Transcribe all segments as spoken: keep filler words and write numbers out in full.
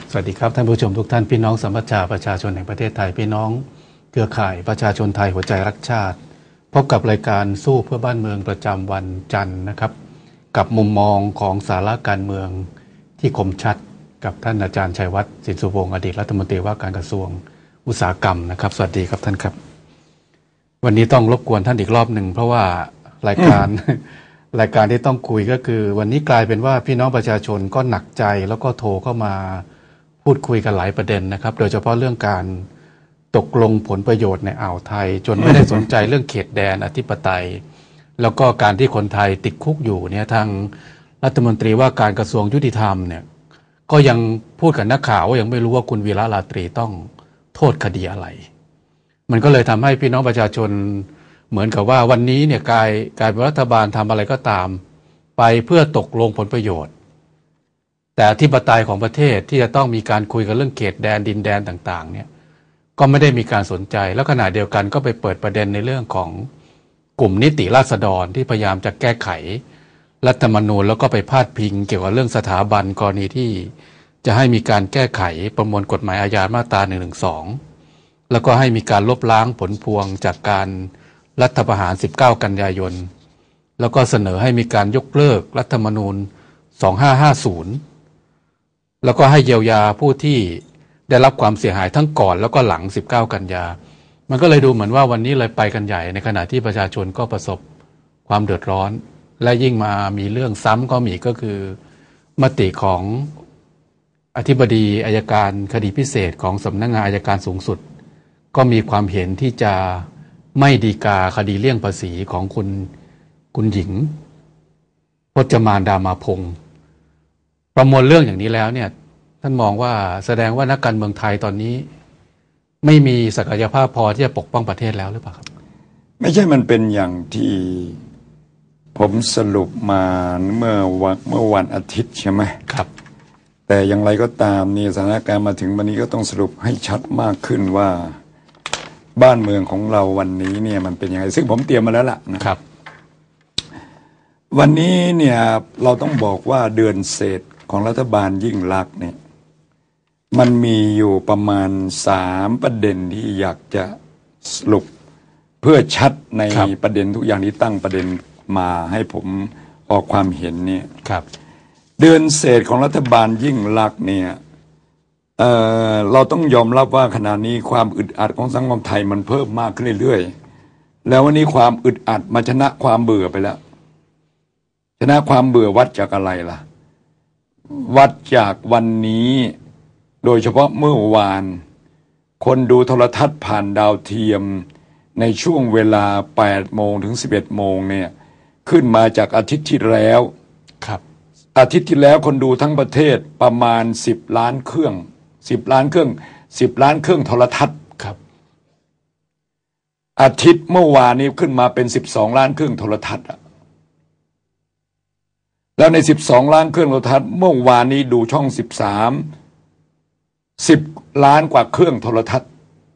สวัสดีครับท่านผู้ชมทุกท่านพี่น้องสมัชชาประชาชนแห่งประเทศไทยพี่น้องเครือข่ายประชาชนไทยหัวใจรักชาติพบกับรายการสู้เพื่อบ้านเมืองประจำวันจันทร์นะครับกับมุมมองของสาระการเมืองที่คมชัดกับท่านอาจารย์ชัยวัฒน์สินสุวงศ์อดีตรัฐมนตรีว่าการกระทรวงอุตสาหกรรมนะครับสวัสดีครับท่านครับวันนี้ต้องรบกวนท่านอีกรอบหนึ่งเพราะว่ารายการ รายการที่ต้องคุยก็คือวันนี้กลายเป็นว่าพี่น้องประชาชนก็หนักใจแล้วก็โทรเข้ามาพูดคุยกันหลายประเด็นนะครับโดยเฉพาะเรื่องการตกลงผลประโยชน์ในอ่าวไทยจนไม่ได้สนใจเรื่องเขตแดนอธิปไตยแล้วก็การที่คนไทยติดคุกอยู่เนี่ยทางรัฐมนตรีว่าการกระทรวงยุติธรรมเนี่ยก็ยังพูดกับนักข่าวว่ายังไม่รู้ว่าคุณวีระราตรีต้องโทษคดีอะไรมันก็เลยทำให้พี่น้องประชาชนเหมือนกับว่าวันนี้เนี่ยกลายกลายเป็นรัฐบาลทำอะไรก็ตามไปเพื่อตกลงผลประโยชน์แต่อธิปไตยของประเทศที่จะต้องมีการคุยกันเรื่องเขตแดนดินแดนต่างๆเนี่ยก็ไม่ได้มีการสนใจแล้วขณะเดียวกันก็ไปเปิดประเด็นในเรื่องของกลุ่มนิติราษฎรที่พยายามจะแก้ไขรัฐธรรมนูญแล้วก็ไปพาดพิงเกี่ยวกับเรื่องสถาบันกรณีที่จะให้มีการแก้ไขประมวลกฎหมายอาญามาตราหนึ่งหนึ่งสองแล้วก็ให้มีการลบล้างผลพวงจากการรัฐประหารสิบเก้ากันยายนแล้วก็เสนอให้มีการยกเลิกรัฐธรรมนูญสองห้าห้าศูนย์แล้วก็ให้เยียวยาผู้ที่ได้รับความเสียหายทั้งก่อนแล้วก็หลังสิบเก้ากันยามันก็เลยดูเหมือนว่าวันนี้เลยไปกันใหญ่ในขณะที่ประชาชนก็ประสบความเดือดร้อนและยิ่งมามีเรื่องซ้ำก็มีก็คือมติของอธิบดีอัยการคดีพิเศษของสำนักงานอัยการสูงสุดก็มีความเห็นที่จะไม่ฎีกาคดีเลี่ยงภาษีของคุณคุณหญิงพจมานดามาพงศ์ประมวลเรื่องอย่างนี้แล้วเนี่ยท่านมองว่าแสดงว่านักการเมืองไทยตอนนี้ไม่มีศักยภาพพอที่จะปกป้องประเทศแล้วหรือเปล่าครับไม่ใช่มันเป็นอย่างที่ผมสรุปมาเมื่อวันเมื่อวันอาทิตย์ใช่ไหมครับแต่อย่างไรก็ตามนี่สถานการณ์มาถึงวันนี้ก็ต้องสรุปให้ชัดมากขึ้นว่าบ้านเมืองของเราวันนี้เนี่ยมันเป็นยังไงซึ่งผมเตรียมมาแล้วล่ะนะครับวันนี้เนี่ยเราต้องบอกว่าเดือนเศษของรัฐบาลยิ่งลักษณ์เนี่ยมันมีอยู่ประมาณสามประเด็นที่อยากจะสรุปเพื่อชัดในประเด็นทุกอย่างที่ตั้งประเด็นมาให้ผมออกความเห็นเนี่ยครับเดือนเศษของรัฐบาลยิ่งลักษณ์เนี่ยเอ่อเราต้องยอมรับว่าขณะนี้ความอึดอัดของสังคมไทยมันเพิ่มมากขึ้นเรื่อยๆแล้ววันนี้ความอึดอัดมาชนะความเบื่อไปแล้วชนะความเบื่อวัดจากอะไรล่ะวัดจากวันนี้โดยเฉพาะเมื่อวานคนดูโทรทัศน์ผ่านดาวเทียมในช่วงเวลาแปดโมงถึงสิบเอ็ดโมงเนี่ยขึ้นมาจากอาทิตย์ที่แล้วครับอาทิตย์ที่แล้วคนดูทั้งประเทศประมาณสิบล้านเครื่องสิบล้านเครื่องสิบล้านเครื่องโทรทัศน์ครับอาทิตย์เมื่อวานนี้ขึ้นมาเป็นสิบสองล้านเครื่องโทรทัศน์แล้วในสิบสองล้านเครื่องโทรทัศน์เมื่อวานนี้ดูช่องสิบสามสิบล้านกว่าเครื่องโทรทัศน์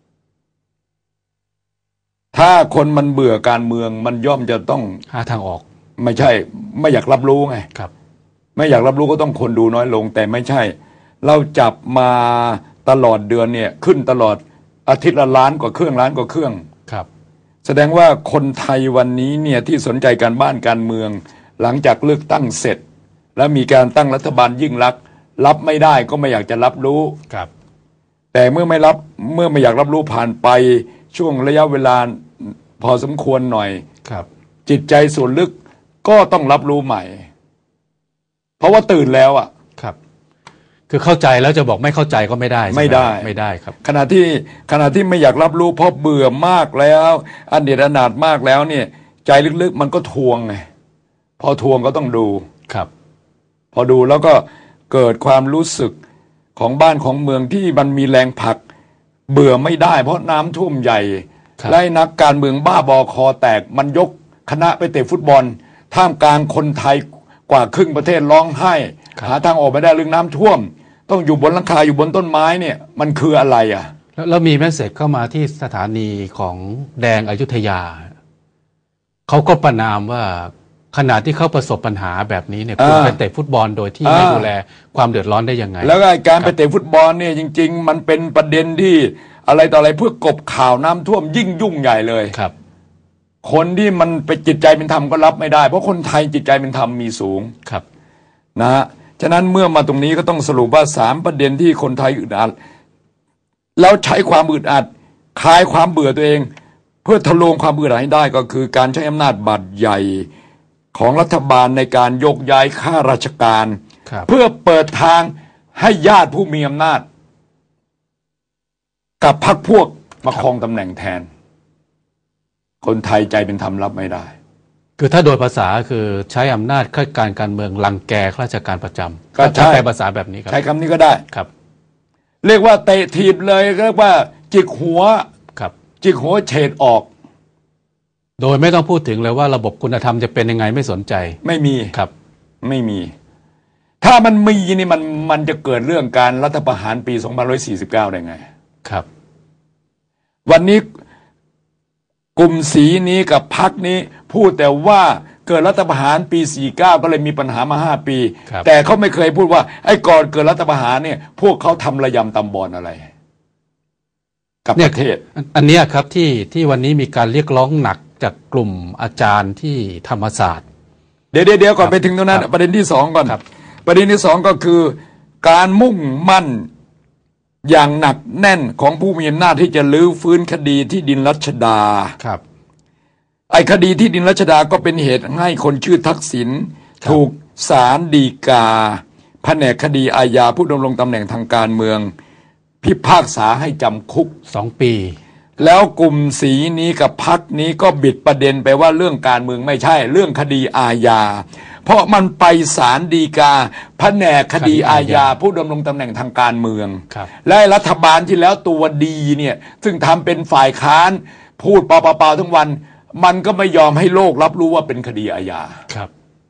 ถ้าคนมันเบื่อการเมืองมันย่อมจะต้องหาทางออกไม่ใช่ไม่อยากรับรู้ไงครับไม่อยากรับรู้ก็ต้องคนดูน้อยลงแต่ไม่ใช่เราจับมาตลอดเดือนเนี่ยขึ้นตลอดอาทิตย์ละล้านกว่าเครื่องล้านกว่าเครื่องครับแสดงว่าคนไทยวันนี้เนี่ยที่สนใจการบ้านการเมืองหลังจากเลือกตั้งเสร็จและมีการตั้งรัฐบาลยิ่งลักษณ์รับไม่ได้ก็ไม่อยากจะรับรู้ครับแต่เมื่อไม่รับเมื่อไม่อยากรับรู้ผ่านไปช่วงระยะเวลาพอสมควรหน่อยครับจิตใจส่วนลึกก็ต้องรับรู้ใหม่เพราะว่าตื่นแล้วอ่ะครับคือเข้าใจแล้วจะบอกไม่เข้าใจก็ไม่ได้ไม่ได้ไม่ได้ครับขณะที่ขณะที่ไม่อยากรับรู้เพราะเบื่อมากแล้วอันเดียดอนาถมากแล้วเนี่ยใจลึกๆมันก็ทวงไงพอทวงก็ต้องดูครับพอดูแล้วก็เกิดความรู้สึกของบ้านของเมืองที่มันมีแรงผลักเบื่อไม่ได้เพราะน้ำท่วมใหญ่และนักการเมืองบ้าบอคอแตกมันยกคณะไปเตะฟุตบอลท่ามกลางคนไทยกว่าครึ่งประเทศร้องไห้หาทางออกไม่ได้เรื่องน้ำท่วมต้องอยู่บนหลังคาอยู่บนต้นไม้เนี่ยมันคืออะไรอ่ะแล้วมีเมสเสจเข้ามาที่สถานีของแดงอยุธยาเขาก็ประนามว่าขณะที่เขาประสบปัญหาแบบนี้เนี่ยคุณไปเตะฟุตบอลโดยที่ไม่ดูแลความเดือดร้อนได้ยังไงแล้วการไปเตะฟุตบอลเนี่ยจริงๆมันเป็นประเด็นที่อะไรต่ออะไรเพื่อกบข่าวน้ำท่วมยิ่งยุ่งใหญ่เลยครับคนที่มันไปจิตใจเป็นธรรมก็รับไม่ได้เพราะคนไทยจิตใจเป็นธรรมมีสูงครับนะฮะฉะนั้นเมื่อมาตรงนี้ก็ต้องสรุปว่าสามประเด็นที่คนไทยอึดอัดแล้วใช้ความอึดอัดคลายความเบื่อตัวเองเพื่อทะลวงความอึดอัดให้ได้ก็คือการใช้อำนาจบาดใหญ่ของรัฐบาลในการโยกย้ายข้าราชการเพื่อเปิดทางให้ญาติผู้มีอำนาจกับพรรคพวกมาครองตำแหน่งแทนคนไทยใจเป็นธรรมรับไม่ได้คือถ้าโดยภาษาคือใช้อำนาจข้าการการเมืองรังแกข้าราชการประจำก็ใช้ภาษาแบบนี้ครับใช้คำนี้ก็ได้ครับเรียกว่าเตะถีบเลยเรียกว่าจิกหัวครับจิกหัวเฉดออกโดยไม่ต้องพูดถึงเลยว่าระบบคุณธรรมจะเป็นยังไงไม่สนใจไม่มีครับไม่มีถ้ามันมีนี่มันมันจะเกิดเรื่องการรัฐประหารปีสองพันห้าร้อยสี่สิบเก้าได้ไงครับวันนี้กลุ่มสีนี้กับพรรคนี้พูดแต่ว่าเกิดรัฐประหารปีสี่สิบเก้าก็เลยมีปัญหามาห้าปีแต่เขาไม่เคยพูดว่าไอ้ก่อนเกิดรัฐประหารเนี่ยพวกเขาทำระยำตำบอลอะไรกับประเทศอันนี้ครับที่ที่วันนี้มีการเรียกร้องหนักจากกลุ่มอาจารย์ที่ธรรมศาสตร์เดี๋ยวเดี๋ยวก่อนไปถึงตรงนั้นประเด็นที่สองก่อนประเด็นที่สองก็คือการมุ่งมั่นอย่างหนักแน่นของผู้มีอำนาจที่จะลื้อฟื้นคดีที่ดินรัชดาครับไอ้คดีที่ดินรัชดาก็เป็นเหตุให้คนชื่อทักษิณถูกศาลฎีกาแผนกคดีอาญาผู้ดำรงตำแหน่งทางการเมืองพิพากษาให้จำคุกสองปีแล้วกลุ่มสีนี้กับพรรคนี้ก็บิดประเด็นไปว่าเรื่องการเมืองไม่ใช่เรื่องคดีอาญาเพราะมันไปศาลฎีกาแผนกคดีอาญาผู้ดำรงตำแหน่งทางการเมืองและรัฐบาลที่แล้วตัวดีเนี่ยซึ่งทำเป็นฝ่ายค้านพูดเปล่าๆทั้งวันมันก็ไม่ยอมให้โลกรับรู้ว่าเป็นคดีอาญาครับ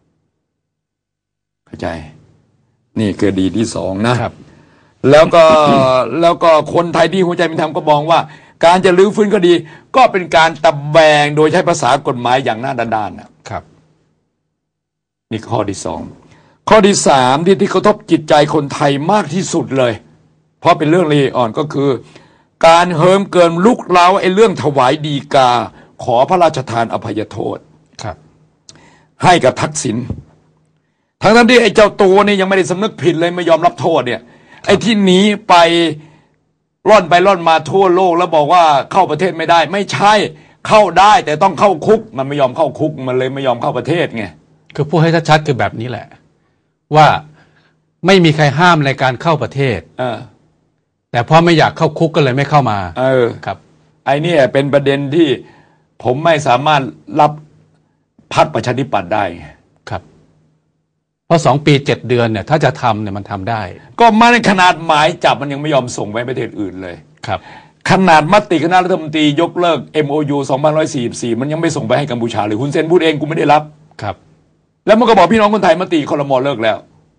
เข้าใจนี่คือคดีที่สองนะครับแล้วก็แล้วก็คนไทยที่หัวใจเป็นธรรมก็มองว่าการจะลื้อฟื้นคดีก็เป็นการตะแบงโดยใช้ภาษากฎหมายอย่างหน้าด้านๆนะครับนี่ข้อที่สองข้อที่สามที่ที่กระทบจิตใจคนไทยมากที่สุดเลยเพราะเป็นเรื่องละเอียดอ่อนก็คือการเหิมเกินลุกเล้าไอ้เรื่องถวายฎีกาขอพระราชทานอภัยโทษครับให้กับทักษิณทั้งนั้นที่ไอ้เจ้าตัวนี่ยังไม่ได้สำนึกผิดเลยไม่ยอมรับโทษเนี่ยไอ้ที่หนีไปร่อนไปร่อนมาทั่วโลกแล้วบอกว่าเข้าประเทศไม่ได้ไม่ใช่เข้าได้แต่ต้องเข้าคุกมันไม่ยอมเข้าคุกมันเลยไม่ยอมเข้าประเทศไงคือพูดให้ชัดๆคือแบบนี้แหละว่าไม่มีใครห้ามในการเข้าประเทศเออแต่เพราะไม่อยากเข้าคุกก็เลยไม่เข้ามาเออครับไอ้นี่เป็นประเด็นที่ผมไม่สามารถรับพรรคประชาธิปัตย์ได้ครับเพราะสองปีเจ็ดเดือนเนี่ยถ้าจะทำเนี่ยมันทำได้ก็มาในขนาดหมายจับมันยังไม่ยอมส่งไปประเทศอื่นเลยครับขนาดมติคณะรัฐมนตรียกเลิก เอ็ม โอ ยู สองพันหนึ่งร้อยสี่สิบสี่มันยังไม่ส่งไปให้กัมพูชาเลยคุณเซนพูดเองกูไม่ได้รับครับแล้วมันก็บอกพี่น้องคนไทยมติครม.เลิกแล้ว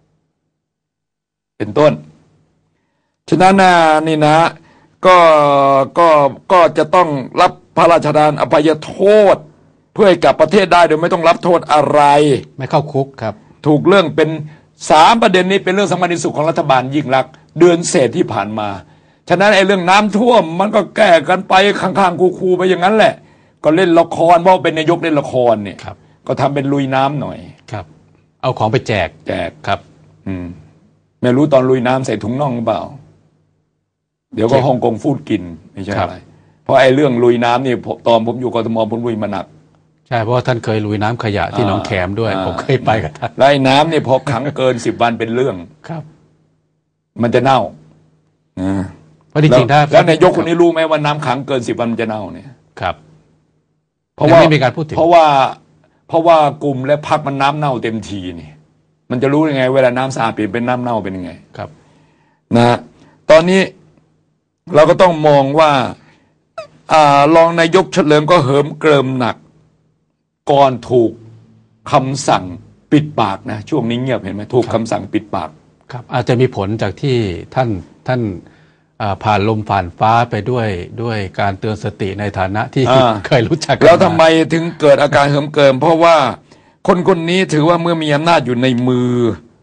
เป็นต้นฉะนั้นนี่นะก็ก็ก็จะต้องรับพระราชทานอภัยโทษเพื่อให้กลับประเทศได้โดยไม่ต้องรับโทษอะไรไม่เข้าคุกครับถูกเรื่องเป็นสามประเด็นนี้เป็นเรื่องสำคัญที่สุดของรัฐบาลยิ่งลักษณ์เดือนเศษที่ผ่านมาฉะนั้นไอ้เรื่องน้ำท่วมมันก็แก้กันไปข้างๆคูๆไปอย่างนั้นแหละก็เล่นละครเพราะเป็นนายกเล่นละครเนี่ยก็ทำเป็นลุยน้ำหน่อยครับเอาของไปแจกแจกครับอืมไม่รู้ตอนลุยน้ำใส่ถุงน่องหรือเปล่าเดี๋ยวก็ฮ่องกงฟูดกินไม่ใช่อะไรเพราะไอ้เรื่องลุยน้ำนี่ตอนผมอยู่กทมผมลุยมาหนักใช่เพราะท่านเคยลุยน้ำขยะที่หนองแขมด้วยผมเคยไปกับท่านไล่น้ำนี่พอขังเกินสิบวันเป็นเรื่องครับมันจะเน่าเพราะจริงๆถ้าแล้วนายกคนนี้รู้ไหมว่าน้ำขังเกินสิบวันมันจะเน่าเนี่ยครับเพราะว่าไม่มีการพูดถึงเพราะว่าเพราะว่ากลุ่มและพักมันน้ำเน่าเต็มทีนี่มันจะรู้ยังไงเวลาน้ำสะอาดเปลี่ยนเป็นน้ำเน่าเป็นยังไงครับนะตอนนี้เราก็ต้องมองว่าอ่ารองนายกเฉลิมก็เหิมเกริมหนักก่อนถูกคำสั่งปิดปากนะช่วงนี้เงียบเห็นไหมถูกคำสั่งปิดปากครับอาจจะมีผลจากที่ท่านท่านผ่านลมผ่านฟ้าไปด้วยด้วยการเตือนสติในฐานะที่เคยรู้จักกันแล้วทำไมถึงเกิดอาการเหิมเกริมเพราะว่าคนคนนี้ถือว่าเมื่อมีอำนาจอยู่ในมือ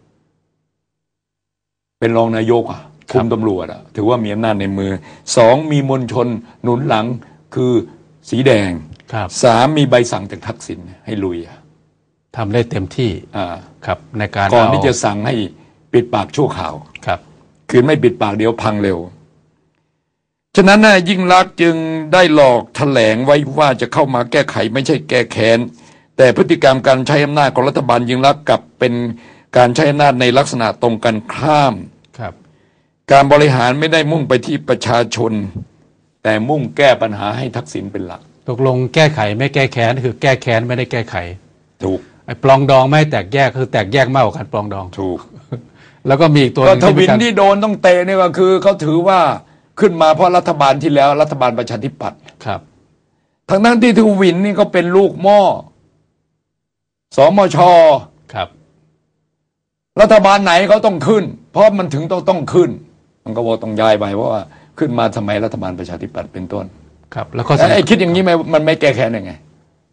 เป็นรองนายกอะคุมตำรวจอะถือว่ามีอำนาจในมือสองมีมวลชนหนุนหลังคือสีแดงสามมีใบสั่งจากทักษิณให้ลุยทำได้เต็มที่ครับในการก่อนที่จะสั่งให้ปิดปากชั่วข่าวครับคืนไม่ปิดปากเดี๋ยวพังเร็วฉะนั้นนะยิ่งลักษณ์จึงได้หลอกแถลงไว้ว่าจะเข้ามาแก้ไขไม่ใช่แก้แค้นแต่พฤติกรรมการใช้อำนาจของรัฐบาลยิ่งลักษณ์กลับเป็นการใช้อำนาจในลักษณะตรงกันข้ามครับการบริหารไม่ได้มุ่งไปที่ประชาชนแต่มุ่งแก้ปัญหาให้ทักษิณเป็นหลักตกลงแก้ไขไม่แก้แค้นคือแก้แค้นไม่ได้แก้ไขถูกไอ้ปลองดองไม่แตกแยกคือแตกแยกมากกว่าการปลองดองถูกแล้วก็มีอีกตัวก็ทวินที่โดนต้องเตะเนี่ยก็คือเขาถือว่าขึ้นมาเพราะรัฐบาลที่แล้วรัฐบาลประชาธิปัตย์ครับทั้งนั้นที่ทวินนี่ก็เป็นลูกหม้อสมชครับรัฐบาลไหนเขาต้องขึ้นเพราะมันถึงต้องต้องขึ้นมันก็บอกต้องย้ายไปเพราะว่าขึ้นมาทำไมรัฐบาลประชาธิปัตย์เป็นต้นครับแล้วก็ไอ้คิดอย่างนี้ไหมมันไม่แก้แค้นยังไง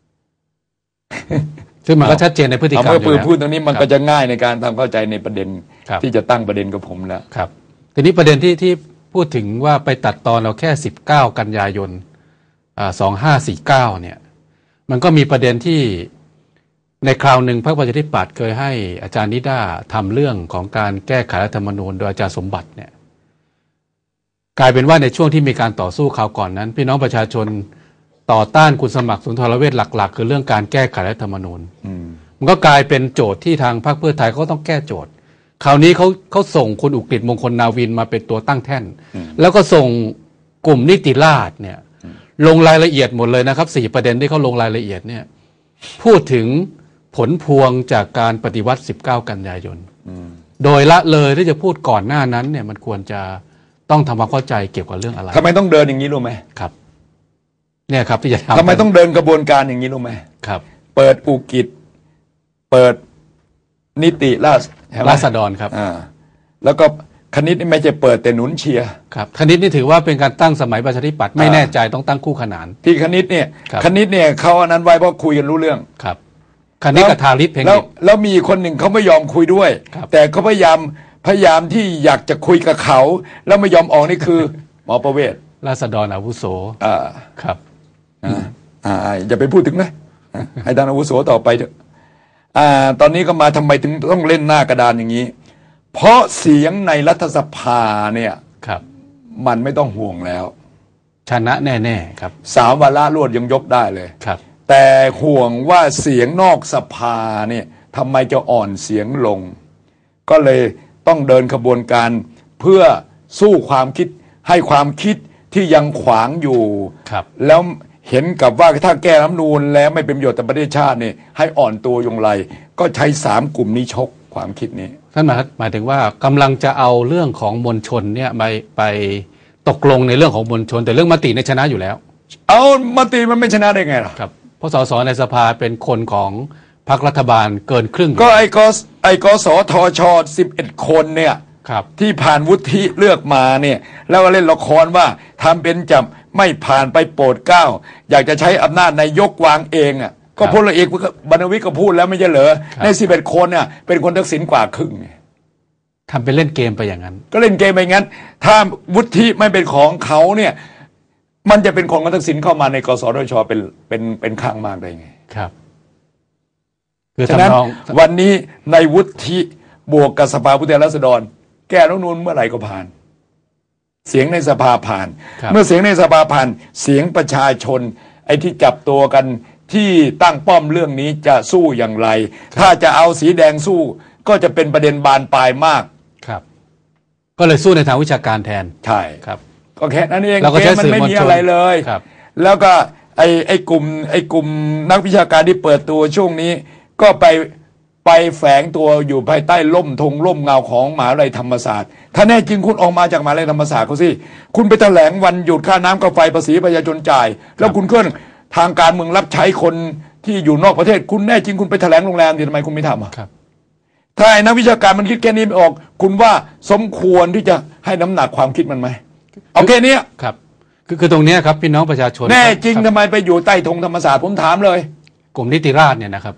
ซึ่งมันก็ชัดเจนในพฤติกรรมอยู่แล้วพูดตรงนี้มันก็จะง่ายในการทำเข้าใจในประเด็นที่จะตั้งประเด็นกับผมแล้วครับทีนี้ประเด็นที่ที่พูดถึงว่าไปตัดตอนเราแค่สิบเก้ากันยายนสองห้าสี่เก้าเนี่ยมันก็มีประเด็นที่ในคราวหนึ่งพรรคประชาธิปัตย์เคยให้อาจารย์นิด้าทำเรื่องของการแก้ไขรัฐธรรมนูญโดยอาจารย์สมบัติเนี่ยกลายเป็นว่าในช่วงที่มีการต่อสู้คราวก่อนนั้นพี่น้องประชาชนต่อต้านคุณสมัครสุนทรเวชหลักๆคือเรื่องการแก้ไขรัฐธรรมนูญมันก็กลายเป็นโจทย์ที่ทางพรรคเพื่อไทยเขาต้องแก้โจทย์คราวนี้เขาเขาส่งคุณอุกฤษมงคลนาวินมาเป็นตัวตั้งแท่นแล้วก็ส่งกลุ่มนิติราษฎร์เนี่ยลงรายละเอียดหมดเลยนะครับสี่ประเด็นที่เขาลงรายละเอียดเนี่ยพูดถึงผลพวงจากการปฏิวัติสิบเก้ากันยายนโดยละเลยที่จะพูดก่อนหน้านั้นเนี่ยมันควรจะต้องทำความเข้าใจเกี่ยวกับเรื่องอะไรทำไมต้องเดินอย่างนี้รู้ไหมครับเนี่ยครับที่จะทำทำไมต้องเดินกระบวนการอย่างนี้รู้ไหมครับเปิดอุกิจเปิดนิติราษราษฎรครับอ่าแล้วก็คณิตนี่ไม่ใช่เปิดแต่หนุนเชียร์ครับคณิตนี่ถือว่าเป็นการตั้งสมัยประชาธิปัตย์ไม่แน่ใจต้องตั้งคู่ขนานที่คณิตเนี่ยคณิตเนี่ยเขาอันนั้นไว้เพราะคุยกันรู้เรื่องครับคณิตกับทาริศเพ่งแล้วแล้วมีคนหนึ่งเขาไม่ยอมคุยด้วยแต่เขาพยายามพยายามที่อยากจะคุยกับเขาแล้วไม่ยอมออกนี่คือหมอประเวศราษฎรอาวุโสอ่าครับอ่าอ่าอย่าไปพูดถึงนะให้ท่านอาวุโสต่อไปเถอะอ่าตอนนี้ก็มาทำไมถึงต้องเล่นหน้ากระดานอย่างนี้เพราะเสียงในรัฐสภาเนี่ยครับมันไม่ต้องห่วงแล้วชนะแน่ๆครับสามวาระรวดยังยกได้เลยครับแต่ห่วงว่าเสียงนอกสภาเนี่ยทำไมจะอ่อนเสียงลงก็เลยต้องเดินขบวนการเพื่อสู้ความคิดให้ความคิดที่ยังขวางอยู่แล้วเห็นกับว่าถ้าแก้รัฐธรรมนูญแล้วไม่เป็นประโยชน์ต่อประเทศชาติเนี่ยให้อ่อนตัวอย่างไรก็ใช้สามกลุ่มนี้ชกความคิดนี้ท่านหมายหมายถึงว่ากำลังจะเอาเรื่องของมวลชนเนี่ยไปไปตกลงในเรื่องของมวลชนแต่เรื่องมติในชนะอยู่แล้วเอามติมันไม่ชนะได้ไงล่ะครับเพราะสสในสภาเป็นคนของพรรครัฐบาลเกินครึ่งก็ไอ้กไอ้กสทชสิบเอ็ดคนเนี่ยที่ผ่านวุฒิเลือกมาเนี่ยแล้วก็เล่นละครว่าทำเป็นจับไม่ผ่านไปโปรดเกล้าอยากจะใช้อำนาจนายกวางเองอ่ะก็พลเอกบรรณวิทย์ก็พูดแล้วไม่ใช่เหรอในสิบเอ็ดคนเนี่ยเป็นคนทักษิณกว่าครึ่งทำเป็นเล่นเกมไปอย่างนั้นก็เล่นเกมไปงั้นถ้าวุฒิไม่เป็นของเขาเนี่ยมันจะเป็นของทักษิณเข้ามาในกสทชเป็นเป็นเป็นข้างมากได้ไงครับคือฉะนั้นวันนี้ในวุฒิบวกกับสภาผู้แทนราษฎรแก้รัฐธรรมนูญเมื่อไหร่ก็ผ่านเสียงในสภาผ่านเมื่อเสียงในสภาผ่านเสียงประชาชนไอ้ที่จับตัวกันที่ตั้งป้อมเรื่องนี้จะสู้อย่างไรถ้าจะเอาสีแดงสู้ก็จะเป็นประเด็นบานปลายมากครับก็เลยสู้ในทางวิชาการแทนใช่ครับก็แค่นั้นเองเกมมันไม่มีอะไรเลยแล้วก็ไอ้ไอ้กลุ่มไอ้กลุ่มนักวิชาการที่เปิดตัวช่วงนี้ก็ไปไปแฝงตัวอยู่ภายใต้ร่มธงร่มเงาของมหาวิทยาลัยธรรมศาสตร์ถ้าแน่จริงคุณออกมาจากมหาวิทยาลัยธรรมศาสตร์เขาสิคุณไปแถลงวันหยุดค่าน้ำค่าไฟภาษีประชาชนจ่ายแล้วคุณเคลื่อนทางการเมืองรับใช้คนที่อยู่นอกประเทศคุณแน่จริงคุณไปแถลงโรงแรมดิทำไมคุณไม่ทำอ่ะถ้าไอ้นักวิชาการมันคิดแค่นี้ไม่ออกคุณว่าสมควรที่จะให้น้ำหนักความคิดมันไหมเอาแค่นี้ครับคือคือตรงนี้ครับพี่น้องประชาชนแน่จริงทำไมไปอยู่ใต้ธงธรรมศาสตร์ผมถามเลยกลุ่มนิติราษฎร์เนี่ยนะครับเออ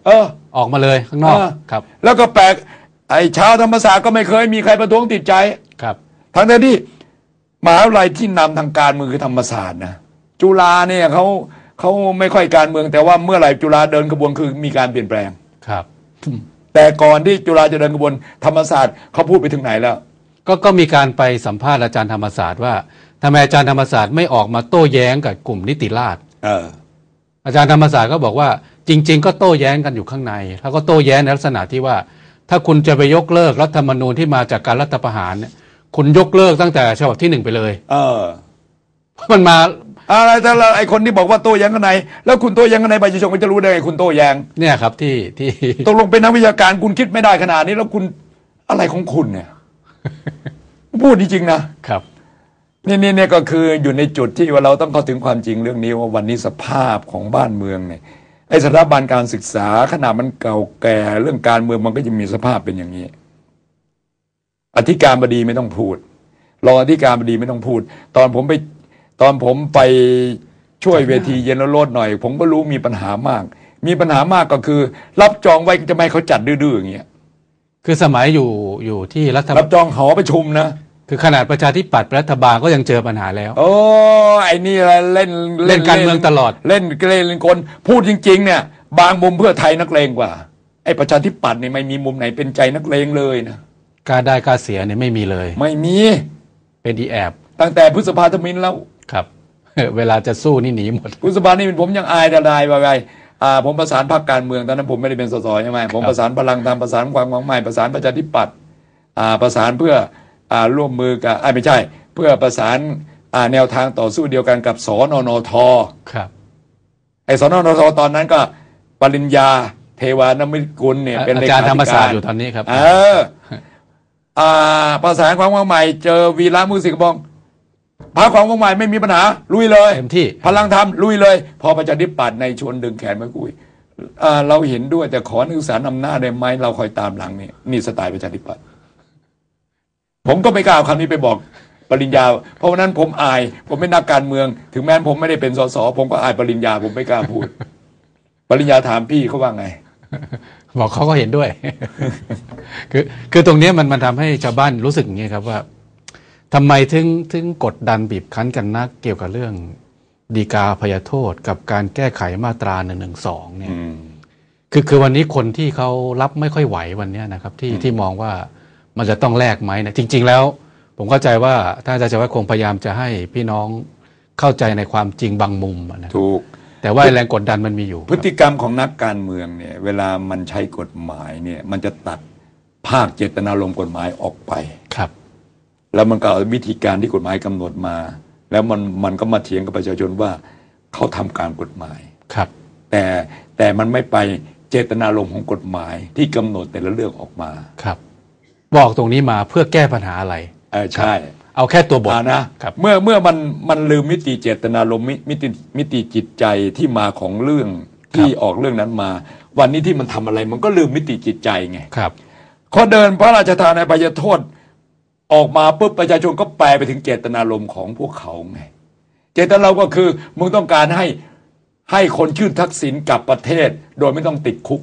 ออกมาเลยข้างนอกเออครับแล้วก็แปลกไอ้ชาวธรรมศาสตร์ก็ไม่เคยมีใครประท้วงติดใจครับทั้งที่มหาวิทยาลัยที่นำทางการเมืองคือธรรมศาสตร์นะจุฬาเนี่ยเขาเขาไม่ค่อยการเมืองแต่ว่าเมื่อไหร่จุฬาเดินกระบวนคือมีการเปลี่ยนแปลงครับแต่ก่อนที่จุฬาจะเดินกระบวนธรรมศาสตร์เขาพูดไปถึงไหนแล้วก็ก็มีการไปสัมภาษณ์อาจารย์ธรรมศาสตร์ว่าทำไมอาจารย์ธรรมศาสตร์ไม่ออกมาโต้แย้งกับกลุ่มนิติราษฎร์เอออาจารย์ธรรมศาสตร์ก็บอกว่าจริง ๆ ก็โต้แย้งกันอยู่ข้างในแล้วก็โต้แย้งในลักษณะที่ว่า ถ้าคุณจะไปยกเลิกรัฐธรรมนูญที่มาจากการรัฐประหารเนี่ยคุณยกเลิกตั้งแต่ฉบับที่หนึ่งไปเลยเออมันมาอะไรแต่ละไอ้คนที่บอกว่าโต้แย้งกันไหนแล้วคุณโต้แย้งกันไหนประชาชนก็จะรู้ได้ไงคุณโต้แย้งเนี่ยครับที่ที่ตกลงเป็นนักวิชาการคุณคิดไม่ได้ขนาดนี้แล้วคุณอะไรของคุณเนี่ย พูดจริงๆนะครับ นี่นี่เนี่ยก็คืออยู่ในจุดที่ว่าเราต้องเข้าถึงความจริงเรื่องนี้ว่าวันนี้สภาพของบ้านเมืองเนี่ยไอ้สถาบันการศึกษาขนาดมันเก่าแก่เรื่องการเมืองมันก็จะมีสภาพเป็นอย่างนี้อธิการบดีไม่ต้องพูดรองอธิการบดีไม่ต้องพูด ตอนผมไปตอนผมไปช่วยเวทีเย็นแล้วโลดหน่อย ผมก็รู้มีปัญหามาก มีปัญหามากก็คือ รับจองไว้จะไม่ให้เขาจัดดื้อๆอย่างเงี้ยคือสมัยอยู่อยู่ที่รัฐบารัลบจองหอประชุมนะคือขนาดประชาธิปัตย์รัฐบาลก็ยังเจอปัญหาแล้วโอ้ไอ้นี่อะไรเล่นเล่นการเมืองตลอดเล่นเล่นเล่นคนพูดจริงๆเนี่ยบางมุมเพื่อไทยนักเลงกว่าไอ้ประชาธิปัตย์เนี่ยไม่มีมุมไหนเป็นใจนักเลงเลยนะกล้าได้กล้าเสียเนี่ยไม่มีเลยไม่มีเป็นดีแอบตั้งแต่พฤษภาธมิฬแล้วครับ เวลาจะสู้นี่หนีหมดพฤษภานี่ผมยังอายแต่ได้ไปไปอ่าผมประสานพรรคการเมืองตอนนั้นผมไม่ได้เป็นสสใช่ไหมผมประสานพลังธรรมประสานความหวังใหม่ประสานประชาธิปัตย์อ่าประสานเพื่ออ่าร่วมมือกับอ่าไม่ใช่ เพื่อประสานอ่าแนวทางต่อสู้เดียวกันกับสนนทครับไอ้สนนทตอนนั้นก็ปริญญาเทวานมิตรกุลเนี่ยเป็นเลอาขาจารย์ธรรมธิศาสตการร์อยู่ตอนนี้ครับเอออ่าประสานความหวังใหม่เจอวีระมุสิกบองพรรคความหวังใหม่ไม่มีปัญหาลุยเลยเต็มที่พลังธรรมลุยเลย พอประชาธิปัตย์ในชวนดึงแขนมาคุยอ่าเราเห็นด้วยแต่ขอนักศึกษานำหน้าได้ไหมเราคอยตามหลังนี่นี่สไตล์ประชาธิปัตย์ผมก็ไม่กล้าเอาคำนี้ไปบอกปริญญาเพราะวันนั้นผมอายผมเป็นนักการเมือง ถึงแม้ผมไม่ได้เป็นสสผมก็อายปริญญาผมไม่กล้าพูด ปริญญาถามพี่เขาว่าไงบอกเขาก็เห็นด้วย คือคือตรงเนี้ยมันมันทำให้ชาวบ้านรู้สึกอย่างนี้ครับว่าทำไมถึงถึงกดดันบีบคั้นกันนักเกี่ยวกับเรื่องฎีกาอภัยโทษกับการแก้ไขมาตราหนึ่งหนึ่งสองเนี่ยคือคือวันนี้คนที่เขารับไม่ค่อยไหววันเนี้ยนะครับ ที่ที่มองว่ามันจะต้องแลกไหมนะจริง ๆ แล้ว ผมเข้าใจว่าท่านอาจารย์ชวัฒน์คงพยายามจะให้พี่น้องเข้าใจในความจริงบางมุมอะนะถูกแต่ว่าแรงกดดันมันมีอยู่พฤติกรรมของนักการเมืองเนี่ยเวลามันใช้กฎหมายเนี่ยมันจะตัดภาคเจตนารมณ์กฎหมายออกไปครับแล้วมันก็เอาวิธีการที่กฎหมายกำหนดมา แล้วมันมันก็มาเถียงกับประชาชนว่าเขาทำการกฎหมายครับแต่แต่มันไม่ไปเจตนารมณ์ของกฎหมายที่กำหนดแต่ละเรื่องออกมาครับ บอกตรงนี้มาเพื่อแก้ปัญหาอะไรเออใช่เอาแค่ตัวบทอ่านะครับ เมื่อเมื่อมันมันลืมมิติเจตนารมณ์มิมิติมิติจิตใจที่มาของเรื่องที่ออกเรื่องนั้นมา วันนี้ที่มันทำอะไร มันก็ลืมมิติจิตใจไงครับเขาเดินพระราชทานอภัยโทษออกมาปุ๊บประชาชนก็แปลไปถึงเจตนารมณ์ของพวกเขาไงเจตนารมณ์ก็คือมึงต้องการให้ให้คนชื่อทักษิณกลับประเทศ โดยไม่ต้องติดคุก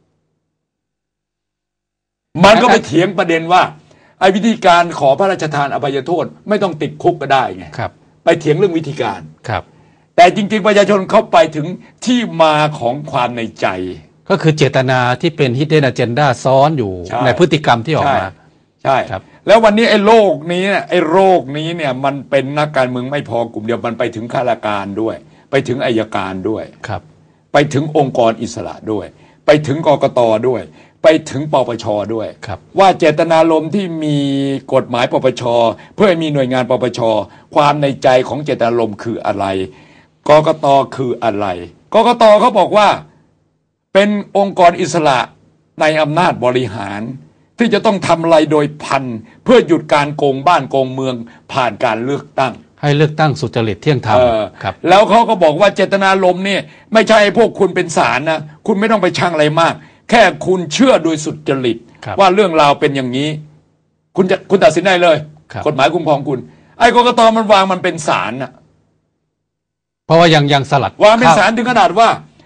มันก็ไปเถียงประเด็นว่าไอ้วิธีการขอพระราชทานอภัยโทษไม่ต้องติดคุกก็ได้ไงครับไปเถียงเรื่องวิธีการครับแต่จริงๆประชาชนเข้าไปถึงที่มาของความในใจก็คือเจตนาที่เป็น hidden agenda ซ้อนอยู่ใช่ในพฤติกรรมที่ออกมาใช่ครับแล้ววันนี้ไอ้โรคนี้เนี่ยไอ้โรคนี้เนี่ยมันเป็นนักการเมืองไม่พอกลุ่มเดียวมันไปถึงข้าราชการด้วย ไปถึงอัยการด้วยครับไปถึงองค์กรอิสระด้วย ไปถึงกกตด้วย ไปถึงปปชด้วยครับว่าเจตนารมณ์ที่มีกฎหมายปปชเพื่อให้มีหน่วยงานปปชความในใจของเจตนารมณ์คืออะไรกกตคืออะไรกกตเขาบอกว่าเป็นองค์กรอิสระในอำนาจบริหาร ที่จะต้องทำอะไรโดยพันเพื่อหยุดการโกงบ้านโกงเมืองผ่านการเลือกตั้งให้เลือกตั้งสุจริตเที่ยงธรรมเออครับแล้วเขาก็บอกว่าเจตนารมณ์เนี่ยไม่ใช่พวกคุณเป็นศาลนะคุณไม่ต้องไปชั่งอะไรมาก แค่คุณเชื่อโดยสุจริตครับว่าเรื่องราวเป็นอย่างนี้ คุณจะคุณตัดสินได้เลยครับกฎหมายคุ้มครองคุณ ไอ้กกตมันวางมันเป็นศาลนะเพราะว่ายังยังสลัดวางเป็นข้ศาลถึงขนาดว่า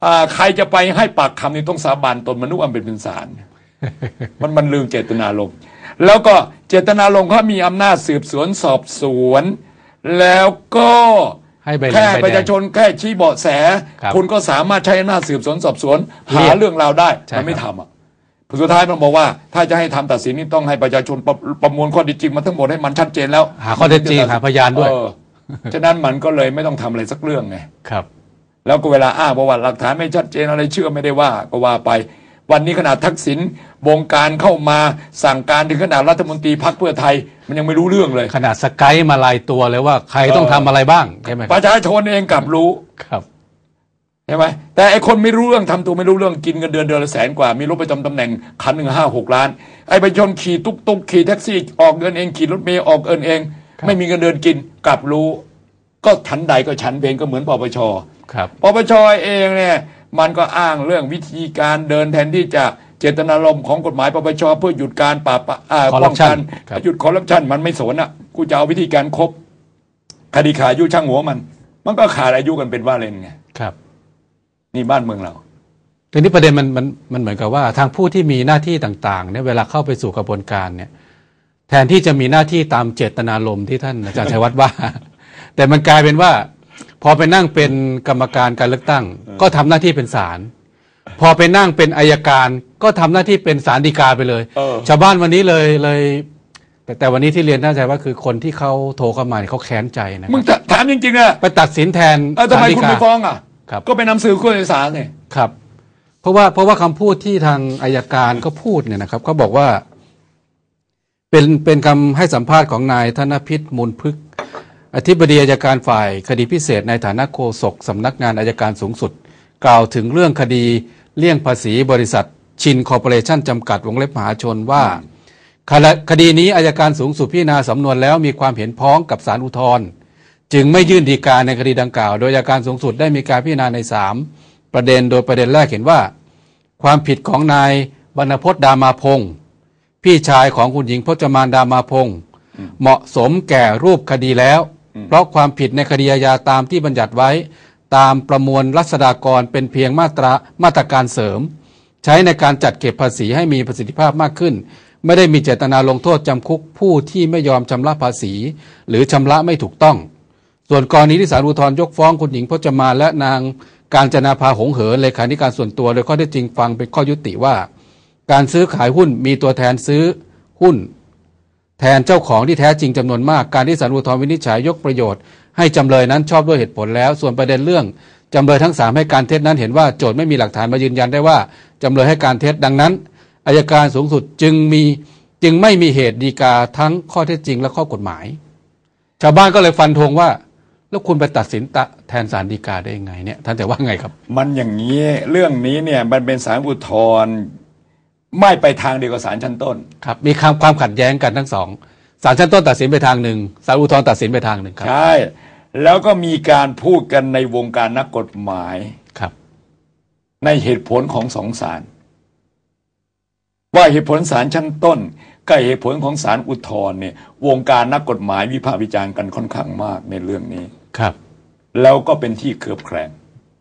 ใครจะไปให้ปากคำนี่ต้องสาบานตนมนุษย์อันเป็นเป็นศาล มันมันลืมเจตนารมณ์แล้วก็เจตนารมณ์เขามีอำนาจสืบสวนสอบสวนแล้วก็แค่ประชาชนแค่ชี้เบาะแสคุณก็สามารถใช้อำนาจสืบสวนสอบสวนหาเรื่องราวได้มันไม่ทำอ่ะสุดท้ายมันบอกว่าถ้าจะให้ทำตัดสินนี่ต้องให้ประชาชนประประมวลข้อเท็จจริงมาทั้งหมดให้มันชัดเจนแล้วหาข้อเท็จจริงหาพยานด้วยฉะนั้นมันก็เลยไม่ต้องทำอะไรสักเรื่องไงครับแล้วก็เวลาอ้างว่าหลักฐานไม่ชัดเจนอะไรเชื่อไม่ได้ว่าก็ว่าไปวันนี้ขนาดทักษิณวงการเข้ามาสั่งการถึงขนาดรัฐมนตรีพรรคเพื่อไทยมันยังไม่รู้เรื่องเลยขนาดสกายมาลายตัวเลยว่าใครต้องทำอะไรบ้างใช่ไหมประชาชนเองกลับรู้ครับใช่ไหมแต่ไอคนไม่รู้เรื่องทำตัวไม่รู้เรื่องกินเงินเดือนเดือนละแสนกว่ามีรถประจำตำแหน่งคันหนึ่งห้าหกล้านไอประชาชนขี่ตุ๊กตุ๊กขี่แท็กซี่ออกเงินเองขี่รถเมล์ออกเงินเองไม่มีเงินเดือนกินกลับรู้ก็ฉันใดก็ฉันเพลงก็เหมือนปปชครับปปชเองเนี่ยมันก็อ้างเรื่องวิธีการเดินแทนที่จะเจตนารมณ์ของกฎหมายปปชเพื่อหยุดการปราบป้องกันหยุดคอร์รัปชันมันไม่สนอ่ะกูจะเอาวิธีการครบคดีขาดอายุช่างหัวมันมันก็ขาดอายุกันเป็นว่าเล่นไงครับนี่บ้านเมืองเราทีนี้ประเด็นมันมันมันเหมือนกับว่าทางผู้ที่มีหน้าที่ต่างๆเนี่ยเวลาเข้าไปสู่กระบวนการเนี่ยแทนที่จะมีหน้าที่ตามเจตนารมณ์ที่ท่านอาจารย์ชัยวัฒน์ว่าแต่มันกลายเป็นว่าพอไปนั่งเป็นกรรมการการเลือกตั้งก็ทำหน้าที่เป็นศาลพอไปนั่งเป็นอัยการก็ทำหน้าที่เป็นศาลฎีกาไปเลยชาวบ้านวันนี้เลยเลยแต่แต่วันนี้ที่เรียนน่าใจว่าคือคนที่เขาโทรเข้ามาเขาแค้นใจนะมึงถามจริงๆอะไปตัดสินแทนศาลฎีกาทำไมคุณไม่ฟ้องอะก็ไปนำสื่อขึ้นในศาลเนี่ยครับเพราะว่าเพราะว่าคำพูดที่ทางอัยการก็พูดเนี่ยนะครับเขาบอกว่าเป็นเป็นคำให้สัมภาษณ์ของนายธนพิษมูลพฤกษ์อธิบดีอัยการฝ่ายคดีพิเศษในฐานะโฆษกสำนักงานอัยการสูงสุดกล่าวถึงเรื่องคดีเลี่ยงภาษีบริษัทชินคอร์ปอเรชั่นจำกัดวงเล็บมหาชนว่าคดีนี้อัยการสูงสุดพิจารณาสำนวนแล้วมีความเห็นพ้องกับศาลอุทธรณ์จึงไม่ยื่นฎีกาในคดีดังกล่าวโดยอัยการสูงสุดได้มีการพิจารณาในสามประเด็นโดยประเด็นแรกเห็นว่าความผิดของนายบรรณพจน์ดามาพงศ์พี่ชายของคุณหญิงพจมานดามาพงศ์เหมาะสมแก่รูปคดีแล้วเพราะความผิดในคดีอาญาตามที่บัญญัติไว้ตามประมวลรัษฎากรเป็นเพียงมาตรามาตรการเสริมใช้ในการจัดเก็บภาษีให้มีประสิทธิภาพมากขึ้นไม่ได้มีเจตนาลงโทษจำคุกผู้ที่ไม่ยอมชำระภาษีหรือชำระไม่ถูกต้องส่วนกรณีที่ศาลอุทธรณ์ยกฟ้องคุณหญิงพจมานและนางกาญจนาภาหงเหินเลขาธิการส่วนตัวโดยข้อเท็จจริงฟังเป็นข้อยุติว่าการซื้อขายหุ้นมีตัวแทนซื้อหุ้นแทนเจ้าของที่แท้จริงจำนวนมากการที่ศาลอุทธรณ์วินิจฉัยยกประโยชน์ให้จำเลยนั้นชอบด้วยเหตุผลแล้วส่วนประเด็นเรื่องจำเลยทั้งสามให้การเท็จนั้นเห็นว่าโจทย์ไม่มีหลักฐานมายืนยันได้ว่าจำเลยให้การเท็จดังนั้นอัยการสูงสุดจึงมีจึงไม่มีเหตุฎีกาทั้งข้อเท็จจริงและข้อกฎหมายชาวบ้านก็เลยฟันธงว่าแล้วคุณไปตัดสินแทนศาลฎีกาได้ยังไงเนี่ยท่านจะว่าไงครับมันอย่างนี้เรื่องนี้เนี่ยมันเป็นศาลอุทธรณ์ไม่ไปทางเดียวกับศาลชั้นต้นครับมีความความขัดแย้งกันทั้งสองศาลชั้นต้นตัดสินไปทางหนึ่งศาลอุทธรณ์ตัดสินไปทางหนึ่งครับใช่แล้วก็มีการพูดกันในวงการนักกฎหมายครับในเหตุผลของสองศาลว่าเหตุผลศาลชั้นต้นกับเหตุผลของศาลอุทธรณ์เนี่ยวงการนักกฎหมายวิพากษ์วิจารณ์กันค่อนข้างมากในเรื่องนี้ครับแล้วก็เป็นที่เคลือบแคลง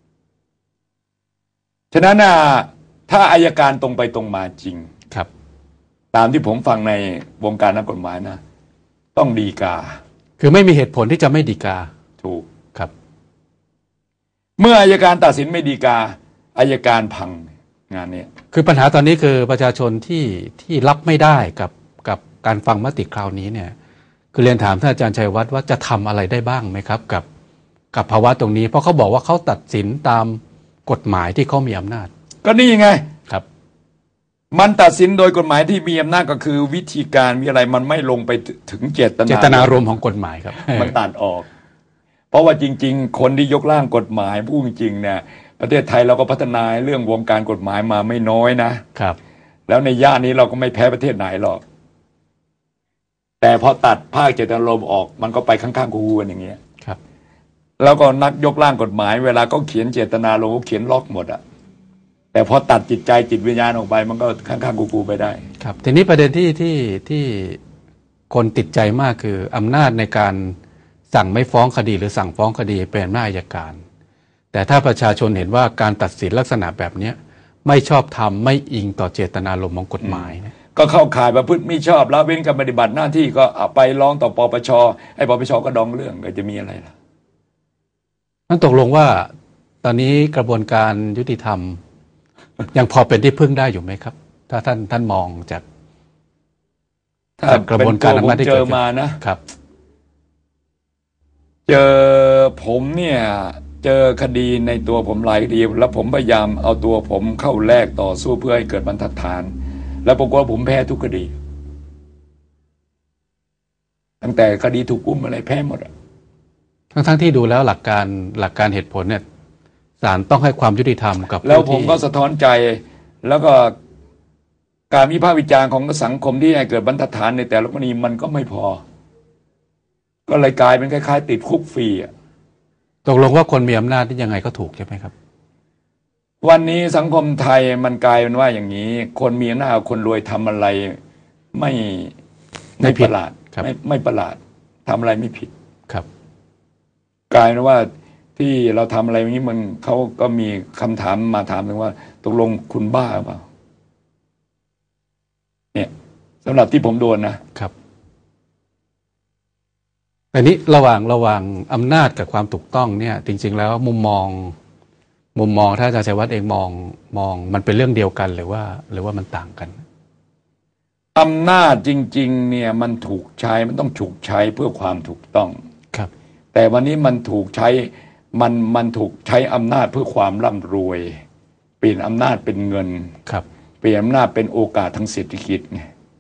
ฉะนั้นนะถ้าอัยการตรงไปตรงมาจริงครับตามที่ผมฟังในวงการนักกฎหมายนะต้องฎีกาคือไม่มีเหตุผลที่จะไม่ฎีกาถูกครับเมื่ออัยการตัดสินไม่ฎีกาอัยการพังงานนี้คือปัญหาตอนนี้คือประชาชนที่ที่รับไม่ได้กับกับการฟังมติคราวนี้เนี่ยคือเรียนถามท่านอาจารย์ชัยวัฒน์ว่าจะทำอะไรได้บ้างไหมครับกับกับภาวะตรงนี้เพราะเขาบอกว่าเขาตัดสินตามกฎหมายที่เขามีอำนาจก็นี่ไงครับมันตัดสินโดยกฎหมายที่มีอำนาจก็คือวิธีการมีอะไรมันไม่ลงไปถึงเจตนาเจตนารมณ์ของกฎหมายครับมันตัดออกเพราะว่าจริงๆคนที่ยกร่างกฎหมายพูดจริงเนี่ยประเทศไทยเราก็พัฒนาเรื่องวงการกฎหมายมาไม่น้อยนะครับแล้วในย่านนี้เราก็ไม่แพ้ประเทศไหนหรอกแต่พอตัดภาคเจตนารมณ์ออกมันก็ไปข้างๆกูกันอย่างเงี้ยครับแล้วก็นักยกร่างกฎหมายเวลาเขาเขียนเจตนารมณ์เขาเขียนล็อกหมดอะแต่พอตัดจิตใจจิตวิญญาณออกไปมันก็ข้างๆกูๆไปได้ครับทีนี้ประเด็นที่ที่ที่คนติดใจมากคืออำนาจในการสั่งไม่ฟ้องคดีหรือสั่งฟ้องคดีเป็นอำนาจอัยการแต่ถ้าประชาชนเห็นว่าการตัดสินลักษณะแบบเนี้ยไม่ชอบธรรมไม่อิงต่อเจตนารมณ์ของกฎหมายนะก็เข้าข่ายประพฤติมิชอบละเว้นการปฏิบัติหน้าที่ก็เอาไปร้องต่อปปชไอ้ปปชก็ดองเรื่องก็จะมีอะไรล่ะนั่นตกลงว่าตอนนี้กระบวนการยุติธรรม ยังพอเป็นที่พึ่งได้อยู่ไหมครับ ถ้าท่านท่านมองจากถ้ากระบวนการผมเจอมานะครับเจอผมเนี่ยเจอคดีในตัวผมหลายคดีแล้วผมพยายามเอาตัวผมเข้าแลกต่อสู้เพื่อให้เกิดบรรทัดฐานแล้วปรากฏว่าผมแพ้ทุกคดีตั้งแต่คดีถูกอุ้มอะไรแพ้หมดอะทั้งทั้งที่ดูแล้วหลักการหลักการเหตุผลเนี่ยศาลต้องให้ความยุติธรรมกับแล้วผมก็สะท้อนใจแล้วก็การวิพากษ์วิจารณ์ของสังคมที่ให้เกิดบรรทัดฐานในแต่ละกรณีมันก็ไม่พอก็เลยกลายเป็นคล้ายๆติดคุกฟรีอ่ะตกลงว่าคนมีอำนาจที่ยังไงก็ถูกใช่ไหมครับวันนี้สังคมไทยมันกลายเป็นว่าอย่างนี้คนมีอำนาจคนรวยทำอะไรไม่ไม่ประหลาดไม่ไม่ประหลาดทำอะไรไม่ผิดครับกลายเป็นว่าที่เราทำอะไรอย่างนี้มันเขาก็มีคำถามมาถามถึงว่าตกลงคุณบ้าหรือเปล่าเนี่ยสำหรับที่ผมโดนนะครับแต่นี้ระหว่างระหว่างอำนาจกับความถูกต้องเนี่ยจริงๆแล้วมุมมองมุมมองถ้าอาจารย์ชัยวัฒน์เองมองมองมันเป็นเรื่องเดียวกันหรือว่าหรือว่ามันต่างกันอำนาจจริงๆเนี่ยมันถูกใช้มันต้องถูกใช้เพื่อความถูกต้องครับแต่วันนี้มันถูกใช้มันมันถูกใช้อำนาจเพื่อความร่ำรวยเปลี่ยนอำนาจเป็นเงินครับเปลี่ยนอำนาจเป็นโอกาสทางเศรษฐกิจไง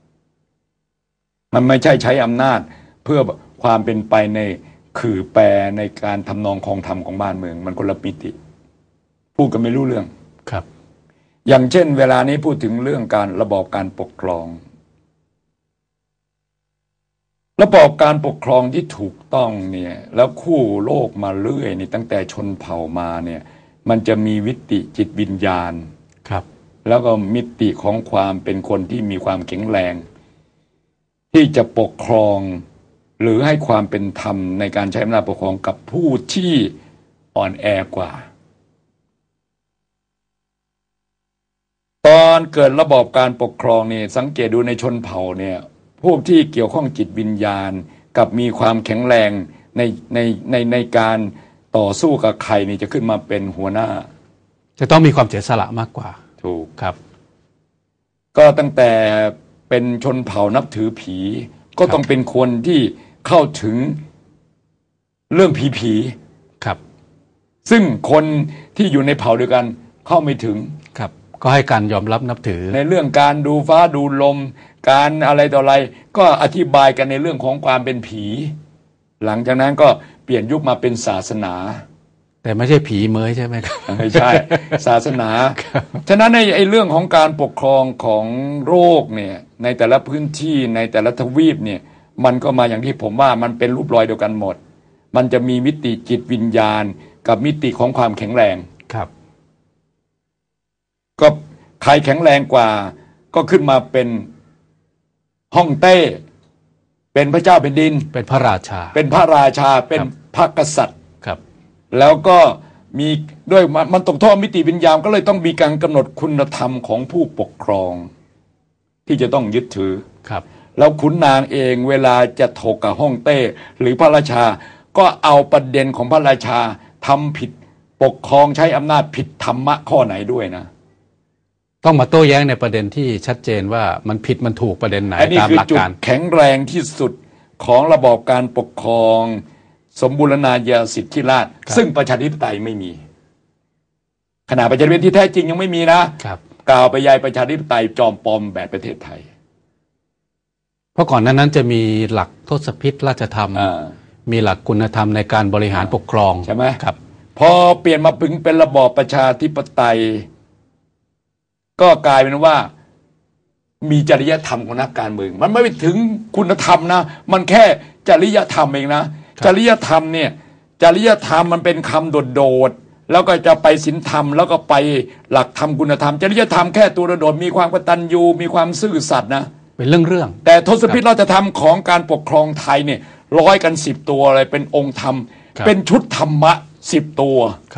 มันไม่ใช่ใช้อำนาจเพื่อความเป็นไปในขื่อแปรในการทำนองครองธรรมของบ้านเมืองมันคนละมิติพูดกันไม่รู้เรื่องครับอย่างเช่นเวลานี้พูดถึงเรื่องการระบอบการปกครองระบอบการปกครองที่ถูกต้องเนี่ยแล้วคู่โลกมาเรื่อยนี่ตั้งแต่ชนเผ่ามาเนี่ยมันจะมีวิติจิตวิญญาณครับแล้วก็มิติของความเป็นคนที่มีความแข็งแรงที่จะปกครองหรือให้ความเป็นธรรมในการใช้อำนาจปกครองกับผู้ที่อ่อนแอกว่าตอนเกิดระบอบการปกครองเนี่ยสังเกตดูในชนเผ่าเนี่ยพวกที่เกี่ยวข้องจิตวิญญาณกับมีความแข็งแรงในในในในการต่อสู้กับใครนี่จะขึ้นมาเป็นหัวหน้าจะต้องมีความเสียสละมากกว่าถูกครับก็ตั้งแต่เป็นชนเผ่านับถือผีก็ต้องเป็นคนที่เข้าถึงเรื่องผีผีครับซึ่งคนที่อยู่ในเผ่าเดียวกันเข้าไม่ถึงครับก็ให้การยอมรับนับถือในเรื่องการดูฟ้าดูลมการอะไรต่ออะไรก็อธิบายกันในเรื่องของความเป็นผีหลังจากนั้นก็เปลี่ยนยุคมาเป็นศาสนาแต่ไม่ใช่ผีเมยใช่ไหมครับไม่ใช่ศาสนาฉะนั้นในไอ้เรื่องของการปกครองของโรคเนี่ยในแต่ละพื้นที่ในแต่ละทวีปเนี่ยมันก็มาอย่างที่ผมว่ามันเป็นรูปรอยเดียวกันหมดมันจะมีมิติจิตวิญญาณกับมิติของความแข็งแรงครับก็ใครแข็งแรงกว่าก็ขึ้นมาเป็นฮ่องเต้เป็นพระเจ้าแผ่นดินเป็นพระราชาเป็นพระราชาเป็นพระกษัตริย์ครับแล้วก็มีด้วยมันตกทอดมิติวิญญาณก็เลยต้องมีการกำหนดคุณธรรมของผู้ปกครองที่จะต้องยึดถือครับแล้วขุนนางเองเวลาจะถกกับฮ่องเต้หรือพระราชาก็เอาประเด็นของพระราชาทำผิดปกครองใช้อำนาจผิดธรรมะข้อไหนด้วยนะต้องมาโต้แย้งในประเด็นที่ชัดเจนว่ามันผิดมันถูกประเด็นไหนตามหลักการแข็งแรงที่สุดของระบอบการปกครองสมบูรณาญาสิทธิราชย์ซึ่งประชาธิปไตยไม่มีขณะประชาธิปไตยที่แท้จริงยังไม่มีนะครับกล่าวไปยายประชาธิปไตยจอมปลอมแบบประเทศไทยเพราะก่อนนั้นนั้นจะมีหลักทศพิธราชธรรมมีหลักคุณธรรมในการบริหารปกครองใช่ไหมครับพอเปลี่ยนมาพึงเป็นระบอบประชาธิปไตยก็กลายเป็นว่ามีจริยธรรมของนักการเมืองมันไม่ไปถึงคุณธรรมนะมันแค่จริยธรรมเองนะจริยธรรมเนี่ยจริยธรรมมันเป็นคำโดดๆแล้วก็จะไปศีลธรรมแล้วก็ไปหลักธรรมคุณธรรมจริยธรรมแค่ตัวโดดๆมีความกตัญญูมีความซื่อสัตย์นะเป็นเรื่องเรื่องแต่ทศพิธราชธรรมของการปกครองไทยเนี่ยร้อยกันสิบตัวอะไรเป็นองค์ธรรมเป็นชุดธรรมะสิบตัวครับ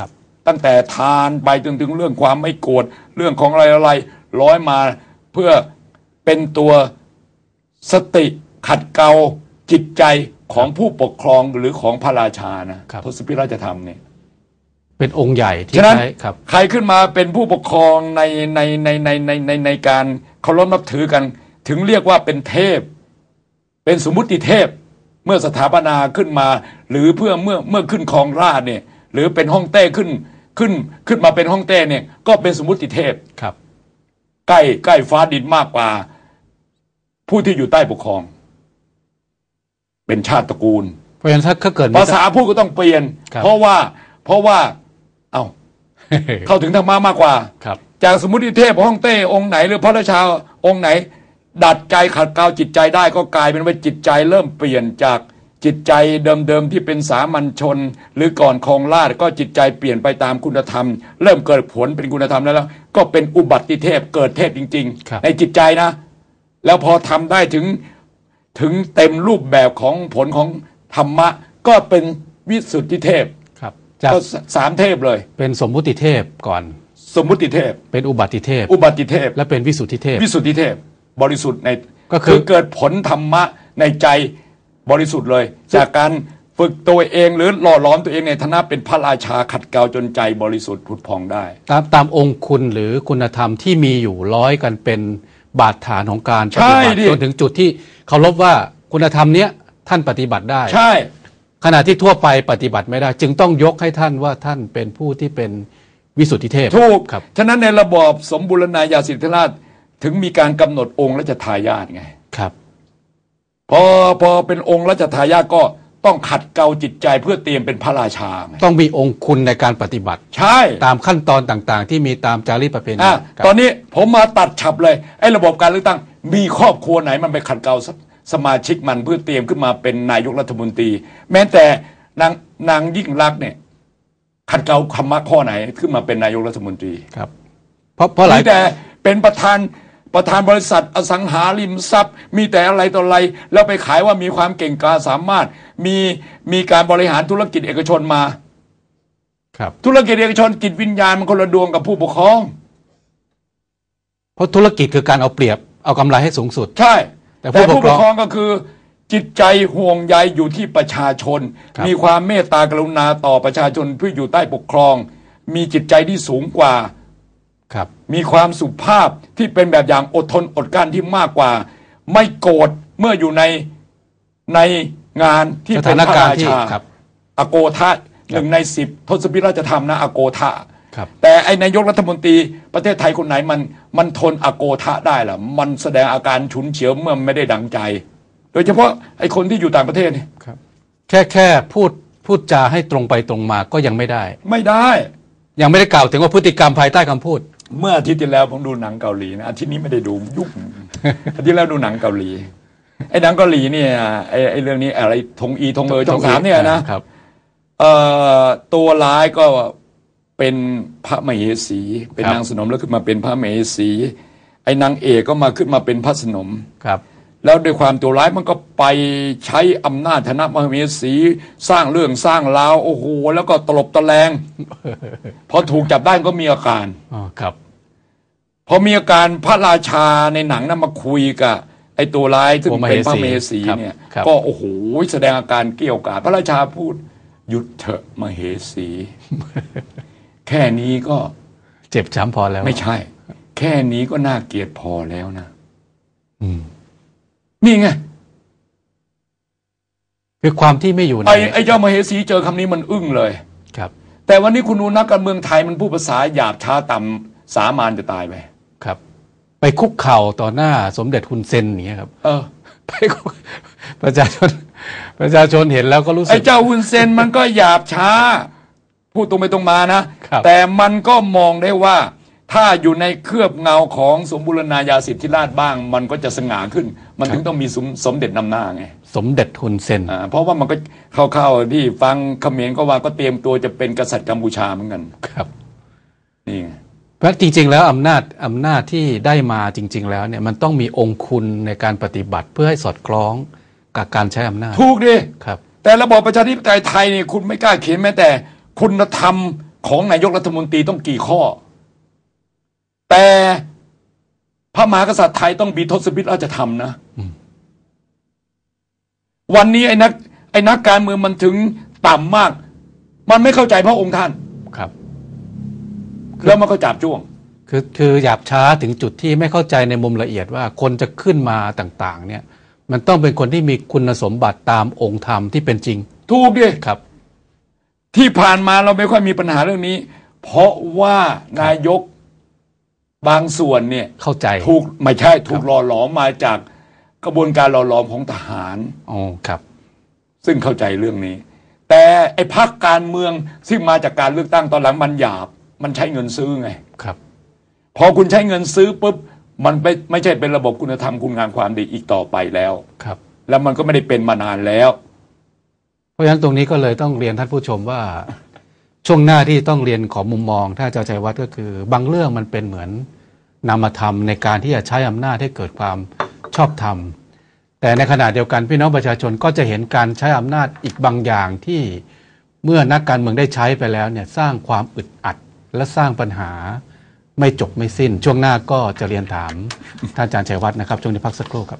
ตั้งแต่ทานไปจนถึงเรื่องความไม่โกรธเรื่องของอะไรอะไรร้อยมาเพื่อเป็นตัวสติขัดเกลาจิตใจของผู้ปกครองหรือของพระราชานะทศพิราชธรรมเนี่ยเป็นองค์ใหญ่ที่ใช้ครับใครขึ้นมาเป็นผู้ปกครองในในในในในในในการเคารพนับถือกันถึงเรียกว่าเป็นเทพเป็นสมมุติเทพเมื่อสถาปนาขึ้นมาหรือเพื่อเมื่อเมื่อขึ้นครองราชเนี่ยหรือเป็นฮ่องเต้ขึ้นขึ้นขึ้นมาเป็นฮ่องเต้เนี่ยก็เป็นสมมุติเทพครับใกล้ใกล้ฟ้าดินมากกว่าผู้ที่อยู่ใต้ปกครองเป็นชาติตระกูลเพราะฉะนั้นถ้าเกิดภาษาพูดก็ต้องเปลี่ยนเพราะว่าเพราะว่าเอาเข้าถึงธรรมะมากกว่าจากสมมุติเทพฮ่องเต้องค์ไหนหรือพระราชาองค์ไหนดัดใจขัดเกลาจิตใจได้ก็กลายเป็นว่าจิตใจเริ่มเปลี่ยนจากจิตใจเดิมๆที่เป็นสามัญชนหรือก่อนครองราชย์ก็จิตใจเปลี่ยนไปตามคุณธรรมเริ่มเกิดผลเป็นคุณธรรมแล้วก็เป็นอุบัติเทพเกิดเทพจริงๆในจิตใจนะแล้วพอทำได้ถึงถึงเต็มรูปแบบของผลของธรรมะก็เป็นวิสุทธิเทพครับก็สามเทพเลยเป็นสมมุติเทพก่อนสมมุติเทพเป็นอุบัติเทพอุบัติเทพและเป็นวิสุทธิเทพวิสุทธิเทพบริสุทธิ์ในก็คือเกิดผลธรรมะในใจบริสุทธิ์เลยจากการฝึกตัวเองหรือหล่อหลอมตัวเองในฐานะเป็นพระราชาขัดเกลาจนใจบริสุทธิ์ผุดพองได้ตามตามองค์คุณหรือคุณธรรมที่มีอยู่ร้อยกันเป็นบาดฐานของการปฏิบัติจนถึงจุดที่เคารพว่าคุณธรรมเนี้ยท่านปฏิบัติได้ใช่ขณะที่ทั่วไปปฏิบัติไม่ได้จึงต้องยกให้ท่านว่าท่านเป็นผู้ที่เป็นวิสุทธิเทพถูกครับฉะนั้นในระบอบสมบูรณาญาสิทธิราชถึงมีการกำหนดองค์รัชทายาทไงครับพอพอเป็นองค์รัชทายาทก็ต้องขัดเกลาจิตใจเพื่อเตรียมเป็นพระราชาต้องมีองค์คุณในการปฏิบัติใช่ตามขั้นตอนต่างๆที่มีตามจารีตประเพณีตอนนี้ผมมาตัดฉับเลยไอ้ระบบการเลือกตั้งมีครอบครัวไหนมันไปขัดเกลาสมาชิกมันเพื่อเตรียมขึ้นมาเป็นนายกรัฐมนตรีแม้แต่นางนางยิ่งลักษณ์เนี่ยขัดเกลาคำมะข้อไหนขึ้นมาเป็นนายกรัฐมนตรีครับเพราะเพราะหลายแต่เป็นประธานประธานบริษัทอสังหาริมทรัพย์มีแต่อะไรต่ออะไรแล้วไปขายว่ามีความเก่งกาจสามารถมีมีการบริหารธุรกิจเอกชนมาครับธุรกิจเอกชนจิตวิญญาณมันคนละดวงกับผู้ปกครองเพราะธุรกิจคือการเอาเปรียบเอากำไรให้สูงสุดใช่แต่ผู้ปกครองก็คือจิตใจห่วงใยอยู่ที่ประชาชนมีความเมตตากรุณาต่อประชาชนผู้อยู่ใต้ปกครองมีจิตใจที่สูงกว่าครับมีความสุภาพที่เป็นแบบอย่างอดทนอดกลั้นที่มากกว่าไม่โกรธเมื่ออยู่ในในงานที่เป็นพระราชาอโกธาหนึ่งในสิบทศพิราชธรรมนะอโกธาแต่ไอ้นายกรัฐมนตรีประเทศไทยคนไหนมันมันทนอโกธาได้ล่ะมันแสดงอาการฉุนเฉียวเมื่อไม่ได้ดังใจโดยเฉพาะไอ้คนที่อยู่ต่างประเทศนี่แค่แค่พูดพูดจาให้ตรงไปตรงมาก็ยังไม่ได้ไม่ได้ยังไม่ได้กล่าวถึงว่าพฤติกรรมภายใต้คำพูดเมื่ออาทิตย์ที่แล้วผมดูหนังเกาหลีนะอาทิตย์นี้ไม่ได้ดูยุ่งอาทิตย์แล้วดูหนังเกาหลีไอ้หนังเกาหลีเนี่ยไอ้ไอ้เรื่องนี้อะไรทงอีทงเอยทงสามเนี่ยนะครับเอ่อตัวร้ายก็เป็นพระมเหสีเป็นนางสนมแล้วขึ้นมาเป็นพระมเหสีไอ้นางเอกก็มาขึ้นมาเป็นพระสนมครับแล้วด้วยความตัวร้ายมันก็ไปใช้อำนาจฐานะมเหสีสร้างเรื่องสร้างราวโอ้โหแล้วก็ตลบตะแลงพอถูกจับได้ก็มีอาการอ๋อครับพอมีอาการพระราชาในหนังนั้นมาคุยกับไอ้ตัวร้ายซึ่งเป็นพระมเหสีเนี่ยก็โอ้โหแสดงอาการเกี่ยวกาดพระราชาพูดหยุดเถอะมเหสีแค่นี้ก็เจ็บช้ำพอแล้วไม่ใช่แค่นี้ก็น่าเกลียดพอแล้วนะอืมนี่ไงคือความที่ไม่อยู่ในไอ้ไอ้เจ้ามเหสีเจอคำนี้มันอึ้งเลยครับแต่วันนี้คุณดูนักการเมืองไทยมันพูดภาษาหยาบช้าต่ำสามัญจะตายไปครับไปคุกเข่าต่อหน้าสมเด็จฮุนเซนอย่างเงี้ยครับเออไปประชาชนประชาชนเห็นแล้วก็รู้สึกไอ้เจ้าฮุนเซนมันก็หยาบช้าพูดตรงไปตรงมานะแต่มันก็มองได้ว่าถ้าอยู่ในเครือบเงาของสมบูรณาญาสิทธิราชบ้างมันก็จะสง่าขึ้นมันถึงต้องมีสมเด็จนำหน้าไงสมเด็จฮุนเซนอ่าเพราะว่ามันก็เข้าๆที่ฟังเขมรก็ว่าก็เตรียมตัวจะเป็นกษัตริย์กัมพูชาเหมือนกันครับนี่เพราะจริงๆแล้วอำนาจอำนาจที่ได้มาจริงๆแล้วเนี่ยมันต้องมีองค์คุณในการปฏิบัติเพื่อให้สอดคล้องกับการใช้อำนาจถูกดิครับแต่ระบอบประชาธิปไตยไทยนี่คุณไม่กล้าเขียนแม้แต่คุณธรรมของนายกรัฐมนตรีต้องกี่ข้อแต่พระมหากษัตริย์ไทยต้องมีทศพิธราชธรรมนะวันนี้ไอ้นักไอ้นักการเมืองมันถึงต่ำมากมันไม่เข้าใจพระองค์ท่านครับแล้วมันก็จับจ้วงคือคือหยาบช้าถึงจุดที่ไม่เข้าใจในมุมละเอียดว่าคนจะขึ้นมาต่างๆเนี่ยมันต้องเป็นคนที่มีคุณสมบัติตามองค์ธรรมที่เป็นจริงถูกดิครับที่ผ่านมาเราไม่ค่อยมีปัญหาเรื่องนี้เพราะว่านายกบางส่วนเนี่ยเข้าใจถูกไม่ใช่ถูกหล่อหลอมมาจากกระบวนการหล่อหลอมของทหารอ๋อครับซึ่งเข้าใจเรื่องนี้แต่ไอ้พรรคการเมืองซึ่งมาจากการเลือกตั้งตอนหลังมันหยาบมันใช้เงินซื้อไงครับพอคุณใช้เงินซื้อปุ๊บมันไม่ไม่ใช่เป็นระบบคุณธรรมคุณงามความดีอีกต่อไปแล้วครับแล้วมันก็ไม่ได้เป็นมานานแล้วเพราะฉะนั้นตรงนี้ก็เลยต้องเรียนท่านผู้ชมว่าช่วงหน้าที่ต้องเรียนขอมุมมองถ้าอาจารย์ชัยวัฒน์ก็คือบางเรื่องมันเป็นเหมือนนามธรรมในการที่จะใช้อำนาจให้เกิดความชอบธรรมแต่ในขณะเดียวกันพี่น้องประชาชนก็จะเห็นการใช้อำนาจอีกบางอย่างที่เมื่อนักการเมืองได้ใช้ไปแล้วเนี่ยสร้างความอึดอัดและสร้างปัญหาไม่จบไม่สิ้นช่วงหน้าก็จะเรียนถามท่านอาจารย์ชัยวัฒน์นะครับช่วงนี้พักสักครู่ครับ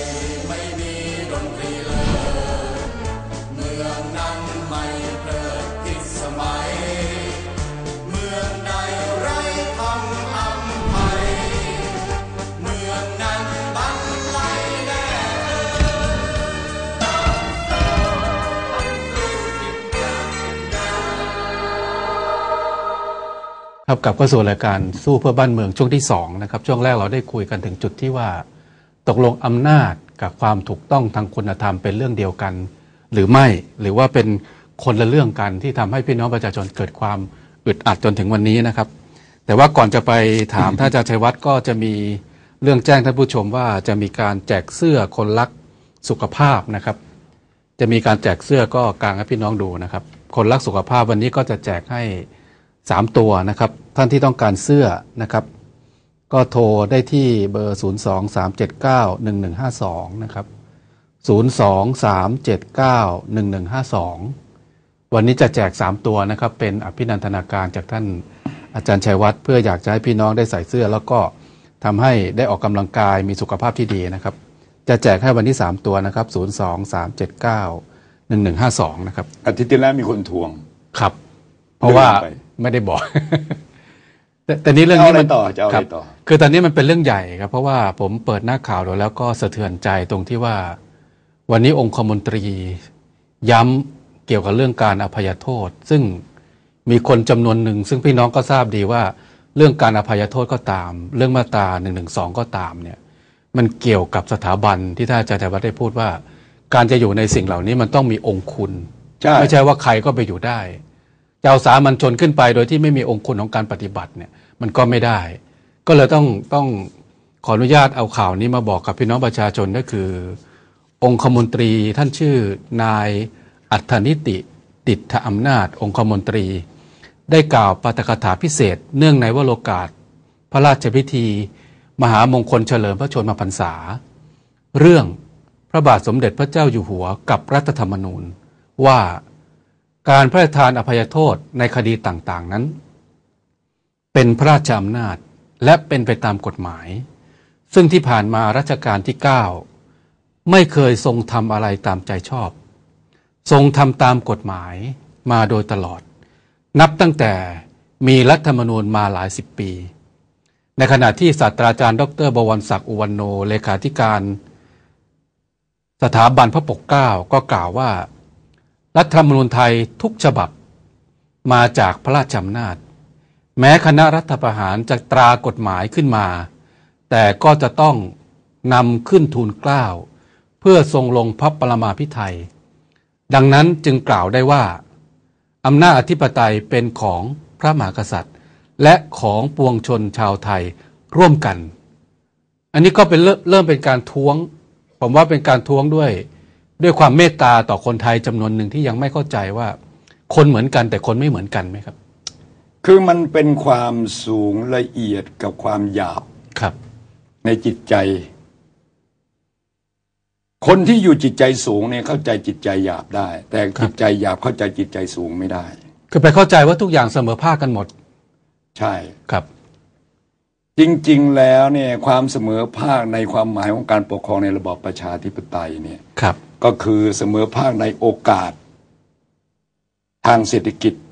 ครับกลับเข้าสู่รายการสู้เพื่อบ้านเมืองช่วงที่สองนะครับช่วงแรกเราได้คุยกันถึงจุดที่ว่าตกลงอำนาจกับความถูกต้องทางคุณธรรมเป็นเรื่องเดียวกันหรือไม่หรือว่าเป็นคนละเรื่องกันที่ทำให้พี่น้องประชาชนเกิดความอึดอัดจนถึงวันนี้นะครับแต่ว่าก่อนจะไปถามท่านอาจารย์ชัยวัฒน์ก็จะมีเรื่องแจ้งท่านผู้ชมว่าจะมีการแจกเสื้อคนรักสุขภาพนะครับจะมีการแจกเสื้อก็กางให้พี่น้องดูนะครับคนรักสุขภาพวันนี้ก็จะแจกให้สามตัวนะครับท่านที่ต้องการเสื้อนะครับก็โทรได้ที่เบอร์ศูนย์ สอง สาม เจ็ด เก้า หนึ่ง หนึ่ง ห้า สองนะครับศูนย์ สอง สาม เจ็ด เก้า หนึ่ง หนึ่ง ห้า สองวันนี้จะแจกสามตัวนะครับเป็นอภินันทนาการจากท่านอาจารย์ชัยวัฒน์เพื่ออยากจะให้พี่น้องได้ใส่เสื้อแล้วก็ทำให้ได้ออกกำลังกายมีสุขภาพที่ดีนะครับจะแจกให้วันที่สามตัวนะครับศูนย์ สอง สาม เจ็ด เก้า หนึ่ง หนึ่ง ห้า สองนะครับอาทิตย์ที่แล้วมีคนทวงครับเพราะว่าไม่ได้บอก แต่แต่นี้เรื่องนี้มันต่อจะเอาอะไรต่อคือตอนนี้มันเป็นเรื่องใหญ่ครับเพราะว่าผมเปิดหน้าข่าวดูแล้วก็สะเทือนใจตรงที่ว่าวันนี้องคมนตรีย้ำเกี่ยวกับเรื่องการอภัยโทษซึ่งมีคนจำนวนหนึ่งซึ่งพี่น้องก็ทราบดีว่าเรื่องการอภัยโทษก็ตามเรื่องมาตราหนึ่งหนึ่งสองก็ตามเนี่ยมันเกี่ยวกับสถาบันที่ท่านอาจารย์ชัยวัฒน์ได้พูดว่าการจะอยู่ในสิ่งเหล่านี้มันต้องมีองค์คุณไม่ใช่ว่าใครก็ไปอยู่ได้จะเอาสามัญชนขึ้นไปโดยที่ไม่มีองค์คุณของการปฏิบัติเนี่ยมันก็ไม่ได้ก็เลยต้องต้องขออนุญาตเอาข่าวนี้มาบอกกับพี่น้องประชาชนก็คือองคมนตรีท่านชื่อนายอัฏฐนิติดิษฐอำนาจองคมนตรีได้กล่าวปาฐกถาพิเศษเนื่องในวโรกาสพระราชพิธีมหามงคลเฉลิมพระชนมพรรษาเรื่องพระบาทสมเด็จพระเจ้าอยู่หัวกับรัฐธรรมนูญว่าการพระราชทานอภัยโทษในคดีต่างๆนั้นเป็นพระราชอำนาจและเป็นไปตามกฎหมายซึ่งที่ผ่านมารัชกาลที่เก้าไม่เคยทรงทำอะไรตามใจชอบทรงทำตามกฎหมายมาโดยตลอดนับตั้งแต่มีรัฐธรรมนูญมาหลายสิบปีในขณะที่ศาสตราจารย์ดร.บวรศักดิ์อุวันโนเลขาธิการสถาบันพระปกเกล้าก็กล่าวว่ารัฐธรรมนูญไทยทุกฉบับมาจากพระราชอำนาจแม้คณะรัฐประหารจะตรากฎหมายขึ้นมาแต่ก็จะต้องนำขึ้นทูลเกล้าเพื่อทรงลงพระปรมาภิไธยดังนั้นจึงกล่าวได้ว่าอำนาจอธิปไตยเป็นของพระมหากษัตริย์และของปวงชนชาวไทยร่วมกันอันนี้ก็เป็นเริ่มเป็นการท้วงผมว่าเป็นการท้วงด้วยด้วยความเมตตาต่อคนไทยจำนวนหนึ่งที่ยังไม่เข้าใจว่าคนเหมือนกันแต่คนไม่เหมือนกันไหมครับคือมันเป็นความสูงละเอียดกับความหยาบครับในจิตใจคนที่อยู่จิตใจสูงเนี่ยเข้าใจจิตใจหยาบได้แต่จิตใจหยาบเข้าใจจิตใจสูงไม่ได้คือไปเข้าใจว่าทุกอย่างเสมอภาคกันหมดใช่ครับจริงๆแล้วเนี่ยความเสมอภาคในความหมายของการปกครองในระบอบประชาธิปไตยเนี่ยครับก็คือเสมอภาคในโอกาสทางเศรษฐกิจ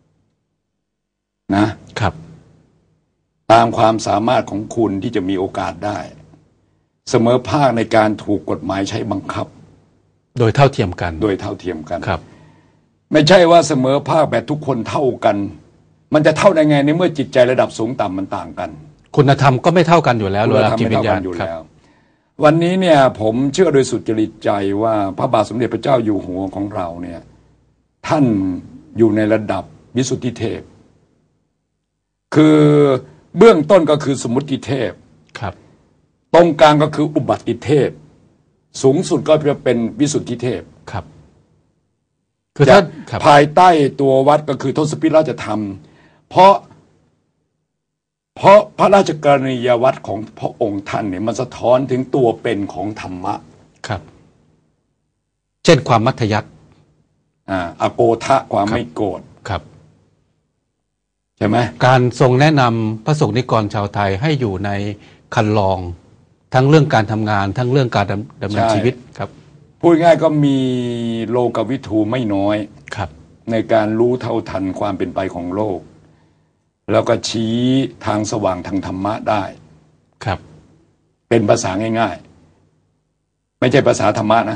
นะครับตามความสามารถของคุณที่จะมีโอกาสได้เสมอภาคในการถูกกฎหมายใช้บังคับโดยเท่าเทียมกันโดยเท่าเทียมกันครับไม่ใช่ว่าเสมอภาคแบบทุกคนเท่ากันมันจะเท่าได้ไงในเมื่อจิตใจระดับสูงต่ำมันต่างกันคุณธรรมก็ไม่เท่ากันอยู่แล้วคุณธรรมไม่เท่ากันอยู่แล้ววันนี้เนี่ยผมเชื่อโดยสุจริตใจว่าพระบาทสมเด็จพระเจ้าอยู่หัวของเราเนี่ยท่านอยู่ในระดับวิสุทธิเทพคือเบื้องต้นก็คือสมุติเทพครับตรงกลางก็คืออุบัติเทพสูงสุดก็จะเป็นวิสุทธิเทพครับคือถ้าภายใต้ตัววัดก็คือทศพิราชธรรมเพราะเพราะพระราชกรณียวัตรของพระองค์ท่านเนี่ยมันสะท้อนถึงตัวเป็นของธรรมะครับเช่นความมัธยัสถ์อ่าอโกทะความไม่โกรธครับใช่ไหมการทรงแนะนำพระสงฆ์นิกรชาวไทยให้อยู่ในคันลองทั้งเรื่องการทำงานทั้งเรื่องการดำเนินชีวิตครับพูดง่ายก็มีโลกวิถูไม่น้อยครับในการรู้เท่าทันความเป็นไปของโลกแล้วก็ชี้ทางสว่างทางธรรมะได้ครับเป็นภาษาง่ายๆไม่ใช่ภาษาธรรมะนะ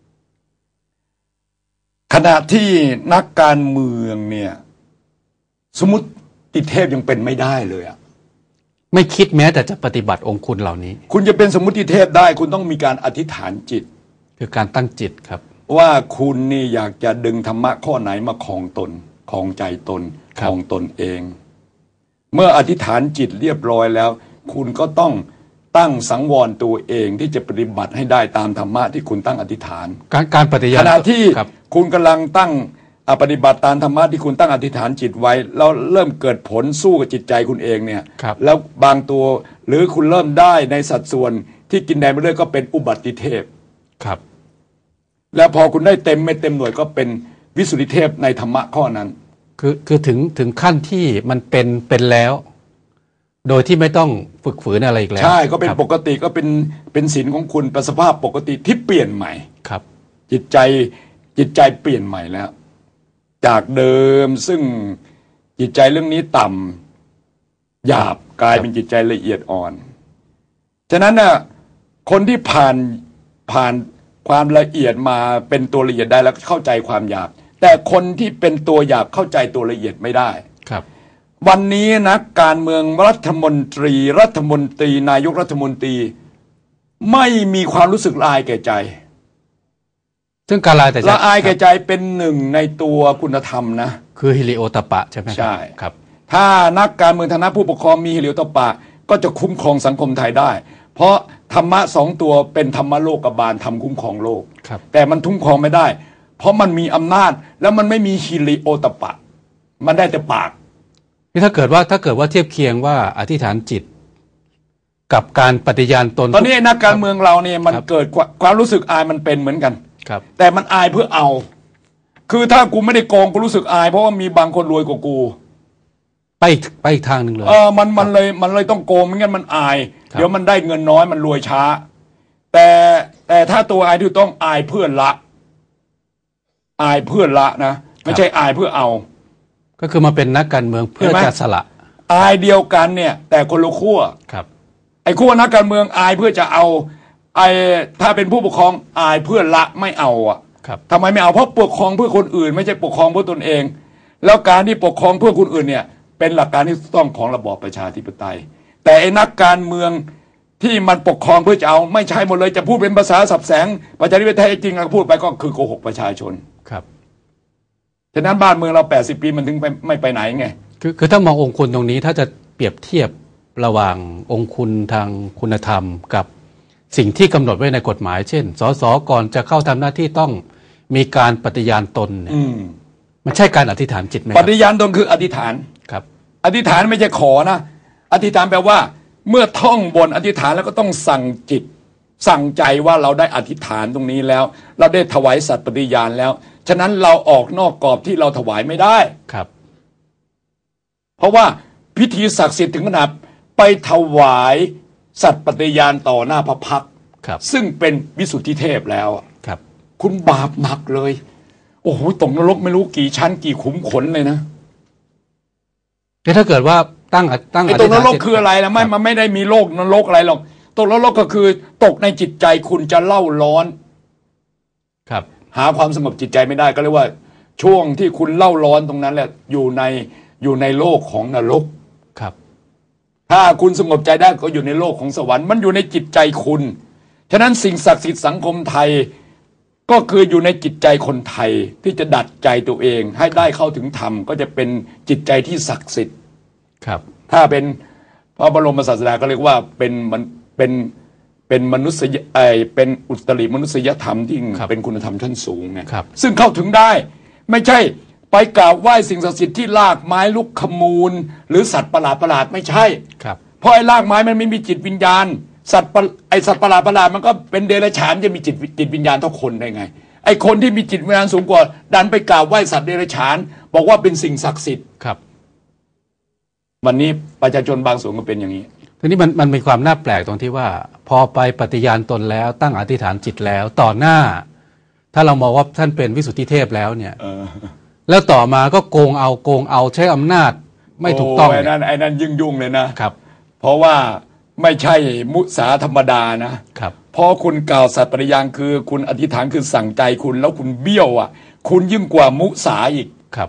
ขณะที่นักการเมืองเนี่ยสมมุติเทพยังเป็นไม่ได้เลยอ่ะไม่คิดแม้แต่จะปฏิบัติองค์คุณเหล่านี้คุณจะเป็นสมมุติเทพได้คุณต้องมีการอธิษฐานจิตคือการตั้งจิตครับว่าคุณนี่อยากจะดึงธรรมะข้อไหนมาครองตนครองใจตนครองตนเองเมื่ออธิษฐานจิตเรียบร้อยแล้วคุณก็ต้องตั้งสังวรตัวเองที่จะปฏิบัติให้ได้ตามธรรมะที่คุณตั้งอธิษฐานการการปฏิญาณขณะที่คุณกำลังตั้งปฏิบัติตามธรรมะที่คุณตั้งอธิษฐานจิตไว้แล้วเริ่มเกิดผลสู้กับจิตใจคุณเองเนี่ยแล้วบางตัวหรือคุณเริ่มได้ในสัดส่วนที่กินแดงไปเรื่อยก็เป็นอุบัติเทพครับแล้วพอคุณได้เต็มไม่เต็มหน่วยก็เป็นวิสุทธิเทพในธรรมะข้อนั้นคือคือถึงถึงขั้นที่มันเป็นเป็นแล้วโดยที่ไม่ต้องฝึกฝืนอะไรอีกแล้วใช่ก็เป็นปกติก็เป็นเป็นศีลของคุณเป็นสภาพปกติที่เปลี่ยนใหม่ครับจิตใจจิตใจเปลี่ยนใหม่แล้วจากเดิมซึ่งจิตใจเรื่องนี้ต่ำหยาบกลายเป็นจิตใจละเอียดอ่อนฉะนั้นน่ะคนที่ผ่านผ่านความละเอียดมาเป็นตัวละเอียดได้แล้วเข้าใจความหยาบแต่คนที่เป็นตัวหยาบเข้าใจตัวละเอียดไม่ได้ครับวันนี้นะการเมืองรัฐมนตรีรัฐมนตรีนายกรัฐมนตรีไม่มีความรู้สึกละอายแก่ใจซึ่งการละอายแต่ใจละอายแก่ใจเป็นหนึ่งในตัวคุณธรรมนะคือฮิริโอตปะใช่ไหมใช่ครับถ้านักการเมืองฐานะผู้ปกครองมีฮิริโอตปะก็จะคุ้มครองสังคมไทยได้เพราะธรรมะสองตัวเป็นธรรมะโลกบาลทำคุ้มครองโลกแต่มันคุ้มครองไม่ได้เพราะมันมีอำนาจแล้วมันไม่มีฮิริโอตปะมันได้แต่ปากนี่ถ้าเกิดว่าถ้าเกิดว่าเทียบเคียงว่าอธิษฐานจิตกับการปฏิญาณตนตอนนี้นักการเมืองเราเนี่ยมันเกิดความรู้สึกอายมันเป็นเหมือนกันครับแต่มันอายเพื่อเอาคือถ้ากูไม่ได้โกงกูรู้สึกอายเพราะว่ามีบางคนรวยกว่ากูไปไปอีกทางหนึ่งเลยเออมันมันเลยมันเลยต้องโกงไม่งั้นมันอายเดี๋ยวมันได้เงินน้อยมันรวยช้าแต่แต่ถ้าตัวอายที่ต้องอายเพื่อละอายเพื่อละนะไม่ใช่อายเพื่อเอาก็คือมาเป็นนักการเมืองเพื่อจะสละอายเดียวกันเนี่ยแต่คนละขั้วครับไอ้ขั้วนักการเมืองอายเพื่อจะเอาไอ้ถ้าเป็นผู้ปกครองอายเพื่อละไม่เอาอ่ะทำไมไม่เอาเพราะปกครองเพื่อคนอื่นไม่ใช่ปกครองเพื่อตนเองแล้วการที่ปกครองเพื่อคนอื่นเนี่ยเป็นหลักการที่ต้องของระบอบประชาธิปไตยแต่ไอ้นักการเมืองที่มันปกครองเพื่อจะเอาไม่ใช่หมดเลยจะพูดเป็นภาษาสับแสงประชาธิปไตยจริงๆพูดไปก็คือโกหกประชาชนครับฉะนั้นบ้านเมืองเราแปดสิบปีมันถึงไม่ไม่ไปไหนไงคือคือถ้ามององค์คุณตรงนี้ถ้าจะเปรียบเทียบระหว่างองค์คุณทางคุณธรรมกับสิ่งที่กำหนดไว้ในกฎหมายเช่นสสก่อนจะเข้าทำหน้าที่ต้องมีการปฏิญาณตนเนี่ยมันใช่การอธิษฐานจิตไหมปฏิญาณตนคืออธิษฐานครับอธิษฐานไม่ใช่ขอนะอธิษฐานแปลว่าเมื่อท่องบนอธิษฐานแล้วก็ต้องสั่งจิตสั่งใจว่าเราได้อธิษฐานตรงนี้แล้วเราได้ถวายสัตย์ปฏิญาณแล้วฉะนั้นเราออกนอกกรอบที่เราถวายไม่ได้ครับเพราะว่าพิธีศักดิ์สิทธิ์ถึงขนาดไปถวายสัตย์ปฏิญาณต่อหน้าพระพักตร์ซึ่งเป็นวิสุทธิเทพแล้วครับคุณบาปหนักเลยโอ้โหตกนรกไม่รู้กี่ชั้นกี่ขุมขนเลยนะแต่ถ้าเกิดว่าตั้งตั้งไอ้ตกนรกคืออะไรนะไม่มันไม่ได้มีโลกนรกอะไรหรอกตกนรกก็คือตกในจิตใจคุณจะเล่าร้อนครับหาความสงบจิตใจไม่ได้ก็เรียกว่าช่วงที่คุณเล่าร้อนตรงนั้นแหละอยู่ในอยู่ในโลกของนรกครับถ้าคุณสงบใจได้ก็อยู่ในโลกของสวรรค์มันอยู่ในจิตใจคุณฉะนั้นสิ่งศักดิ์สิทธิ์สังคมไทยก็คืออยู่ในจิตใจคนไทยที่จะดัดใจตัวเองให้ได้เข้าถึงธรรมก็จะเป็นจิตใจที่ศักดิ์สิทธิ์ครับถ้าเป็นพระบรมศาสดาก็เรียกว่าเป็นมันเป็นเป็นมนุษยไอเป็นอุตริมนุษยธรรมที่เป็นคุณธรรมชั้นสูงไงซึ่งเข้าถึงได้ไม่ใช่ไปกราบไหว้สิ่งศักดิ์สิทธิ์ที่ลากไม้ลุกขมูลหรือสัตว์ประหลาดประหลาดไม่ใช่ครับเพราะไอ้ลากไม้มันไม่มีจิตวิญญาณสัตว์ไอสัตว์ประหลาดประหลาดมันก็เป็นเดรัจฉานจะมีจิตจิตวิญญาณเท่าคนได้ไงไอคนที่มีจิตวิญญาณสูงกว่าดันไปกราบไหว้สัตว์เดรัจฉานบอกว่าเป็นสิ่งศักดิ์สิทธิ์ครับวันนี้ประชาชนบางส่วนก็เป็นอย่างนี้ทีนี้มันมันมีความน่าแปลกตรงที่ว่าพอไปปฏิญาณตนแล้วตั้งอธิษฐานจิตแล้วต่อหน้าถ้าเรามองว่าท่านเป็นวิสุทธิเทพแล้วเนี่ยแล้วต่อมาก็โกงเอาโกงเอาใช้อำนาจไม่ถูกต้องไอ้นั่นไอ้นั่นยิ่งยุ่งเลยนะครับเพราะว่าไม่ใช่มุสาธรรมดานะครับเพราะคุณกล่าวสัตย์ปฏิญาณคือคุณอธิษฐานคือสั่งใจคุณแล้วคุณเบี้ยวอ่ะคุณยิ่งกว่ามุสาอีกครับ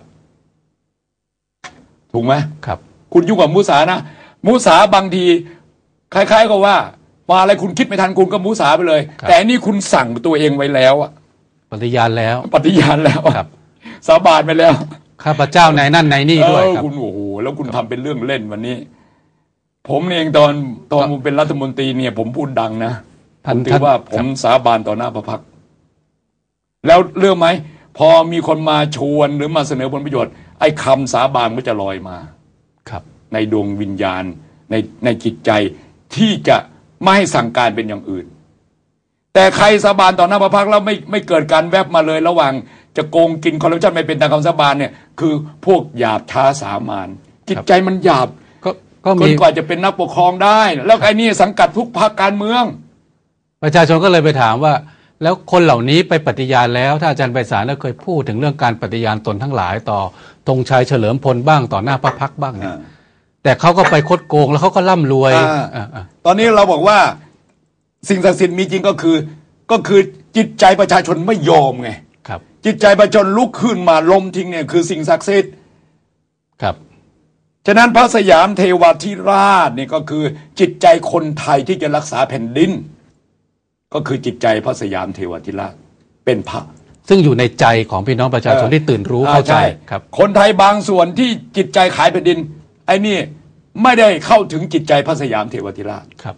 ถูกไหมครับคุณยุ่งกว่ามุสานะมุสาบางทีคล้ายๆกับว่ามาอะไรคุณคิดไม่ทันคุณก็มุสาไปเลยแต่นี่คุณสั่งตัวเองไว้แล้วอ่ะปฏิญาณแล้วปฏิญาณแล้วครับสาบานไปแล้วข้าพเจ้าในนั่นในนี่ด้วยครับคุณโอ้โหแล้วคุณทำเป็นเรื่องเล่นวันนี้ผมเองตอนตอนผมเป็นรัฐมนตรีเนี่ยผมพูดดังนะผมถือว่าผมสาบานต่อหน้าพระพักตร์แล้วเรื่องไหมพอมีคนมาชวนหรือมาเสนอผลประโยชน์ไอ้คำสาบานก็จะลอยมาครับในดวงวิญญาณในในจิตใจที่จะไม่ให้สั่งการเป็นอย่างอื่นแต่ใครสาบานต่อหน้าพระพักตร์แล้วไม่ไม่เกิดการแวบมาเลยระหว่างจะโกงกินคอร์รัปชันไม่เป็นตามคำสาบานเนี่ยคือพวกหยาบช้าสามัญจิตใจมันหยาบก็ก็มีกว่าจะเป็นนักปกครองได้แล้วไอ้นี่สังกัดทุกพรรคการเมืองประชาชนก็เลยไปถามว่าแล้วคนเหล่านี้ไปปฏิญาณแล้วถ้าอาจารย์ไพศาลเคยพูดถึงเรื่องการปฏิญาณตนทั้งหลายต่อธงชัยเฉลิมพลบ้างต่อหน้าพระพักตร์บ้างเนี่ยแต่เขาก็ไปคดโกงแล้วเขาก็ร่ำรวยตอนนี้เราบอกว่าสิ่งศักดิ์สิทธิ์มีจริงก็คือก็คือจิตใจประชาชนไม่ยอมไงครับจิตใจประชาชนลุกขึ้นมาล้มทิ้งเนี่ยคือสิ่งศักดิ์สิทธิ์ครับฉะนั้นพระสยามเทวาธิราชเนี่ยก็คือจิตใจคนไทยที่จะรักษาแผ่นดินก็คือจิตใจพระสยามเทวาธิราชเป็นพระซึ่งอยู่ในใจของพี่น้องประชาชนที่ตื่นรู้เข้าใจครับคนไทยบางส่วนที่จิตใจขายแผ่นดินไอ้นี่ไม่ได้เข้าถึงจิตใจพระสยามเทวาธิราชครับ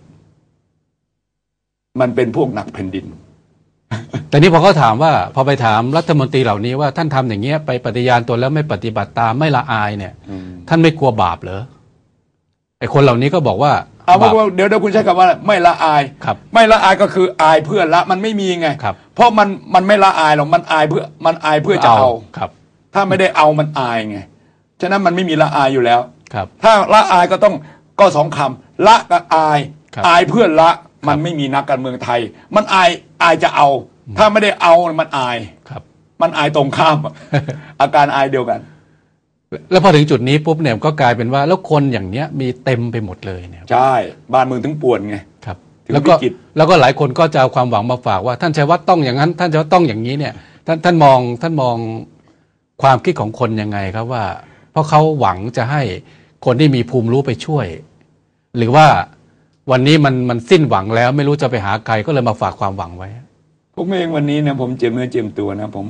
มันเป็นพวกหนักแผ่นดินแต่นี้พอเขาถามว่าพอไปถามรัฐมนตรีเหล่านี้ว่าท่านทำอย่างเงี้ยไปปฏิญาณตนแล้วไม่ปฏิบัติตามไม่ละอายเนี่ยท่านไม่กลัวบาปเหรอไอ้คนเหล่านี้ก็บอกว่าเอาเดี๋ยวเดี๋ยวคุณใช้คำว่าไม่ละอายครับไม่ละอายก็คืออายเพื่อละมันไม่มีไงครับเพราะมันมันไม่ละอายหรอกมันอายเพื่อมันอายเพื่อจะเอาครับถ้าไม่ได้เอามันอายไงฉะนั้นมันไม่มีละอายอยู่แล้วครับถ้าละอายก็ต้องก็สองคำละกับอายอายเพื่อละมันไม่มีนักการเมืองไทยมันอายอายจะเอาถ้าไม่ได้เอามันอายครับมันอายตรงข้าม อาการอายเดียวกันแล้วพอถึงจุดนี้ปุ๊บเนี่ยก็กลายเป็นว่าแล้วคนอย่างเนี้ยมีเต็มไปหมดเลยเนี่ยใช่บ้านเมืองถึงป่วนไงครับแล้วก็แล้วก็หลายคนก็จะเอาความหวังมาฝากว่าท่านชัยวัฒน์ต้องอย่างนั้นท่านชัยวัฒน์ต้องอย่างนี้เนี่ยท่านท่านมองท่านมองความคิดของคนยังไงครับว่าเพราะเขาหวังจะให้คนที่มีภูมิรู้ไปช่วยหรือว่าวันนี้มันมันสิ้นหวังแล้วไม่รู้จะไปหาใครก็เลยมาฝากความหวังไว้ผมเองวันนี้นะผมเจ็บเนื้อเจ็บตัวนะผม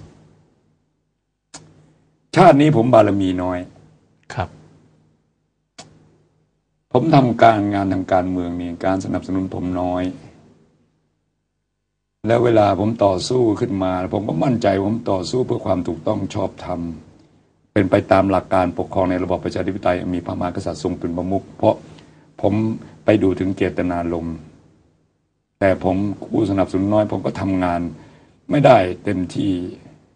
ชาตินี้ผมบารมีน้อยครับผมทำการงานทางการเมืองนี่การสนับสนุนผมน้อยแล้วเวลาผมต่อสู้ขึ้นมาผมก็มั่นใจผมต่อสู้เพื่อความถูกต้องชอบธรรมเป็นไปตามหลักการปกครองในระบอบประชาธิปไตยมีพระมหากษัตริย์ทรงเป็นประมุขเพราะผมไปดูถึงเจตนารมณ์แต่ผมผู้สนับสนุนน้อยผมก็ทำงานไม่ได้เต็มที่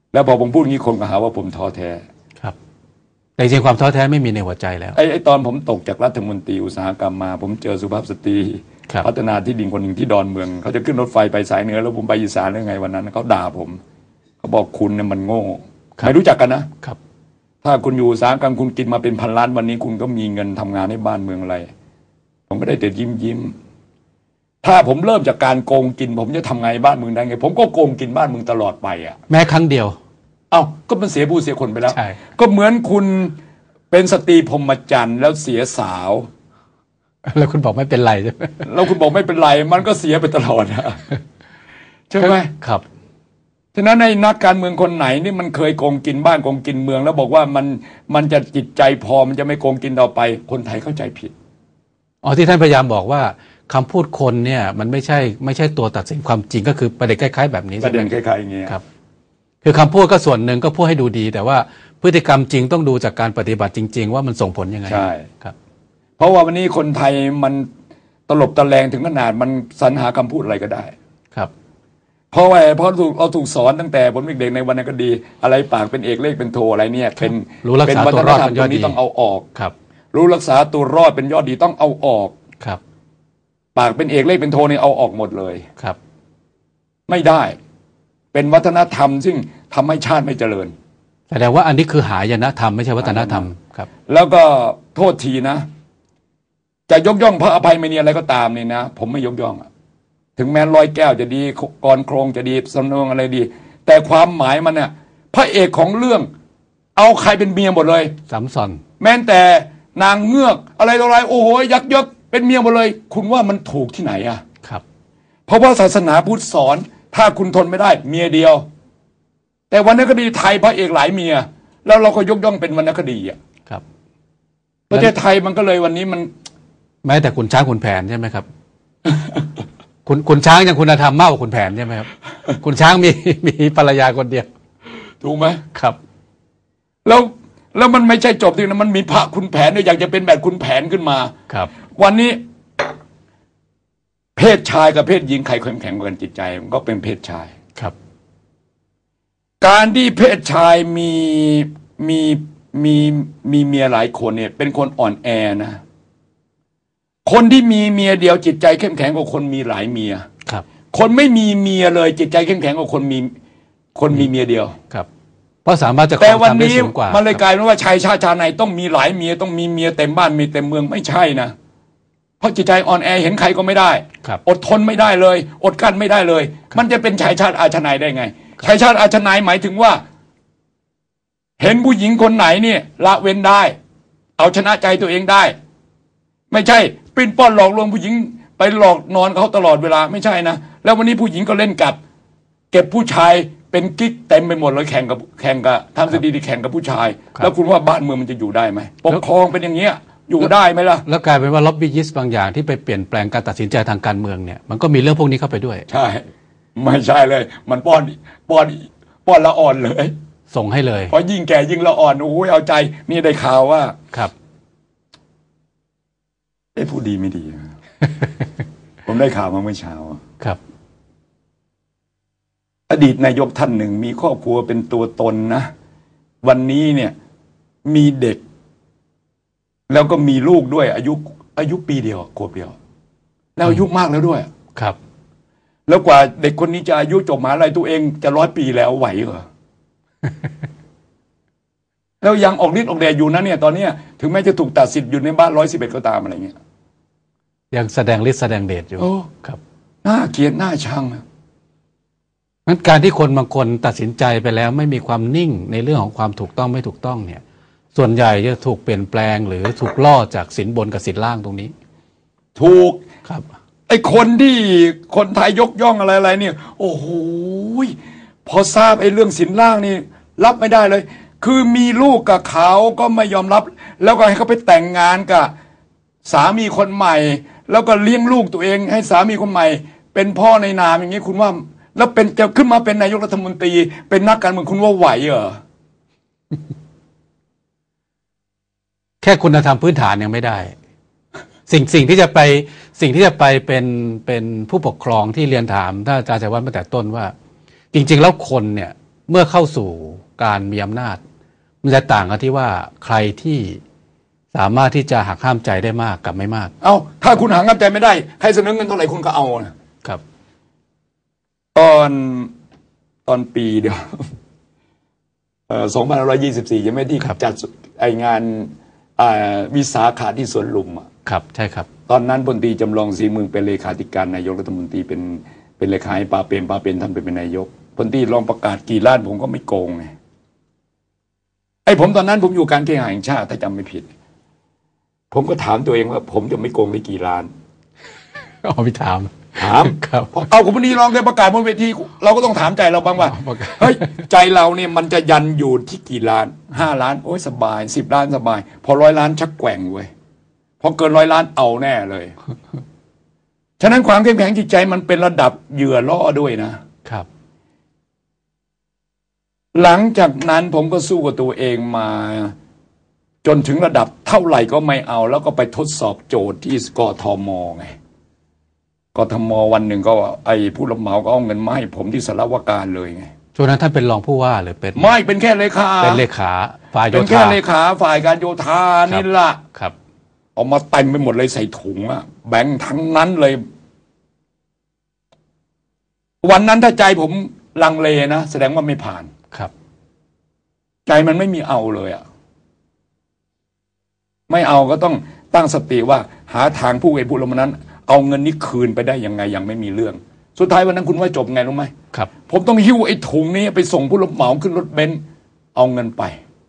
แล้วพอผมพูดงี้คนก็หาว่าผมท้อแท้ครับแต่จริงความท้อแท้ไม่มีในหัวใจแล้วไอ้ไอ้ตอนผมตกจากรัฐมนตรีอุตสาหกรรมมาผมเจอสุภาพสตรีพัฒนาที่ดินคนหนึ่งที่ดอนเมืองเขาจะขึ้นรถไฟไปสายเหนือแล้วผมไปอีสานหรือไงวันนั้นเขาด่าผมเขาบอกคุณเนี่ยมันโง่ไม่รู้จักกันนะครับถ้าคุณอยู่อุตสาหกรรมคุณกินมาเป็นพันล้านวันนี้คุณก็มีเงินทำงานให้บ้านเมืองอะไรผมก็ได้แต่ยิ้มยิ้มถ้าผมเริ่มจากการโกงกินผมจะทำไงบ้านเมืองได้ไงผมก็โกงกินบ้านเมืองตลอดไปอ่ะแม้ครั้งเดียวเอ้าก็มันเสียผู้เสียคนไปแล้วก็เหมือนคุณเป็นสตรีพรหมจรรย์แล้วเสียสาวแล้วคุณบอกไม่เป็นไรใช่ไหมแล้วคุณบอกไม่เป็นไรมันก็เสียไปตลอดอะใช่ไหมครับฉะนั้นในนักการเมืองคนไหนนี่มันเคยโกงกินบ้านโกงกินเมืองแล้วบอกว่ามันมันจะจิตใจพอมันจะไม่โกงกินต่อไปคนไทยเข้าใจผิดอ๋อที่ท่านพยายามบอกว่าคำพูดคนเนี่ยมันไม่ใช่ไม่ใช่ตัวตัดสินความจริงก็คือประเด็นคล้ายๆแบบนี้ประเด็นคล้ายๆอย่างเงี้ยครับคือคำพูดก็ส่วนหนึ่งก็พูดให้ดูดีแต่ว่าพฤติกรรมจริงต้องดูจากการปฏิบัติจริงๆว่ามันส่งผลยังไงใช่ครับเพราะว่าวันนี้คนไทยมันตลบตะแลงถึงขนาดมันสรรหาคำพูดอะไรก็ได้ครับเพราะว่าเพราะถูกเราถูกสอนตั้งแต่ผมเด็กๆในวันนั้นก็ดีอะไรปากเป็นเอกเลขเป็นโทอะไรเนี่ยเป็นรู้รักษาตัวรอดเป็นยอดดีต้องเอาออกครับรู้รักษาตัวรอดเป็นยอดดีต้องเอาออกครับปากเป็นเอกเลขเป็นโทนี่เอาออกหมดเลยครับไม่ได้เป็นวัฒนธรรมซึ่งทำให้ชาติไม่เจริญแสดงว่าอันนี้คือหายนะธรรมไม่ใช่วัฒนธรรมครับแล้วก็โทษทีนะจะยกย่องพระอภัยมณีอะไรก็ตามนี่นะผมไม่ยกย่องอ่ะถึงแม้ร้อยแก้วจะดีกรโครงจะดีสำนวนอะไรดีแต่ความหมายมันเนี่ยพระเอกของเรื่องเอาใครเป็นเมียหมดเลยสามซ้อนแม้แต่นางเงือกอะไรต่ออะไรโอ้โหยักยกเป็นเมียหมดเลยคุณว่ามันถูกที่ไหนอ่ะครับเพราะว่าศาสนาพุทธสอนถ้าคุณทนไม่ได้เมียเดียวแต่วรรณคดีไทยพระเอกหลายเมียแล้วเราก็ยกย่องเป็นวรรณคดีอ่ะครับประเทศไทยมันก็เลยวันนี้มันแม้แต่คุณช้างคุณแผนใช่ไหมครับ คุณคุณช้างยังคุณธรรมมากกว่าคุณแผนใช่ไหมครับ คุณช้างมีมีภรรยาคนเดียวถูกไหมครับแล้วแล้วมันไม่ใช่จบที่นั้นมันมีพระคุณแผนด้วยอยากจะเป็นแบบคุณแผนขึ้นมาครับวันนี้เพศชายกับเพศหญิงใครเข้มแข็งกว่ากันจิตใจมันก็เป็นเพศชายครับการที่เพศชายมีมีมีมีเมียหลายคนเนี่ยเป็นคนอ่อนแอนะคนที่มีเมียเดียวจิตใจเข้มแข็งกว่าคนมีหลายเมียครับคนไม่มีเมียเลยจิตใจเข้มแข็งกว่าคนมีคนมีเมียเดียวครับเพราะสามารถจะแต่วันนี้มันเลยกลายเป็นว่าชายชาติชาติไหนต้องมีหลายเมียต้องมีเมียเต็มบ้านมีเต็มเมืองไม่ใช่นะเพราะจิตใจอ่อนแอเห็นใครก็ไม่ได้อดทนไม่ได้เลยอดกั้นไม่ได้เลยมันจะเป็นชายชาติอาชนายได้ไงชายชาติอาชนายหมายถึงว่าเห็นผู้หญิงคนไหนเนี่ยละเว้นได้เอาชนะใจตัวเองได้ไม่ใช่ปิ้นป้อนหลอกลวงผู้หญิงไปหลอกนอนเขาตลอดเวลาไม่ใช่นะแล้ววันนี้ผู้หญิงก็เล่นกับเก็บผู้ชายเป็นกิ๊กเต็มไปหมดเลยแข่งกับแข่งกับทำสถิติแข่งกับผู้ชายแล้วคุณว่าบ้านเมืองมันจะอยู่ได้ไหมปกครองเป็นอย่างเงี้ยอยู่ได้ไหมล่ะแล้วกลายเป็นว่าล็อบบี้ยิสต์บางอย่างที่ไปเปลี่ยนแปลงการตัดสินใจทางการเมืองเนี่ยมันก็มีเรื่องพวกนี้เข้าไปด้วยใช่ไม่ใช่เลยมันป้อนป้อนป้อนละอ่อนเลยส่งให้เลยเพราะยิ่งแก่ยิ่งละอ่อนโอ้ยเอาใจนี่ได้ข่าวว่าครับไอ้ผู้ดีไม่ดี ผมได้ข่าวมาเมื่อเช้าครับอดีตนายกท่านหนึ่งมีครอบครัวเป็นตัวตนนะวันนี้เนี่ยมีเด็กแล้วก็มีลูกด้วยอายุอายุปีเดียวขวบเดียวแล้วอายุมากแล้วด้วยครับแล้วกว่าเด็กคนนี้จะอายุจบมหาวิทยาลัยตัวเองจะร้อยปีแล้วไหวเหรอ แล้วยังออกฤทธิ์ออกแดดอยู่นะเนี่ยตอนนี้ถึงแม้จะถูกตัดสิทธิ์อยู่ในบ้านร้อยสิบเอ็ดก็ตามอะไรเงี้ยยังแสดงฤทธิ์แสดงเดชอยู่ครับน่าเกลียดน่าชังงั้นการที่คนบางคนตัดสินใจไปแล้วไม่มีความนิ่งในเรื่องของความถูกต้องไม่ถูกต้องเนี่ยส่วนใหญ่จะถูกเปลี่ยนแปลงหรือถูกล่อจากสินบนกับสินล่างตรงนี้ถูกครับไอ้คนที่คนไทยยกย่องอะไรอะไรเนี่ยโอ้โหพอทราบไอ้เรื่องสินล่างนี่รับไม่ได้เลยคือมีลูกกับเขาก็ไม่ยอมรับแล้วก็ให้เขาไปแต่งงานกับสามีคนใหม่แล้วก็เลี้ยงลูกตัวเองให้สามีคนใหม่เป็นพ่อในนามอย่างนี้คุณว่าแล้วเป็นจะขึ้นมาเป็นนายกรัฐมนตรีเป็นนักการเมืองคุณว่าไหวเหรอแค่คุณธรรมพื้นฐานยังไม่ได้สิ่งสิ่งที่จะไปสิ่งที่จะไปเป็นเป็นผู้ปกครองที่เรียนถามถ้าอาจารย์ชัยวัฒน์มาแต่ต้นว่าจริงๆแล้วคนเนี่ยเมื่อเข้าสู่การมีอำนาจมันจะต่างกันที่ว่าใครที่สามารถที่จะหักห้ามใจได้มากกับไม่มากเอาถ้าคุณหักห้ามใจไม่ได้ให้เสนอเงินเท่าไหร่คุณก็เอานะครับตอนตอนปีเดียวเอ่อสองพันห้าร้อยยี่สิบสี่ยังไม่ที่จัดไองานวิสาขาที่สวนลุมอ่ะครับใช่ครับตอนนั้นพลตรีจำลองศรีเมืองเป็นเลขาธิการนายกรัฐมนตรีเป็นเป็นเลขาให้ปาเปรมปาเปรมท่านเป็นนายกพลตรีลองประกาศกี่ล้านผมก็ไม่โกงไงไอ้ผมตอนนั้นผมอยู่การเคหะแห่งชาติถ้าจำไม่ผิดผมก็ถามตัวเองว่าผมจะไม่โกงได้กี่ล้านเอาไปถามถามครับเอาคุณพลตรีลองได้ประกาศบนเวทีเราก็ต้องถามใจเราบ้างว่าเฮ้ยใจเราเนี่ยมันจะยันอยู่ที่กี่ล้านห้าล้านโอ้ยสบายสิบล้านสบายพอร้อยล้านชักแกว่งเว้ยพอเกินร้อยล้านเอาแน่เลยฉะนั้นความเข้มแข็งจิตใจมันเป็นระดับเหยื่อล่อด้วยนะครับหลังจากนั้นผมก็สู้กับตัวเองมาจนถึงระดับเท่าไหร่ก็ไม่เอาแล้วก็ไปทดสอบโจทย์ที่กทมไงกทมวันหนึ่งก็ไอ้ผู้รับเหมาก็เอาเงินมาให้ผมที่สารวการเลยไงช่วงนั้นท่านเป็นรองผู้ว่าหรือเป็นไม่เป็นแค่เลขาเป็นเลขาฝ่ายโยธาเป็นแค่เลขาฝ่ายการโยธานี่ล่ะครับเอามาเต็มไปหมดเลยใส่ถุงอะแบ่งทั้งนั้นเลยวันนั้นถ้าใจผมลังเลนะแสดงว่าไม่ผ่านครับใจมันไม่มีเอาเลยอะไม่เอาก็ต้องตั้งสติว่าหาทางผู้ไอ้ผู้ลงมานั้นเอาเงินนี้คืนไปได้ยังไงยังไม่มีเรื่องสุดท้ายวันนั้นคุณว่าจบไงรู้ไหมครับผมต้องหิ้วไอ้ถุงนี้ไปส่งผู้รับเหมาขึ้นรถเบนซ์เอาเงินไป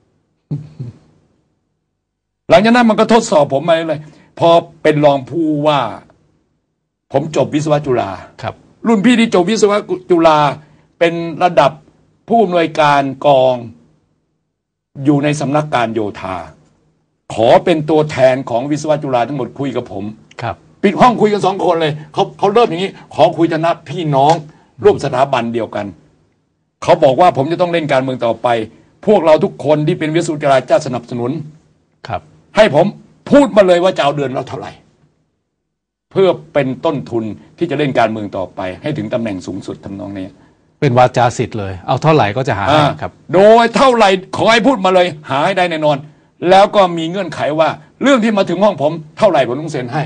หลังจากนั้นมันก็ทดสอบผมมาเลยพอเป็นรองผู้ว่าผมจบวิศวะจุฬาครับรุ่นพี่ที่จบวิศวะจุฬาเป็นระดับผู้อำนวยการกองอยู่ในสำนักการโยธาขอเป็นตัวแทนของวิศวะจุฬาทั้งหมดคุยกับผมครับปิดห้องคุยกันสองคนเลยเขาเขาเริ่มอย่างนี้ขอคุยฐานะพี่น้องร่วมสถาบันเดียวกันเขาบอกว่าผมจะต้องเล่นการเมืองต่อไปพวกเราทุกคนที่เป็นวิศวะจุฬาจะสนับสนุนครับให้ผมพูดมาเลยว่าจะเอาเดือนละเท่าไหร่เพื่อเป็นต้นทุนที่จะเล่นการเมืองต่อไปให้ถึงตำแหน่งสูงสุดทำนองนี้เป็นวาจาสิทธิ์เลยเอาเท่าไหร่ก็จะหาให้ครับโดยเท่าไหร่ขอให้พูดมาเลยหาให้ได้แน่นอนแล้วก็มีเงื่อนไขว่าเรื่องที่มาถึงห้องผมเท่าไหร่ผมต้องเซ็นให้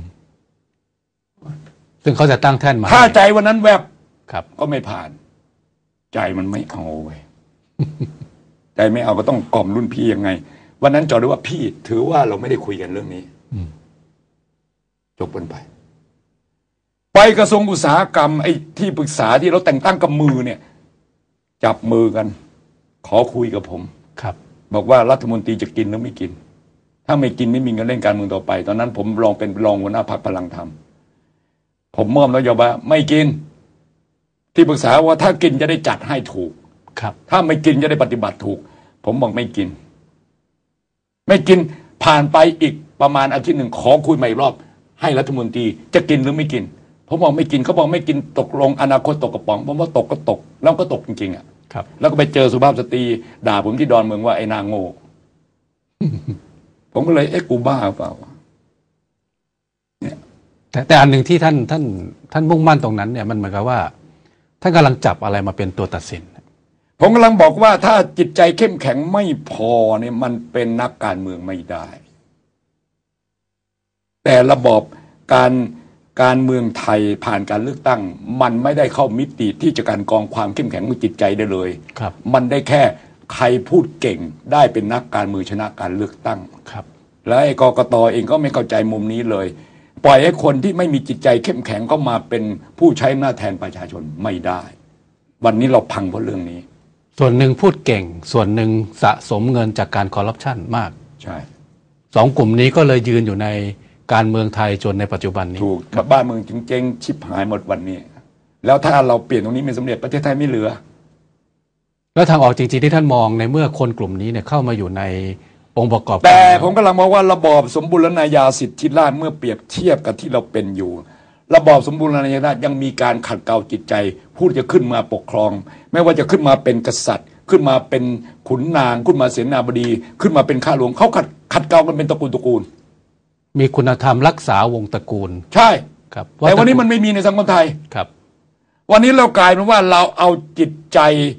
ซึ่งเขาจะตั้งแท่นมาถ้าใจวันนั้นแวบครับก็ไม่ผ่านใจมันไม่เอาเว้ยใจไม่เอาก็ต้องกล่อมรุ่นพี่ยังไงวันนั้นจอดด้วยว่าพี่ถือว่าเราไม่ได้คุยกันเรื่องนี้จบกันไปไปกระทรวงอุตสาหกรรมไอ้ที่ปรึกษาที่เราแต่งตั้งกับมือเนี่ยจับมือกันขอคุยกับผมครับบอกว่ารัฐมนตรีจะกินหรือไม่กินถ้าไม่กินไม่มีเงินเล่นการเมืองต่อไปตอนนั้นผมรองเป็นรองหัวหน้าพรรคพลังธรรมผมมอบนโยบายไม่กินที่ปรึกษาว่าถ้ากินจะได้จัดให้ถูกครับถ้าไม่กินจะได้ปฏิบัติถูกผมบอกไม่กินไม่กินผ่านไปอีกประมาณอาทิตย์หนึ่งขอคุยใหม่อีกรอบให้รัฐมนตรีจะกินหรือไม่กินผมบอกไม่กินเขาบอกไม่กินตกลงอนาคตตกกระป๋องผมว่าตกก็ตกแล้วก็ตกจริงๆอ่ะครับแล้วก็ไปเจอสุภาพสตรีด่าผมที่ดอนเมืองว่าไอ้นางโง่ ผมก็เลยเอ๊ะกูบ้าเปล่าเนี่ยแต่แต่อันหนึ่งที่ท่านท่านท่านมุ่งมั่นตรงนั้นเนี่ยมันเหมือนกับว่าท่านกำลังจับอะไรมาเป็นตัวตัดสินผมกำลังบอกว่าถ้าจิตใจเข้มแข็งไม่พอเนี่ยมันเป็นนักการเมืองไม่ได้แต่ระบอบการการเมืองไทยผ่านการเลือกตั้งมันไม่ได้เข้ามิติที่จะการกองความเข้มแข็งของจิตใจได้เลยครับมันได้แค่ใครพูดเก่งได้เป็นนักการเมืองชนะการเลือกตั้งครับและไอ้กกต.เองก็ไม่เข้าใจมุมนี้เลยปล่อยให้คนที่ไม่มีจิตใจเข้มแข็งก็มาเป็นผู้ใช้อำนาจแทนประชาชนไม่ได้วันนี้เราพังเพราะเรื่องนี้ส่วนหนึ่งพูดเก่งส่วนหนึ่งสะสมเงินจากการคอร์รัปชันมากใช่สองกลุ่มนี้ก็เลยยืนอยู่ในการเมืองไทยจนในปัจจุบันนี้ถูกบ้านเมืองจริงเจ๊งชิบหายหมดวันนี้แล้วถ้าเราเปลี่ยนตรงนี้ไม่สำเร็จประเทศไทยไม่เหลือแล้วทางออกจริงๆที่ท่านมองในเมื่อคนกลุ่มนี้เนี่ยเข้ามาอยู่ในองค์ประกอบแต่ผมกำลังมองว่าระบอบสมบูรณาญาสิทธิราชย์เมื่อเปรียบเทียบกับที่เราเป็นอยู่ระบอบสมบูรณาญาสิทธิยังมีการขัดเกลาจิตใจผู้จะขึ้นมาปกครองไม่ว่าจะขึ้นมาเป็นกษัตริย์ขึ้นมาเป็นขุนนางขึ้นมาเสนาบดีขึ้นมาเป็นข้าหลวงเขาขัดขัดเกลากันเป็นตระกูลตระกูลมีคุณธรรมรักษาวงตระกูลใช่ครับแต่วันนี้มันไม่มีในสังคมไทยครับวันนี้เรากลายเป็นว่าเราเอาจิตใจ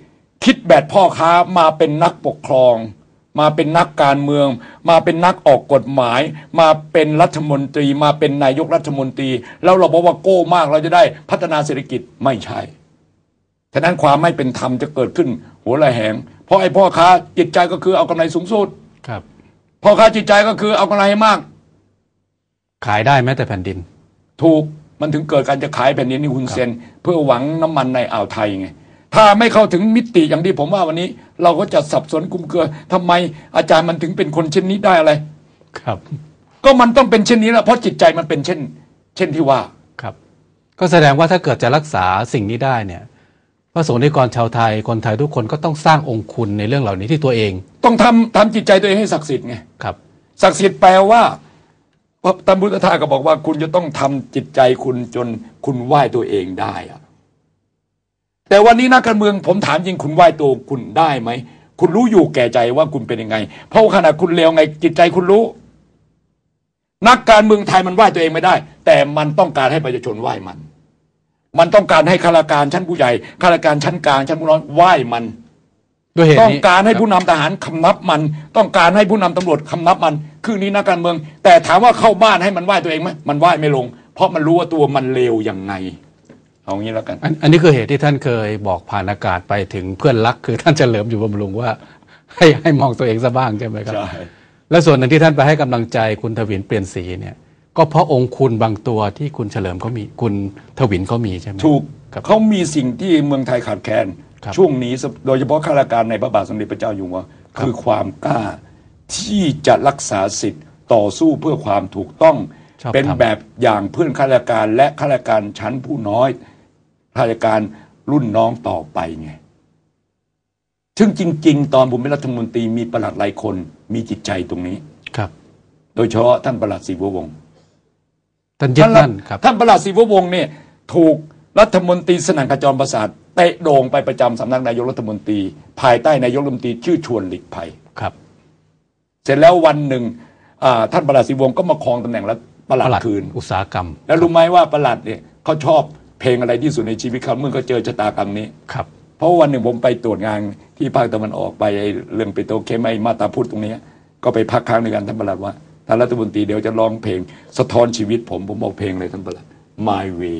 คิดแบบพ่อค้ามาเป็นนักปกครองมาเป็นนักการเมืองมาเป็นนักออกกฎหมายมาเป็นรัฐมนตรีมาเป็นนายกรัฐมนตรีแล้วเราบอกว่าโก้มากเราจะได้พัฒนาเศรษฐกิจไม่ใช่ฉะนั้นความไม่เป็นธรรมจะเกิดขึ้นหัวระแหงเพราะไอ้พ่อค้าจิตใจก็คือเอากำไรสูงสุดครับพ่อค้าจิตใจก็คือเอากำไรให้มากขายได้แม้แต่แผ่นดินถูกมันถึงเกิดการจะขายแผ่นดินนี่ฮุนเซนเพื่อหวังน้ำมันในอ่าวไทยไงถ้าไม่เข้าถึงมิติอย่างที่ผมว่าวันนี้เราก็จะสับสนกุมเกลือทำไมอาจารย์มันถึงเป็นคนเช่นนี้ได้อะไรครับก็มันต้องเป็นเช่นนี้แหละเพราะจิตใจมันเป็นเช่นเช่นที่ว่าครับก็แสดงว่าถ้าเกิดจะรักษาสิ่งนี้ได้เนี่ยพระสงฆ์นิกรชาวไทยคนไทยทุกคนก็ต้องสร้างองค์คุณในเรื่องเหล่านี้ที่ตัวเองต้องทำทำจิตใจตัวเองให้ศักดิ์สิทธิ์ไงครับศักดิ์สิทธิ์แปลว่าพระธรรมพุทธทาสก็บอกว่าคุณจะต้องทำจิตใจคุณจนคุณไหว้ตัวเองได้อะแต่วันนี้นักการเมืองผมถามจริงคุณไหว้ตัวคุณได้ไหมคุณรู้อยู่แก่ใจว่าคุณเป็นยังไงเพราะขณะคุณเลวไงจิตใจคุณรู้นักการเมืองไทยมันไหว้ตัวเองไม่ได้แต่มันต้องการให้ประชาชนไหว้มันมันต้องการให้ข้าราชการชั้นผู้ใหญ่ข้าราชการชั้นกลางชั้นผู้น้อยไหว้มันต้องการให้ผู้นำทหารคำนับมันต้องการให้ผู้นำตำรวจคำนับมันคือนี้นักการเมืองแต่ถามว่าเข้าบ้านให้มันไหว้ตัวเองไหมมันไหว้ไม่ลงเพราะมันรู้ว่าตัวมันเลวยังไงเอางี้แล้วกันอันอันนี้คือเหตุที่ท่านเคยบอกผ่านอากาศไปถึงเพื่อนรักคือท่านเฉลิมอยู่บำรุงว่าให้ให้มองตัวเองซะบ้างใช่ไหมครับใช่และส่วนหนึ่งที่ท่านไปให้กำลังใจคุณทวินเปลี่ยนสีเนี่ยก็เพราะองค์คุณบางตัวที่คุณเฉลิมเขามีคุณทวินเขามีใช่ไหมถูกเขามีสิ่งที่เมืองไทยขาดแคลนช่วงนี้โดยเฉพาะข้าราชการในพระบาทสมเด็จพระเจ้าอยู่หัวคือความกล้าที่จะรักษาสิทธิ์ต่อสู้เพื่อความถูกต้องเป็นแบบอย่างเพื่อนข้าราชการและข้าราชการชั้นผู้น้อยข้าราชการรุ่นน้องต่อไปไงซึ่งจริงๆตอนผมเป็นรัฐมนตรีมีปลัดหลายคนมีจิตใจตรงนี้ครับโดยเฉพาะท่านปลัดศรีวงศ์ท่านยึดมั่นครับท่านปลัดศรีวงศ์เนี่ยถูกรัฐมนตรีสนั่นขจรประสาทเตะโด่งไปประจำสำนักนายกรัฐมนตรีภายใต้นายกรัฐมนตรีชื่อชวนหลีกภัยครับเสร็จแล้ววันหนึ่งท่านปลัดศรีวงศ์ก็มาครองตำแหน่งแล้วปลัดคืนอุตสาหกรรมแล้วรู้ไหมว่าปลัดเนี่ยเขาชอบเพลงอะไรที่สุดในชีวิตเขาเมื่อเขาเจอชะตากรรมนี้ครับเพราะวันหนึ่งผมไปตรวจงานที่ภาคตะวันออกไปเรื่องปิโตรเคมีมาตาพุทธตรงนี้ก็ไปพักค้างในการท่านปลัดว่าท่านรัฐมนตรีเดี๋ยวจะร้องเพลงสะท้อนชีวิตผมผมบอกเพลงเลยท่านปลัด My Way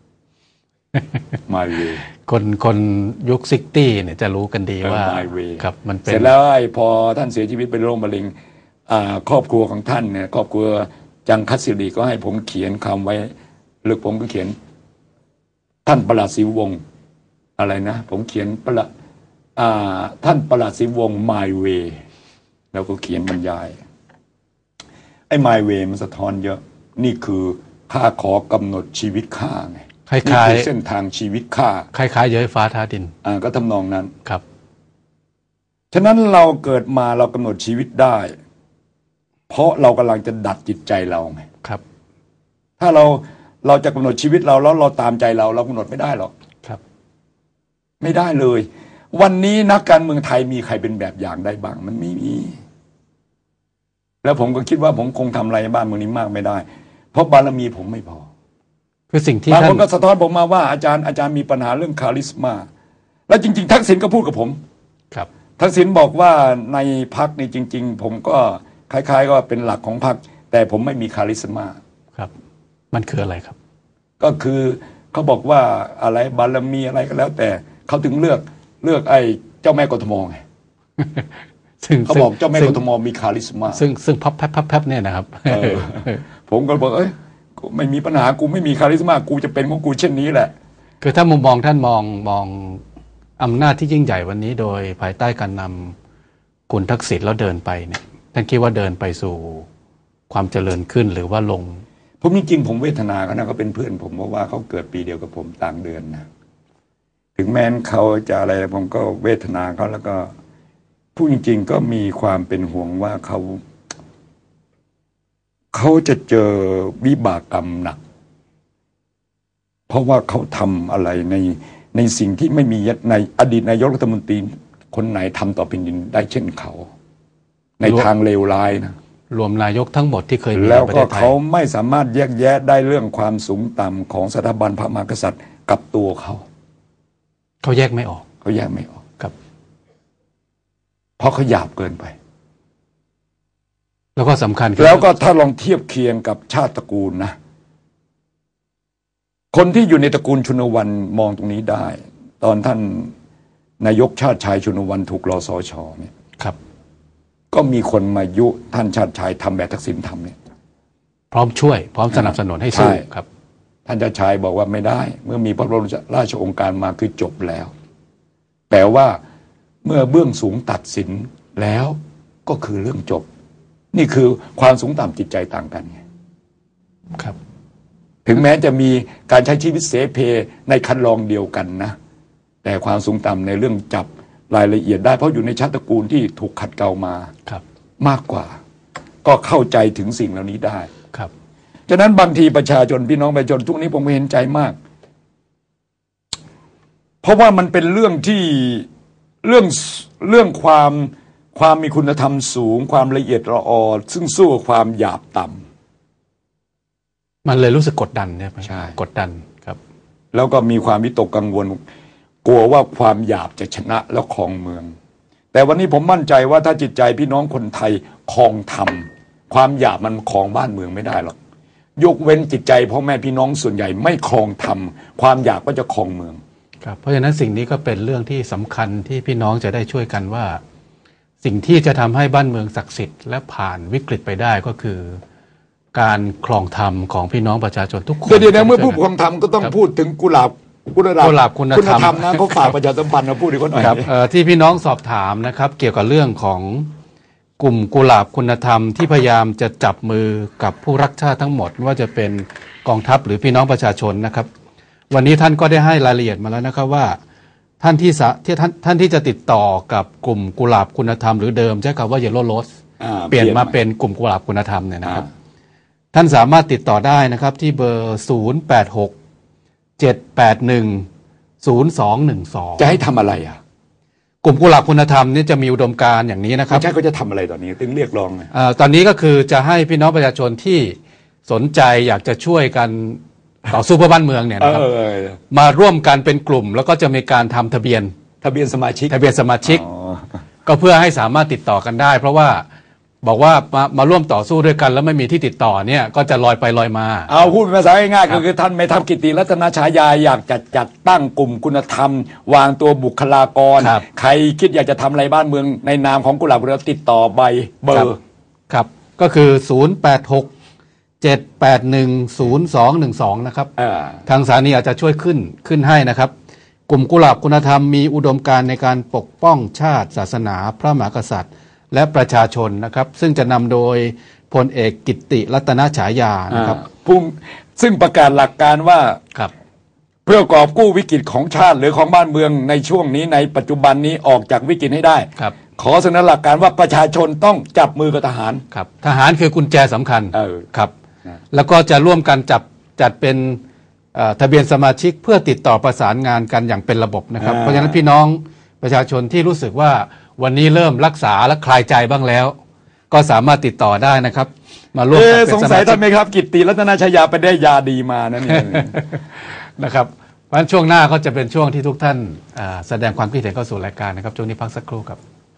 My Way คนคนยุคซิกตี้เนี่ยจะรู้กันดีว่า My Way ครับมันเป็นเสร็จแล้วไอ้พอท่านเสียชีวิตเป็นโรคมะเร็งครอบครัวของท่านเนี่ยครอบครัวจังคัดศิริก็ให้ผมเขียนคำไว้หรือผมก็เขียนท่านปลัดศรีวงศ์อะไรนะผมเขียนปลัดท่านปลัดศรีวงศ์ My Way แล้วก็เขียนบรรยายไอ้ My Way มันสะท้อนเยอะนี่คือข้าขอกำหนดชีวิตข้าไงคล้ายๆเส้นทางชีวิตข้าคล้ายๆเย้ยฟ้าท้าดินอ่าก็ทำนองนั้นครับฉะนั้นเราเกิดมาเรากำหนดชีวิตได้เพราะเรากำลังจะดัดจิตใจเราไงครับถ้าเราเราจะกำหนดชีวิตเราแล้วเราตามใจเราเรากำหนดไม่ได้หรอกครับไม่ได้เลยวันนี้นักการเมืองไทยมีใครเป็นแบบอย่างได้บ้างมันไม่มีแล้วผมก็คิดว่าผมคงทำอะไรบ้านเมืองนี้มากไม่ได้เพราะบารมีผมไม่พอคือสิ่งที่บางคนก็สะท้อนผมมาว่าอาจารย์อาจารย์มีปัญหาเรื่องคาริสมาแล้วจริงๆทักษิณก็พูดกับผมครับทักษิณบอกว่าในพรรคนี่จริงๆผมก็คล้ายๆก็เป็นหลักของพรรคแต่ผมไม่มีคาริสมาครับมันคืออะไรครับก็คือเขาบอกว่าอะไรบารมีอะไรก็แล้วแต่เขาถึงเลือกเลือกไอ้เจ้าแม่กทมไงซึ่งเขาบอกเจ้าแม่กทมมีคาริสมาซึ่งซึ่งพับแพบพับแพบเนี่ยนะครับผมก็บอกเอ้ยไม่มีปัญหากูไม่มีคาริสมากูจะเป็นของกูเช่นนี้แหละคือถ้ามุมมองท่านมองมองอำนาจที่ยิ่งใหญ่วันนี้โดยภายใต้การนำคุณทักษิณแล้วเดินไปเนี่ยท่านคิดว่าเดินไปสู่ความเจริญขึ้นหรือว่าลงผมจริงๆผมเวทนาเขานะเขาเป็นเพื่อนผมเพราะว่าเขาเกิดปีเดียวกับผมต่างเดือนนะถึงแม้นเขาจะอะไรผมก็เวทนาเขาแล้วก็พูดจริงๆก็มีความเป็นห่วงว่าเขาเขาจะเจอวิบากกรรมหนักเพราะว่าเขาทำอะไรในในสิ่งที่ไม่มีในอดีตนายกรัฐมนตรีคนไหนทำต่อแผ่นดินได้เช่นเขาในทางเลวร้ายนะรวมนายกทั้งหมดที่เคยมีแล้วก็เขาไม่สามารถแยกแยะได้เรื่องความสูงต่ำของสถาบันพระมหากษัตริย์กับตัวเขาเขาแยกไม่ออกเขาแยกไม่ออกครับเพราะเขาหยาบเกินไปแล้วก็สำคัญแล้วก็ถ้าลองเทียบเคียงกับชาติตระกูลนะคนที่อยู่ในตระกูลชุนวันมองตรงนี้ได้ตอนท่านนายกชาติชายชุนวันถูกรสช.เนี่ยครับก็มีคนมายุท่านชาติชายทำแบบทักษิณทำเนี่ยพร้อมช่วยพร้อมสนับสนุนให้สู้ครับท่านชาติชายบอกว่าไม่ได้เมื่อมีพระบรมราชโองการมาคือจบแล้วแต่ว่าเมื่อเบื้องสูงตัดสินแล้วก็คือเรื่องจบนี่คือความสูงต่ำจิตใจต่างกันไงครับถึงแม้จะมีการใช้ชีวิตเสเพในคันลองเดียวกันนะแต่ความสูงต่ำในเรื่องจับรายละเอียดได้เพราะอยู่ในชาติตระกูลที่ถูกขัดเกลามาครับมากกว่าก็เข้าใจถึงสิ่งเหล่านี้ได้ครับฉะนั้นบางทีประชาชนพี่น้องประชาชนทุกนี้ผมเห็นใจมากเพราะว่ามันเป็นเรื่องที่เรื่องเรื่องความความมีคุณธรรมสูงความละเอียดละออซึ่งสู้กับความหยาบต่ำมันเลยรู้สึกกดดันใช่ไหมใช่กดดันครับแล้วก็มีความวิตกกังวลกลัวว่าความหยาบจะชนะแล้วครองเมืองแต่วันนี้ผมมั่นใจว่าถ้าจิตใจพี่น้องคนไทยครองธรรมความหยาบมันครองบ้านเมืองไม่ได้หรอกยกเว้นจิตใจพ่อแม่พี่น้องส่วนใหญ่ไม่ครองธรรมความหยาบก็จะครองเมืองครับเพราะฉะนั้นสิ่งนี้ก็เป็นเรื่องที่สำคัญที่พี่น้องจะได้ช่วยกันว่าสิ่งที่จะทำให้บ้านเมืองศักดิ์สิทธิ์และผ่านวิกฤตไปได้ก็คือการครองธรรมของพี่น้องประชาชนทุกคนเดี๋ยวนะเมื่อผู้ครองธรรมก็ต้องพูดถึงกุหลาบกุหลาบคุณธรรมนะเขาฝากประชาสัมพันธ์มาพูดอีกหน่อยครับที่พี่น้องสอบถามนะครับเกี่ยวกับเรื่องของกลุ่มกุหลาบคุณธรรมที่พยายามจะจับมือกับผู้รักชาติทั้งหมดว่าจะเป็นกองทัพหรือพี่น้องประชาชนนะครับวันนี้ท่านก็ได้ให้รายละเอียดมาแล้วนะครับว่าท่านที่ที่ท่านท่านที่จะติดต่อกับกลุ่มกุหลาบคุณธรรมหรือเดิมใช้คำว่าเยลโล่โรสเปลี่ยนมาเป็นกลุ่มกุหลาบคุณธรรมเนี่ยนะครับท่านสามารถติดต่อได้นะครับที่เบอร์ศูนย์ แปด หก เจ็ด แปด หนึ่ง ศูนย์ สอง หนึ่ง สองจะให้ทำอะไรอ่ะกลุ่มกุหลาบคุณธรรมนี่จะมีอุดมการณ์อย่างนี้นะครับใช่เขาจะทำอะไรตอนนี้ตึงเรียกร้องไงตอนนี้ก็คือจะให้พี่น้องประชาชนที่สนใจอยากจะช่วยกันต่อสู้เพื่อบ้านเมืองเนี่ยนะครับมาร่วมกันเป็นกลุ่มแล้วก็จะมีการทำทะเบียนทะเบียนสมาชิกทะเบียนสมาชิกก็เพื่อให้สามารถติดต่อกันได้เพราะว่าบอกว่ามามาร่วมต่อสู้ด้วยกันแล้วไม่มีที่ติดต่อเนี่ยก็จะลอยไปลอยมาเอาพูดเป็นภาษาง่ายๆก็คือท่านไม่ทำกิตติรัตนฉายาอยากจัดจัดตั้งกลุ่มคุณธรรมวางตัวบุคลากรใครคิดอยากจะทำอะไรบ้านเมืองในนามของกุหลาบเราติดต่อใบเบอร์ครับก็คือศูนย์ แปด หก เจ็ด แปด หนึ่ง ศูนย์ สอง หนึ่ง สองนะครับทางสถานีอาจจะช่วยขึ้นขึ้นให้นะครับกลุ่มกุหลาบคุณธรรมมีอุดมการณ์ในการปกป้องชาติศาสนาพระมหากษัตริย์และประชาชนนะครับซึ่งจะนำโดยพลเอกกิตติรัตนฉายานะครับพุ่งซึ่งประกาศหลักการว่าครับเพื่อกอบกู้วิกฤตของชาติหรือของบ้านเมืองในช่วงนี้ในปัจจุบันนี้ออกจากวิกฤตให้ได้ครับขอเสนอหลักการว่าประชาชนต้องจับมือกับทหารครับทหารคือกุญแจสำคัญเออครับแล้วก็จะร่วมกันจับจัดเป็นทะเบียนสมาชิกเพื่อติดต่อประสานงานกันอย่างเป็นระบบนะครับเพราะฉะนั้นพี่น้องประชาชนที่รู้สึกว่าวันนี้เริ่มรักษาและคลายใจบ้างแล้วก็สามารถติดต่อได้นะครับมาร่วมกันเป็นสงสัยท่านไหมครับกิตติรัตนฉายาไปได้ยาดีมานั่นเองนะครับเพราะฉะนั้นช่วงหน้าก็จะเป็นช่วงที่ทุกท่านแสดงความคิดเห็นเข้าสู่รายการนะครับช่วงนี้พักสักครู่ครับ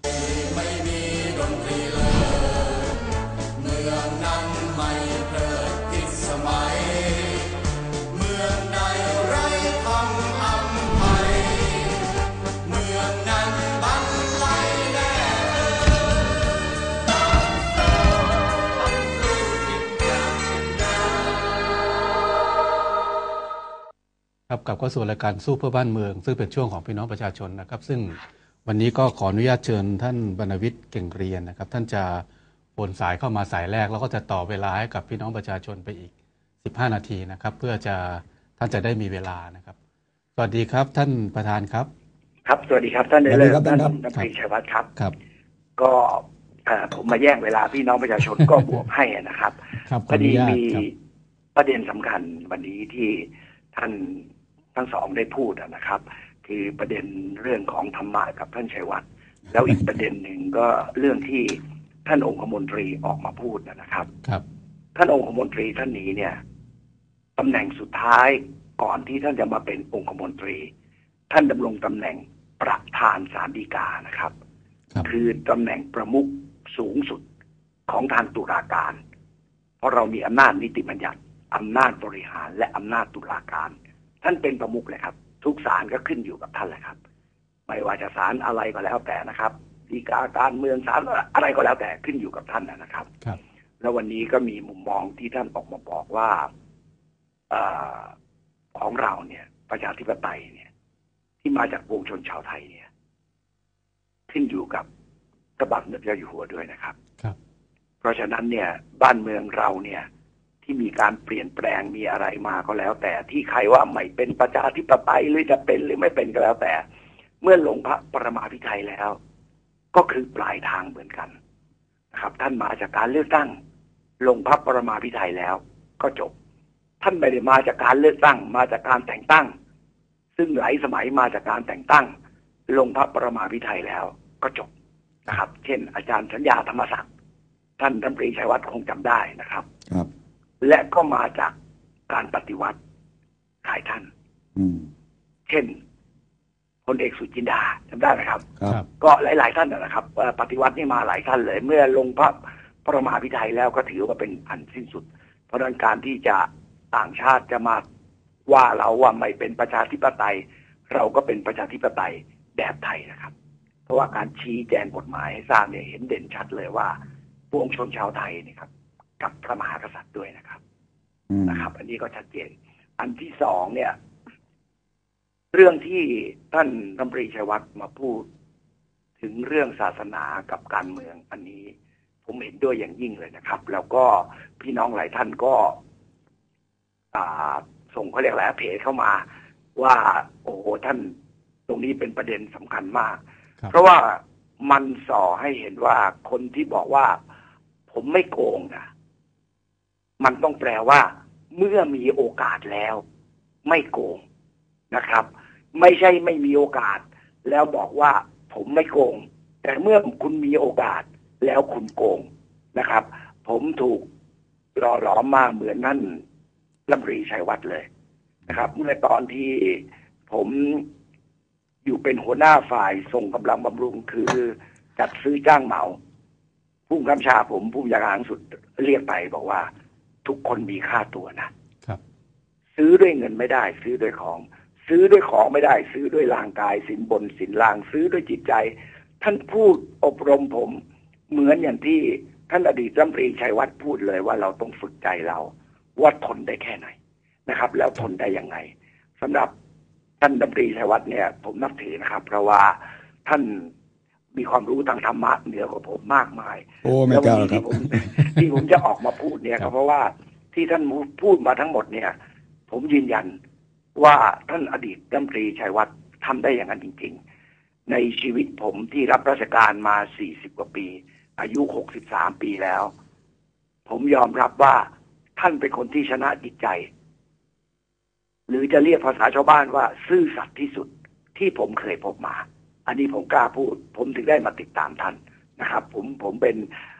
กลับเข้าสู่รายการสู้เพื่อบ้านเมืองซึ่งเป็นช่วงของพี่น้องประชาชนนะครับซึ่งวันนี้ก็ขออนุญาตเชิญท่านบรรณวิทย์เก่งเรียนนะครับท่านจะโอนสายเข้ามาสายแรกแล้วก็จะต่อเวลาให้กับพี่น้องประชาชนไปอีกสิบห้านาทีนะครับเพื่อจะท่านจะได้มีเวลานะครับสวัสดีครับท่านประธานครับครับสวัสดีครับท่านเดลท่านดำรงชัยวัฒน์ครับครับก็ผมมาแย่งเวลาพี่น้องประชาชนก็บวกให้นะครับพอดีมีประเด็นสำคัญวันนี้ที่ท่านทั้งสองได้พูดนะครับคือประเด็นเรื่องของธรรมะกับท่านชัยวัฒน์แล้วอีกประเด็นหนึ่งก็เรื่องที่ท่านองคมนตรีออกมาพูดนะครับครับท่านองคมนตรีท่านนี้เนี่ยตำแหน่งสุดท้ายก่อนที่ท่านจะมาเป็นองคมนตรีท่านดำรงตำแหน่งประธานศาลฎีกานะครับคือตำแหน่งประมุขสูงสุดของทางตุลาการเพราะเรามีอำนาจนิติบัญญัติอำนาจบริหารและอำนาจตุลาการท่านเป็นประมุขเลยครับทุกศาลก็ขึ้นอยู่กับท่านเลยครับไม่ว่าจะศาลอะไรก็แล้วแต่นะครับฎีกาการเมืองศาลอะไรก็แล้วแต่ขึ้นอยู่กับท่านนะครับครับแล้ววันนี้ก็มีมุมมองที่ท่านออกมาบอกว่าอของเราเนี่ยประชาธิปไตยเนี่ยที่มาจากปวงชนชาวไทยเนี่ยขึ้นอยู่กับพระบาทสมเด็จพระเจ้าอยู่หัวด้วยนะครับครับเพราะฉะนั้นเนี่ยบ้านเมืองเราเนี่ยที่มีการเปลี่ยนแปลงมีอะไรมาก็แล้วแต่ที่ใครว่าไม่เป็นประชาธิปไตยหรือจะเป็นหรือไม่เป็นก็แล้วแต่เมื่อลงพระปรมาภิไธยแล้วก็คือปลายทางเหมือนกันนะครับท่านมาจากการเลือกตั้งลงพระปรมาภิไธยแล้วก็จบท่านไม่ได้มาจากการเลือกตั้งมาจากการแต่งตั้งซึ่งหลายสมัยมาจากการแต่งตั้งลงพระปรมาภิไธยแล้วก็จบนะครับเช่นอาจารย์สัญญาธรรมศักดิ์ท่านรัฐมนตรีชัยวัฒน์คงจำได้นะครับครับและก็มาจากการปฏิวัติหลายท่านเช่นพลเอกสุจินดาจำได้ไหมครับครับก็หลายๆท่านนะครับปฏิวัตินี่มาหลายท่านเลยเมื่อลงพระปรมาภิไธยแล้วก็ถือว่าเป็นอันสิ้นสุดเพราะฉะนั้นการที่จะต่างชาติจะมาว่าเราว่าไม่เป็นประชาธิปไตยเราก็เป็นประชาธิปไตยแบบไทยนะครับเพราะว่าการชี้แจงกฎหมายให้ทราบเนี่ยเห็นเด่นชัดเลยว่าปวงชนชาวไทยนี่ครับกับพระมหากษัตริย์ด้วยนะครับนะครับอันนี้ก็ชัดเจนอันที่สองเนี่ยเรื่องที่ท่านรัฐมนตรีชัยวัฒน์มาพูดถึงเรื่องศาสนากับการเมืองอันนี้ผมเห็นด้วยอย่างยิ่งเลยนะครับแล้วก็พี่น้องหลายท่านก็ส่งเขาเรียกอะไรเพจเข้ามาว่าโอ้โหท่านตรงนี้เป็นประเด็นสำคัญมากเพราะว่ามันส่อให้เห็นว่าคนที่บอกว่าผมไม่โกงนะมันต้องแปลว่าเมื่อมีโอกาสแล้วไม่โกงนะครับไม่ใช่ไม่มีโอกาสแล้วบอกว่าผมไม่โกงแต่เมื่อคุณมีโอกาสแล้วคุณโกงนะครับผมถูกหล่อหลอมมาเหมือนนั่นรัฐมนตรีชัยวัฒน์เลยนะครับเมื่อตอนที่ผมอยู่เป็นหัวหน้าฝ่ายส่งกำลังบำรุงคือจัดซื้อจ้างเหมาผู้กำชาผมผู้ยางสุดเรียกไปบอกว่าทุกคนมีค่าตัวนะครับซื้อด้วยเงินไม่ได้ซื้อด้วยของซื้อด้วยของไม่ได้ซื้อด้วยร่างกายสินบนสินล่างซื้อด้วยจิตใจท่านพูดอบรมผมเหมือนอย่างที่ท่านอดีตรัฐมนตรีชัยวัฒน์พูดเลยว่าเราต้องฝึกใจเราว่าทนได้แค่ไหนนะครับแล้วทนได้ยังไงสำหรับท่านรัฐมนตรีชัยวัฒน์เนี่ยผมนับถือนะครับเพราะว่าท่านมีความรู้ทางธรรมะเหนือกว่าผมมากมายโอ้ไม่กล้าครับที่ผมจะออกมาพูดเนี่ยก็เพราะว่าที่ท่านพูดมาทั้งหมดเนี่ยผมยืนยันว่าท่านอดีตรัฐมนตรีชัยวัฒน์ทำได้อย่างนั้นจริงๆในชีวิตผมที่รับราชการมาสี่สิบกว่าปีอายุหกสิบสามปีแล้วผมยอมรับว่าท่านเป็นคนที่ชนะจิตใจหรือจะเรียกภาษาชาวบ้านว่าซื่อสัตย์ที่สุดที่ผมเคยพบมาอันนี้ผมกล้าพูดผมถึงได้มาติดตามท่านนะครับผมผมเป็น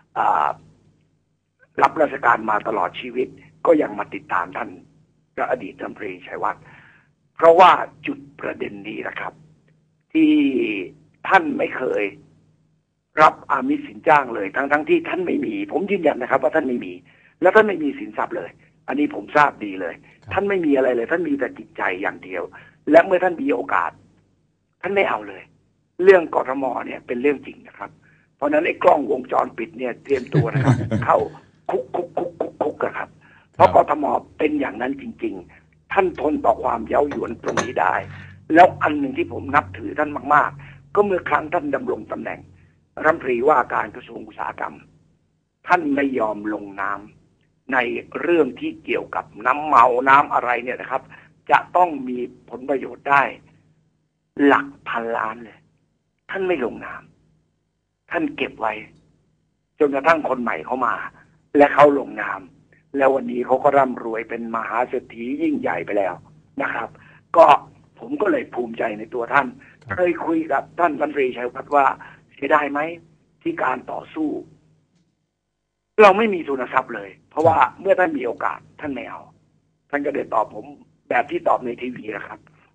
รับราชการมาตลอดชีวิตก็ยังมาติดตามท่านและอดีตรัฐมนตรีชัยวัฒน์เพราะว่าจุดประเด็นนี้นะครับที่ท่านไม่เคยรับอามิสสินจ้างเลยทั้งทั้งที่ท่านไม่มีผมยืนยันนะครับว่าท่านไม่มีและท่านไม่มีสินทรัพย์เลยอันนี้ผมทราบดีเลยท่านไม่มีอะไรเลยท่านมีแต่จิตใจอย่างเดียวและเมื่อท่านมีโอกาสท่านไม่เอาเลยเรื่องกทมเนี่ยเป็นเรื่องจริงนะครับเพราะนั้นไอ้กล้องวงจรปิดเนี่ยเตรียมตัวนะครับ เข้าคุกคุกคุกคุกคุกครับเพราะกทมเป็นอย่างนั้นจริงๆท่านทนต่อความเย้ายวนตรงนี้ได้แล้วอันหนึ่งที่ผมนับถือท่านมากๆก็เมื่อครั้งท่านดำรงตำแหน่งรัฐมนตรีว่าการกระทรวงอุตสาหกรรมท่านไม่ยอมลงนามในเรื่องที่เกี่ยวกับน้ำเมาน้ำอะไรเนี่ยนะครับจะต้องมีผลประโยชน์ได้หลักพันล้านเลยท่านไม่ลงนามท่านเก็บไว้จนกระทั่งคนใหม่เข้ามาและเขาลงนามแล้ววันนี้เขาก็ร่ำรวยเป็นมหาเศรษฐียิ่งใหญ่ไปแล้วนะครับก็ผมก็เลยภูมิใจในตัวท่านเคยคุยกับท่านรัฐมนตรีชัยวัฒน์ว่าเสียดายไหมที่การต่อสู้เราไม่มีทุนทรัพย์เลยเพราะว่าเมื่อท่านมีโอกาสท่านไม่เอาท่านก็เลยตอบผมแบบที่ตอบในทีวีนะครับ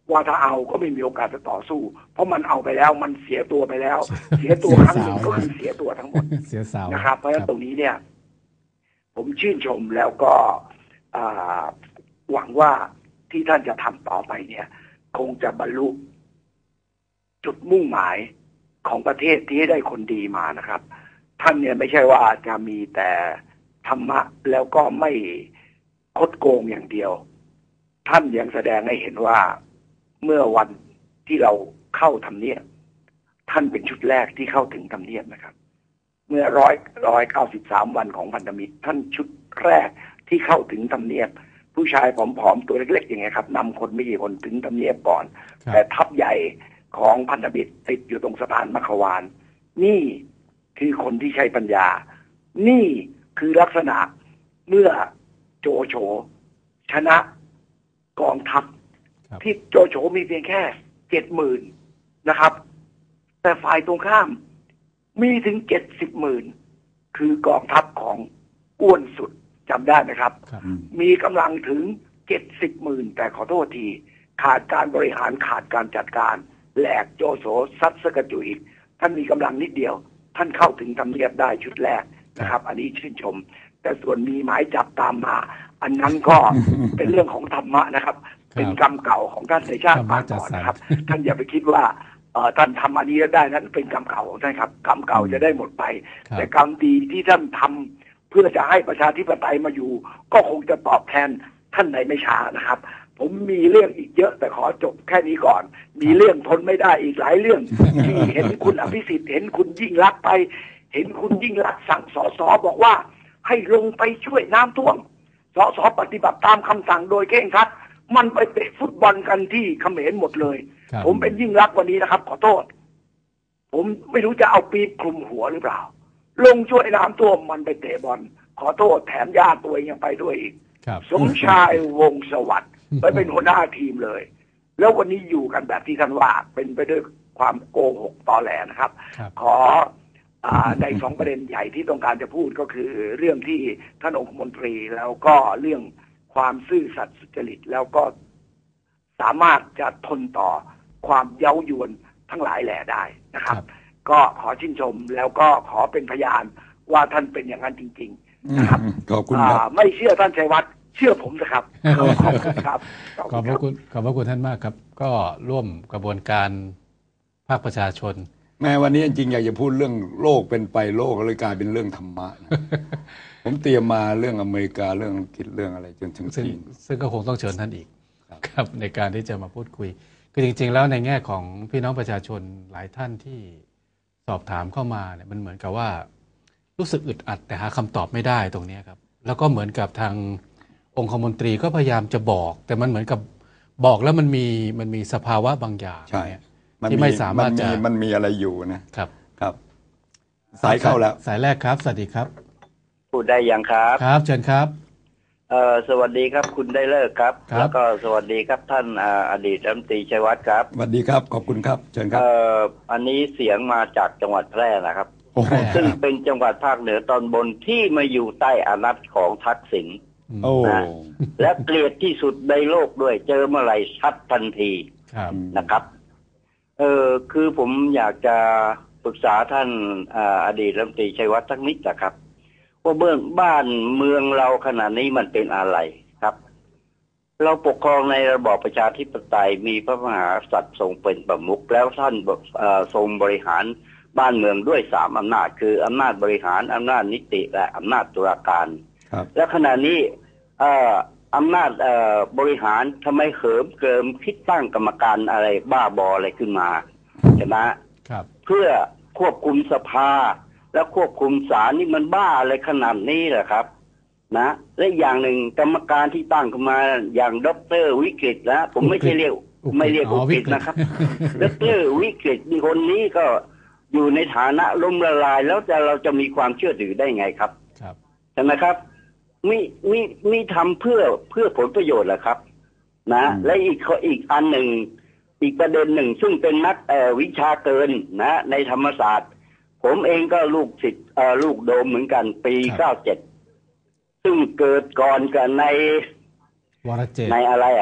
ว่าถ้าเอาก็ไม่มีโอกาสจะต่อสู้เพราะมันเอาไปแล้วมันเสียตัวไปแล้ว เสียตัวครั้งหนึ่งก็คือเสียตัวทั้งหมดเสียสาวนะครับเพราะฉะนั้นตรงนี้เนี่ยผมชื่นชมแล้วก็หวังว่าที่ท่านจะทำต่อไปเนี่ยคงจะบรรลุจุดมุ่งหมายของประเทศที่ได้คนดีมานะครับท่านเนี่ยไม่ใช่ว่าจะมีแต่ธรรมะแล้วก็ไม่คดโกงอย่างเดียวท่านยังแสดงให้เห็นว่าเมื่อวันที่เราเข้าทำเนียบท่านเป็นชุดแรกที่เข้าถึงทำเนียบนะครับเมื่อร้อยร้อยเก้าสิบสามวันของพันธมิตรท่านชุดแรกที่เข้าถึงทำเนียบผู้ชายผอมๆตัวเล็กๆอย่างไงครับนำคนไม่กี่คนถึงทำเนียบก่อนแต่ทัพใหญ่ของพันธมิตรติดอยู่ตรงสะพานมัขวานนี่คือคนที่ใช้ปัญญานี่คือลักษณะเมื่อโจโฉชนะกองทัพที่โจโฉมีเพียงแค่เจ็ดหมื่นนะครับแต่ฝ่ายตรงข้ามมีถึงเจ็ดสิบหมื่นคือกองทัพของอ้วนสุดจำได้ไหมครับมีกำลังถึงเจ็ดสิบหมื่นแต่ขอโทษทีขาดการบริหารขาดการจัดการแหลกโจโฉซัดสกจุยอีกท่านมีกำลังนิดเดียวท่านเข้าถึงทำเนียบได้ชุดแรกนะครับอันนี้ชื่นชมแต่ส่วนมีหมายจับตามมาอันนั้นก็ เป็นเรื่องของธรรมะนะครับเป็นกรรมเก่าของท่านในชาติปางก่อนนะครับท่านอย่าไปคิดว่าท่านทำอันนี้ได้นั้นเป็นกรรมเก่าของท่านครับกรรมเก่าจะได้หมดไปแต่กรรมดีที่ท่านทำเพื่อจะให้ประชาธิปไตยมาอยู่ก็คงจะตอบแทนท่านในไม่ช้านะครับผมมีเรื่องอีกเยอะแต่ขอจบแค่นี้ก่อนมีเรื่องทนไม่ได้อีกหลายเรื่องที่เห็นคุณอภิสิทธิ์เห็นคุณยิ่งรักไปเห็นคุณยิ่งรักสั่งสสบอกว่าให้ลงไปช่วยน้ำท่วมสสปฏิบัติตามคำสั่งโดยเคร่งครัดมันไปเตะฟุตบอลกันที่เขมรหมดเลยผมเป็นยิ่งรักวันนี้นะครับขอโทษผมไม่รู้จะเอาปีบคลุมหัวหรือเปล่าลงช่วยน้ำท่วมมันไปเตะบอลขอโทษแถมญาติตัวเองยังไปด้วยอีกสมชายวงสวัสดิ์ไปเป็นหัวหน้าทีมเลยแล้ววันนี้อยู่กันแบบที่ท่านว่าเป็นไปด้วยความโกหกตอแหลนะครับขอในสองประเด็นใหญ่ที่ต้องการจะพูดก็คือเรื่องที่ท่านองคมนตรีแล้วก็เรื่องความซื่อสัตย์สุจริตแล้วก็สามารถจะทนต่อความเย้ายวนทั้งหลายแหล่ได้นะครับก็ขอชื่นชมแล้วก็ขอเป็นพยานว่าท่านเป็นอย่างนั้นจริงๆนะครับขอบคุณครับไม่เชื่อท่านชัยวัฒน์เชื่อผมนะครับขอบคุณครับขอบพระคุณขอบพระคุณท่านมากครับก็ร่วมกระบวนการภาคประชาชนแม้วันนี้จริงๆอยากจะพูดเรื่องโลกเป็นไปโลกเลยกลายเป็นเรื่องธรรมะ ผมเตรียมมาเรื่องอเมริกาเรื่องอังกฤษเรื่องอะไรจนถึงจีนซึ่งก็คงต้องเชิญท่านอีกครับในการที่จะมาพูดคุยคือจริงๆแล้วในแง่ของพี่น้องประชาชนหลายท่านที่สอบถามเข้ามาเนี่ยมันเหมือนกับว่ารู้สึกอึดอัดแต่หาคำตอบไม่ได้ตรงนี้ครับแล้วก็เหมือนกับทางองคมนตรีก็พยายามจะบอกแต่มันเหมือนกับบอกแล้วมันมีมันมีสภาวะบางอย่างที่ไม่สามารถจะมันมีอะไรอยู่นะครับครับสายเข้าแล้วสายแรกครับสวัสดีครับพูดได้ยังครับครับเชิญครับเอ่อสวัสดีครับคุณได้เลิกครับแล้วก็สวัสดีครับท่านอดีตรัฐมนตรีชัยวัฒน์ครับสวัสดีครับขอบคุณครับเชิญครับเอ่ออันนี้เสียงมาจากจังหวัดแพร่นะครับซึ่งเป็นจังหวัดภาคเหนือตอนบนที่มาอยู่ใต้อานัตของทักษิณนะและเกลียดที่สุดในโลกด้วยเจอเมื่อไหร่ชัดทันทีนะครับเออคือผมอยากจะปรึกษาท่านอดีตรัฐมนตรีชัยวัฒน์สักนิดนะครับว่าเบื้องบ้านเมืองเราขณะนี้มันเป็นอะไรครับเราปกครองในระบอบประชาธิปไตยมีพระมหากษัตริย์ทรงเป็นประมุขแล้วท่านทรงบริหารบ้านเมืองด้วยสามอำนาจคืออำนาจบริหารอำนาจนิติและอำนาจตุลาการและขณะนี้อำนาจบริหารทำไมเขิมเกิมคิดตั้งกรรมการอะไรบ้าบออะไรขึ้นมาใช่ไหมเพื่อควบคุมสภาและควบคุมศาลนี่มันบ้าอะไรขนาดนี้เหรอครับนะและอย่างหนึ่งกรรมการที่ตั้งขึ้นมาอย่างด็อกเตอร์วิกฤตนะผมไม่ใช่เรียกไม่เรียกวิกฤตนะครับด็อกเตอร์วิกฤตมีคนนี้ก็อยู่ในฐานะล้มละลายแล้วจะเราจะมีความเชื่อถือได้ไงครับใช่ไหมครับมีมีมีทำเพื่อเพื่อผลประโยชน์แหละครับนะและอีกอีกอันหนึ่งอีกประเด็นหนึ่งซึ่งเป็นนักวิชาเกินนะในธรรมศาสตร์ผมเองก็ลูกศิษย์ลูกโดมเหมือนกันปีเก้าเจ็ดซึ่งเกิดก่อนกันในวรเจตน์ในอะไรอ่ะ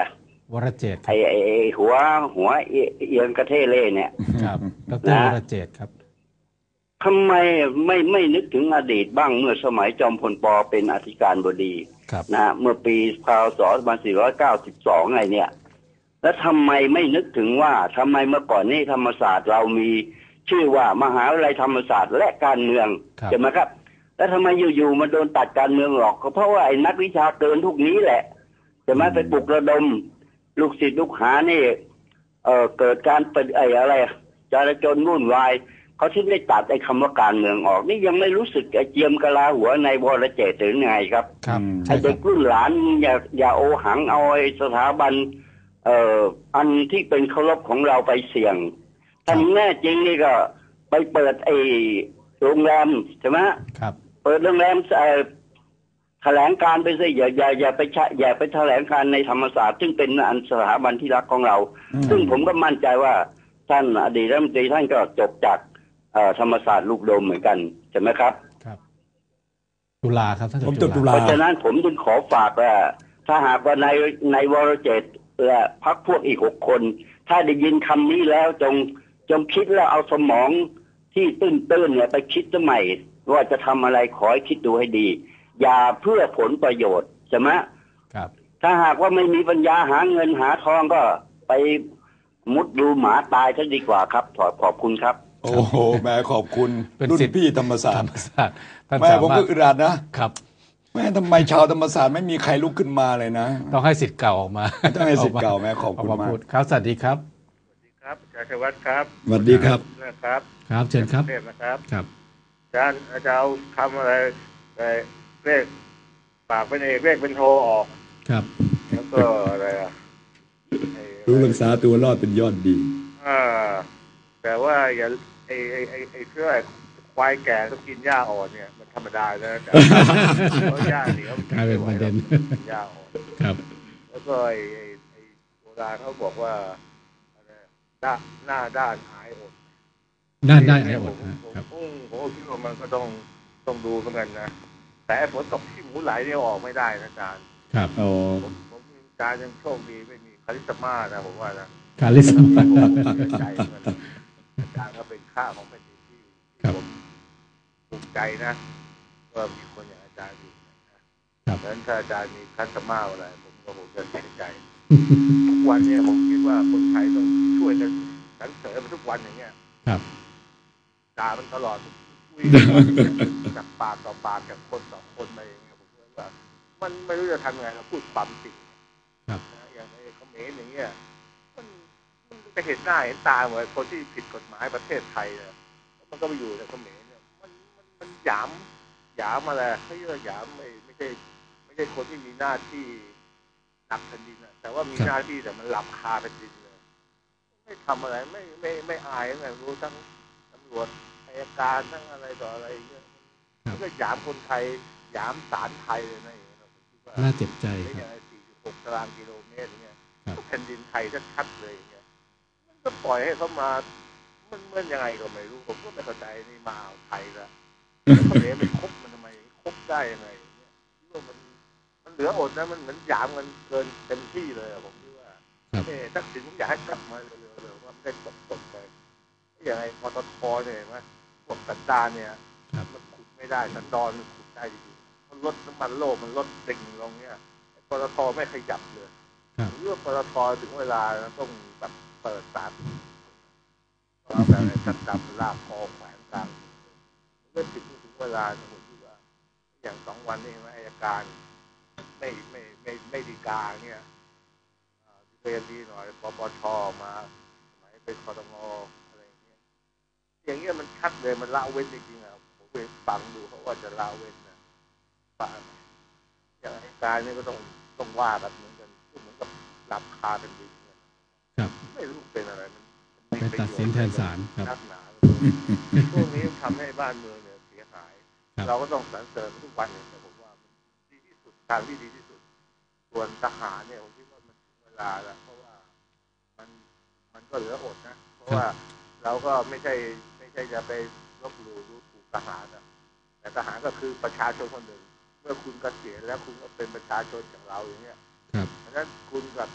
วรเจตน์ไอ้ไอ้หัวหัวเอียงกระเทเล่เนี่ยครับดรวรเจตน์ครับทำไมไม่ไม่นึกถึงอดีตบ้างเมื่อสมัยจอมพลป.เป็นอธิการบดีนะเมื่อปีพ.ศ. สองพันสี่ร้อยเก้าสิบสองไงเนี่ยแล้วทำไมไม่นึกถึงว่าทำไมเมื่อก่อนนี้ธรรมศาสตร์เรามีชื่อว่ามหาวิทยาลัยธรรมศาสตร์และการเมืองใช่ไหมครับแล้วทำไมอยู่ๆมาโดนตัดการเมืองหรอกก็เพราะว่าไอ้นักวิชาเกินพวกนี้แหละจะมาไปปลุกระดมลูกศิษย์ลูกหานี่เอ่อเกิดการเป็นไอ้อะไรจราจรวุ่นวายเขาถึงได้ตัดไอ้คำว่าการเมืองออกนี่ยังไม่รู้สึกไอ้เจียมกะลาหัวในวรเจตน์หรือไงครับไอ้เด็กรุ่นหลานอย่าอย่าโอหังเอาไอ้สถาบันเอ่ออันที่เป็นเคารพของเราไปเสี่ยงถ้าแน่จริงนี่ก็ไปเปิดไอ้โรงแรมใช่ไหมครับเปิดโรงแรมเอ่อแถลงการไปสิอย่าอย่าอย่าไปอย่าไปแถลงการในธรรมศาสตร์ซึ่งเป็นอันสถาบันที่รักของเราซึ่งผมก็มั่นใจว่าท่านอดีตรัฐมนตรีท่านก็จบจากธรรมศาสตร์ลูกโดมเหมือนกันใช่ไหมครับครับตุลาครับท่านผมจบตุลาเพราะฉะนั้นผมจึงขอฝากว่าถ้าหากว่าในในวรเจตน์และพรรคพวกอีกหกคนถ้าได้ยินคำนี้แล้วจงจงคิดแล้วเอาสมองที่ตื้นๆเนี่ยไปคิดสมัยว่าจะทำอะไรขอให้คิดดูให้ดีอย่าเพื่อผลประโยชน์ใช่ไหมครับถ้าหากว่าไม่มีปัญญาหาเงินหาทองก็ไปมุดดูหมาตายซะดีกว่าครับขอขอบคุณครับโอ้โหแม่ขอบคุณรุ่นพี่ธรรมศาสตร์แม่ผมก็อึดอัดนะครับแม่ทำไมชาวธรรมศาสตร์ไม่มีใครลุกขึ้นมาเลยนะต้องให้ศิษย์เก่าออกมาต้องให้ศิษย์เก่าแม่ขอบคุณมากครับสวัสดีครับสวัสดีครับอาจารย์ชัยวัฒน์ครับสวัสดีครับนะครับครับเชิญครับเทพนะครับครับอาจารย์อาจารย์เอาทำอะไรเลขปากเป็นเอกเลขเป็นโทออกครับแล้วก็อะไรอ่ะรู้รักษาตัวรอดเป็นยอดดีอ่าแต่ว่าอย่าไอ้ไอ้ไอ้ไอ้เสื้อควายแก่ต้องกินหญ้าอ่อนเนี่ยมันธรรมดาแล้วแต่เพราะหญ้าเหนียวกลายเป็นประเด็นหญ้าอ่อนครับแล้วก็ไอ้ไอ้ไอ้โบราณเขาบอกว่าหน้าหน้าด้านหายอดหน้าด้านหายอดครับผมผมคิดว่ามันก็ต้องต้องดูเหมือนกันนะแต่ฝนตกที่หมูไหลเนี่ยออกไม่ได้นะอาจารย์ครับโอ้ผมผมอาจารย์ยังโชคดีไม่มีคาริสมานะผมว่านะคาริสมาใจมันอาจารย์ก็เป็นค่าของแผ่นดินที่ผมภูมิใจนะว่ามีคนอย่างอาจารย์อยู่นะดังนั้นถ้าอาจารย์มีคาริสมาอะไรผมก็ผมจะเสียใจทุกวันเนี่ยผมคิดว่าคนไทยต้องช่วยกันสรรเสริญทุกวันอย่างเงี้ยครับด่ามันตลอดคุยจากปากต่อปากจากคนต่อคนมาอย่างเงี้ยผมว่ามันไม่รู้จะทำไงเราพูดความจริงครับอย่างไอ้เขมรอย่างเงี้ยมันมันจะเห็นหน้าเห็นตาเหมือนคนที่ผิดกฎหมายประเทศไทยเลยมันก็ไปอยู่ในเขมรเนี่ยมันมันมันหยามหยามมาแล้วเขาเรียกหยามไม่ไม่ใช่ไม่ใช่คนที่มีหน้าที่หนักแผ่นดินนะแต่ว่ามีหน้าที่แต่มันหลับคาแผ่นดินเลยไม่ทำอะไรไม่ไม่ไม่อายไงรู้ทั้งตำรวจอัยการทั้งอะไรต่ออะไรเงี้ยมันก็หยามคนไทยหยามศาลไทยเลยนะอย่างเงี้ยผมคิดว่าน่าเจ็บใจครับสี่สิบหกตารางกิโลเมตรอย่างเงี้ยแผ่นดินไทยชัดๆเลยอย่างเงี้ยมันก็ปล่อยให้เขามามันเมื่อยังไงก็ไม่รู้ผมก็ไม่เข้าใจนี่มาเอาไทยละเขาเหลือไปคบมันทำไมคบได้ยังไงเนี่ยคิดว่ามันมันเหลืออดนะมันเหมือนหยามกันเกินเต็มที่เลยผมคิดว่าเอ๊ะทักษิณอยากให้กลับมาเร็วๆว่าไม่ได้ตกตกไปอย่างไอ้ปตทเนี่ยว่าพวกสันดานเนี่ยมันขุดไม่ได้สันดอนมันขุดได้ดีๆมันลดน้ำมันโลกมันลดดิ่งลงเนี่ยปตทไม่ขยับเลยเรื่องปตทถึงเวลาต้องแบบเปิดสารเอาแบบจัดจับลากคอแขวนกลางเมื่อถึงถึงเวลาผมคิดว่าอย่างสองวันนี้อัยการไม่ไม่ไม่ไม่ดีกาเนี่ยเรียนดีหน่อยปปชมาสมัยเป็นคตงอะไรอย่างเงี้ยอย่างเงี้ยมันชัดเลยมันละเว้นจริงๆอ่ะผมไปฟังดูเขาว่าจะละเว้นนะป่ะอย่างอัยการนี่ก็ต้องต้องว่ากันเหมือนกันเหมือนกับหลับคาเป็นดินครับไม่รู้เป็นอะไรมันไปตัดสินแทนศาลครับนักหนาพวกนี้ทำให้บ้านเมืองเนี่ยเสียหายเราก็ต้องสรรเสริญทุกวันเนี่ยแต่ผมว่าดีที่สุดทางที่ดีที่สุดส่วนทหารเนี่ยผมคิดว่ามันถึงเวลาแล้วเพราะว่ามันมันก็เหลืออดนะเพราะว่าเราก็ไม่ใช่ไม่ใช่จะไปลบหลู่ดูถูกทหารนะแต่ทหารก็คือประชาชนคนหนึ่งเมื่อคุณเกษียณแล้วคุณก็เป็นประชาชนอย่างเราอย่างเงี้ยครับดังนั้นคุณกับ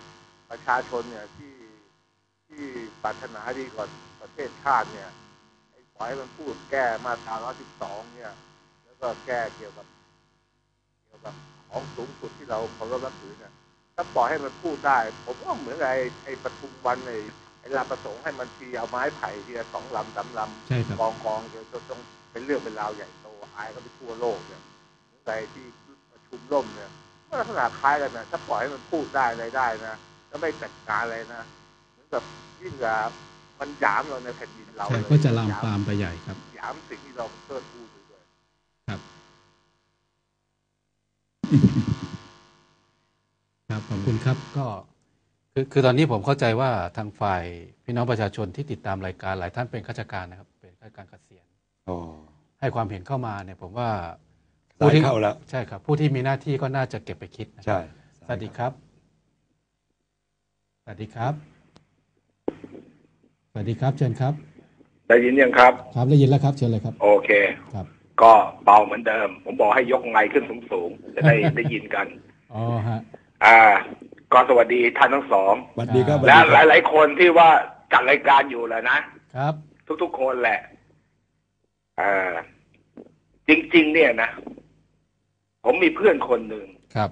ประชาชนเนี่ยที่ที่ปรารถนาดีกว่าประเทศชาติเนี่ยไอ้ปล่อยมันพูดแก้มาตราร้อยสิบสองเนี่ยแล้วก็แก้เกี่ยวกับเกี่ยวกับของสูงสุดที่เราเคารพนับถือเนี่ยถ้าปล่อยให้มันพูดได้ผมว่าเหมือนไอ้ไอ้ปทุมวันไอ้ไอ้ลำประสงค์ให้มันทีเอาไม้ไผ่ทีละสองลำสามลำกองกองเดี๋ยวจะต้องเป็นเรื่องเป็นราวใหญ่โตอายก็ไปทั่วโลกเนี่ยในที่ประชุมร่มเนี่ยมันลักษณะคล้ายกันนะถ้าปล่อยให้มันพูดได้อะไรได้นะแล้วไม่จัดการอะไรนะเหมือนกับยิ่งกับมันหยามเราในแผ่นดินเราเลยก็จะลามปามไปใหญ่ครับหยามสิ่งที่เราเติร์ดพูดด้วยครับครับขอบคุณครับก็คือคือตอนนี้ผมเข้าใจว่าทางฝ่ายพี่น้องประชาชนที่ติดตามรายการหลายท่านเป็นข้าราชการนะครับเป็นข้าราชการเกษียณให้ความเห็นเข้ามาเนี่ยผมว่าผู้ที่เข้าแล้วใช่ครับผู้ที่มีหน้าที่ก็น่าจะเก็บไปคิดใช่สวัสดีครับสวัสดีครับสวัสดีครับเชิญครับได้ยินยังครับครับได้ยินแล้วครับเชิญเลยครับโอเคครับก็เบาเหมือนเดิมผมบอกให้ยกไมค์ขึ้นสูงๆจะได้ได้ยินกันอ๋อฮะอ่าก็สวัสดีท่านทั้งสองสวัสดีครับและหลายๆคนที่ว่าจัดรายการอยู่แหละนะครับทุกๆคนแหละอ่าจริงๆเนี่ยนะผมมีเพื่อนคนหนึ่งครับ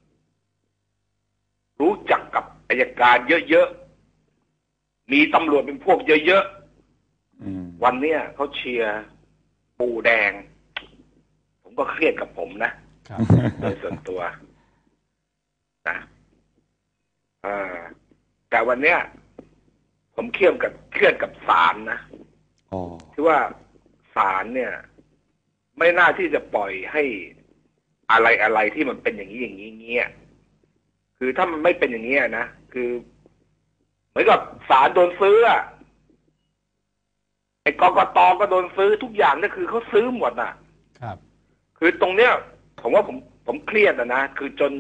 รู้จักกับอัยการเยอะๆมีตำรวจเป็นพวกเยอะๆวันเนี้ยเขาเชียร์ปูแดงผมก็เครียดกับผมนะโดยส่วนตัวนะอ่าแต่วันเนี้ยผมเครียดกับเครียดกับศาลนะที่ว่าศาลเนี่ยไม่น่าที่จะปล่อยให้อะไรอะไรที่มันเป็นอย่างนี้อย่างนี้เงี้ยคือถ้ามันไม่เป็นอย่างนี้นะคือเหมือนกับศาลโดนซื้ออะไอ้กกต.ก็โดนซื้อทุกอย่างนี่คือเขาซื้อหมดอ่ะครับคือตรงเนี้ยผมว่าผมผมเครียดอะนะคือจน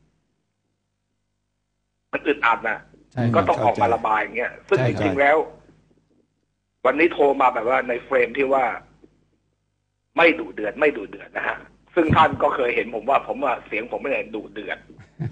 มันอึดอัดน่ะก็ต้องออกมาระบายอย่างเงี้ยซึ่งจริงๆแล้ววันนี้โทรมาแบบว่าในเฟรมที่ว่าไม่ดุเดือดไม่ดุเดือดนะฮะซึ่งท่านก็เคยเห็นผมว่าผมว่าเสียงผมไม่ได้ดุเดือด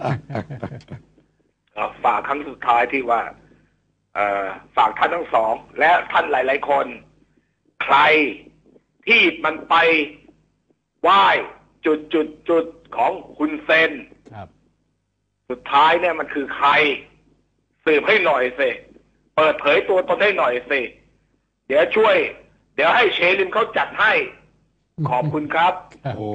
ฝากครั้งสุดท้ายที่ว่าฝากท่านทั้งสองและท่านหลายๆคนใครที่มันไปไหว้จุดจุดจุดของคุณเซนสุดท้ายเนี่ยมันคือใครสืบให้หน่อยสิเปิดเผยตัวตนให้หน่อยสิเดี๋ยวช่วยเดี๋ยวให้เชลิมเขาจัดให้ขอบคุณครับโอ้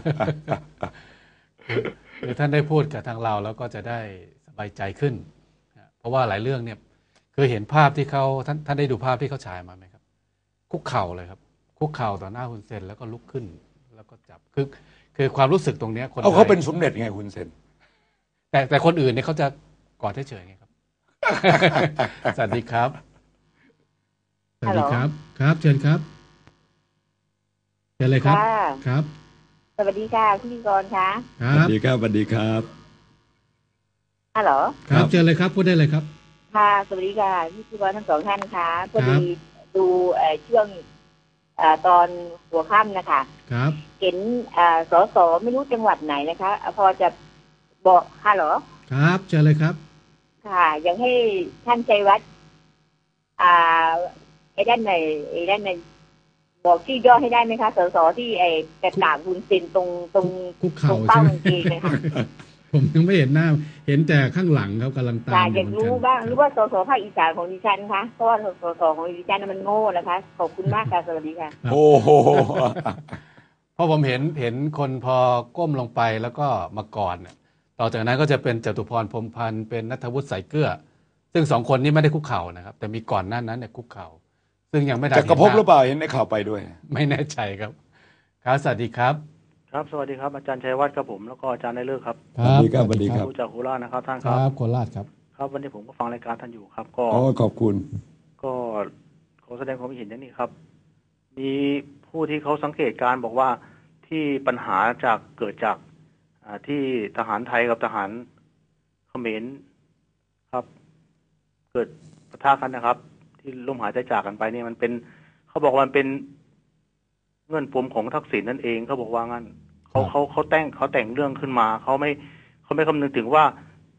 คือท่านได้พูดกับทางเราแล้วก็จะได้สบายใจขึ้นเพราะว่าหลายเรื่องเนี่ยคือเห็นภาพที่เขาท่านท่านได้ดูภาพที่เขาฉายมาไหมครับคุกเข่าเลยครับคุกเข่าต่อหน้าคุณเซนแล้วก็ลุกขึ้นแล้วก็จับคือคือความรู้สึกตรงนี้คนเอาเขาเป็นสมเด็จไงคุณเซนแต่แต่คนอื่นเนี่ยเขาจะกอดเฉยๆไงครับสวัสดีครับสวัสดีครับครับเชิญครับเชิญเลยครับครับสวัสดีค่ะพิธีกรคะสวัสดีครับสวัสดีครับฮัลโหลครับเชิญเลยครับพูดได้เลยครับค่ะสวัสดีค่ะพิธีกรทั้งสองท่านค่ะพอดีดูช่วงตอนหัวค่ำนะคะครับเห็นสสไม่รู้จังหวัดไหนนะคะพอจะบอกฮัลโหลครับเชิญเลยครับค่ะอยากให้ท่านชัยวัฒน์อ่าไอ้ด้านไหนไอ้ด้านไหนบอกชื่อย่อให้ได้ไหมคะสสที่ไอ้กระกาบคุณเซนตรงตรงตรงเป้ากางเกงนะคะผมยังไม่เห็นหน้าเห็นแต่ข้างหลังเขากำลังตามอยากรู้บ้างหรือว่าสสภาคอีสานของดิฉันคะเพราะว่าสสของดิฉันมันโง่นะคะขอบคุณมากค่ะสวัสดีค่ะโอ้โหเพราะผมเห็นเห็นคนพอก้มลงไปแล้วก็มากอดเนี่ยต่อจากนั้นก็จะเป็นจตุพรพรหมพันธ์เป็นณัฐวุฒิสายเกลือซึ่งสองคนนี้ไม่ได้คุกเข่านะครับแต่มีก่อนหน้านั้นเนี่ยคุกเข่าซึ่งยังไม่ได้จะกระพบหรือเปล่าเห็นในข่าวไปด้วยไม่แน่ใจครับครับสวัสดีครับครับสวัสดีครับอาจารย์ชัยวัฒน์ครับผมแล้วก็อาจารย์ในเลิกครับสวัสดีครับสวัสดีครับจากโคราชนะครับท่านครับโคราชครับครับวันนี้ผมก็ฟังรายการท่านอยู่ครับก็อ๋อขอบคุณก็ขอแสดงความคิดเห็นอย่างนี้ครับมีผู้ที่เขาสังเกตการบอกว่าที่ปัญหาจากเกิดจากที่ทหารไทยกับทหารเขมรครับเกิดปะทะกันนะครับที่ล่มหายใจจากกันไปเนี่ยมันเป็นเขาบอกว่ามันเป็นเงื่อนปมของทักษิณนั่นเองเขาบอกว่างั้นเขาเขาเขาแต่งเขาแต่งเรื่องขึ้นมาเขาไม่เขาไม่คำนึงถึงว่า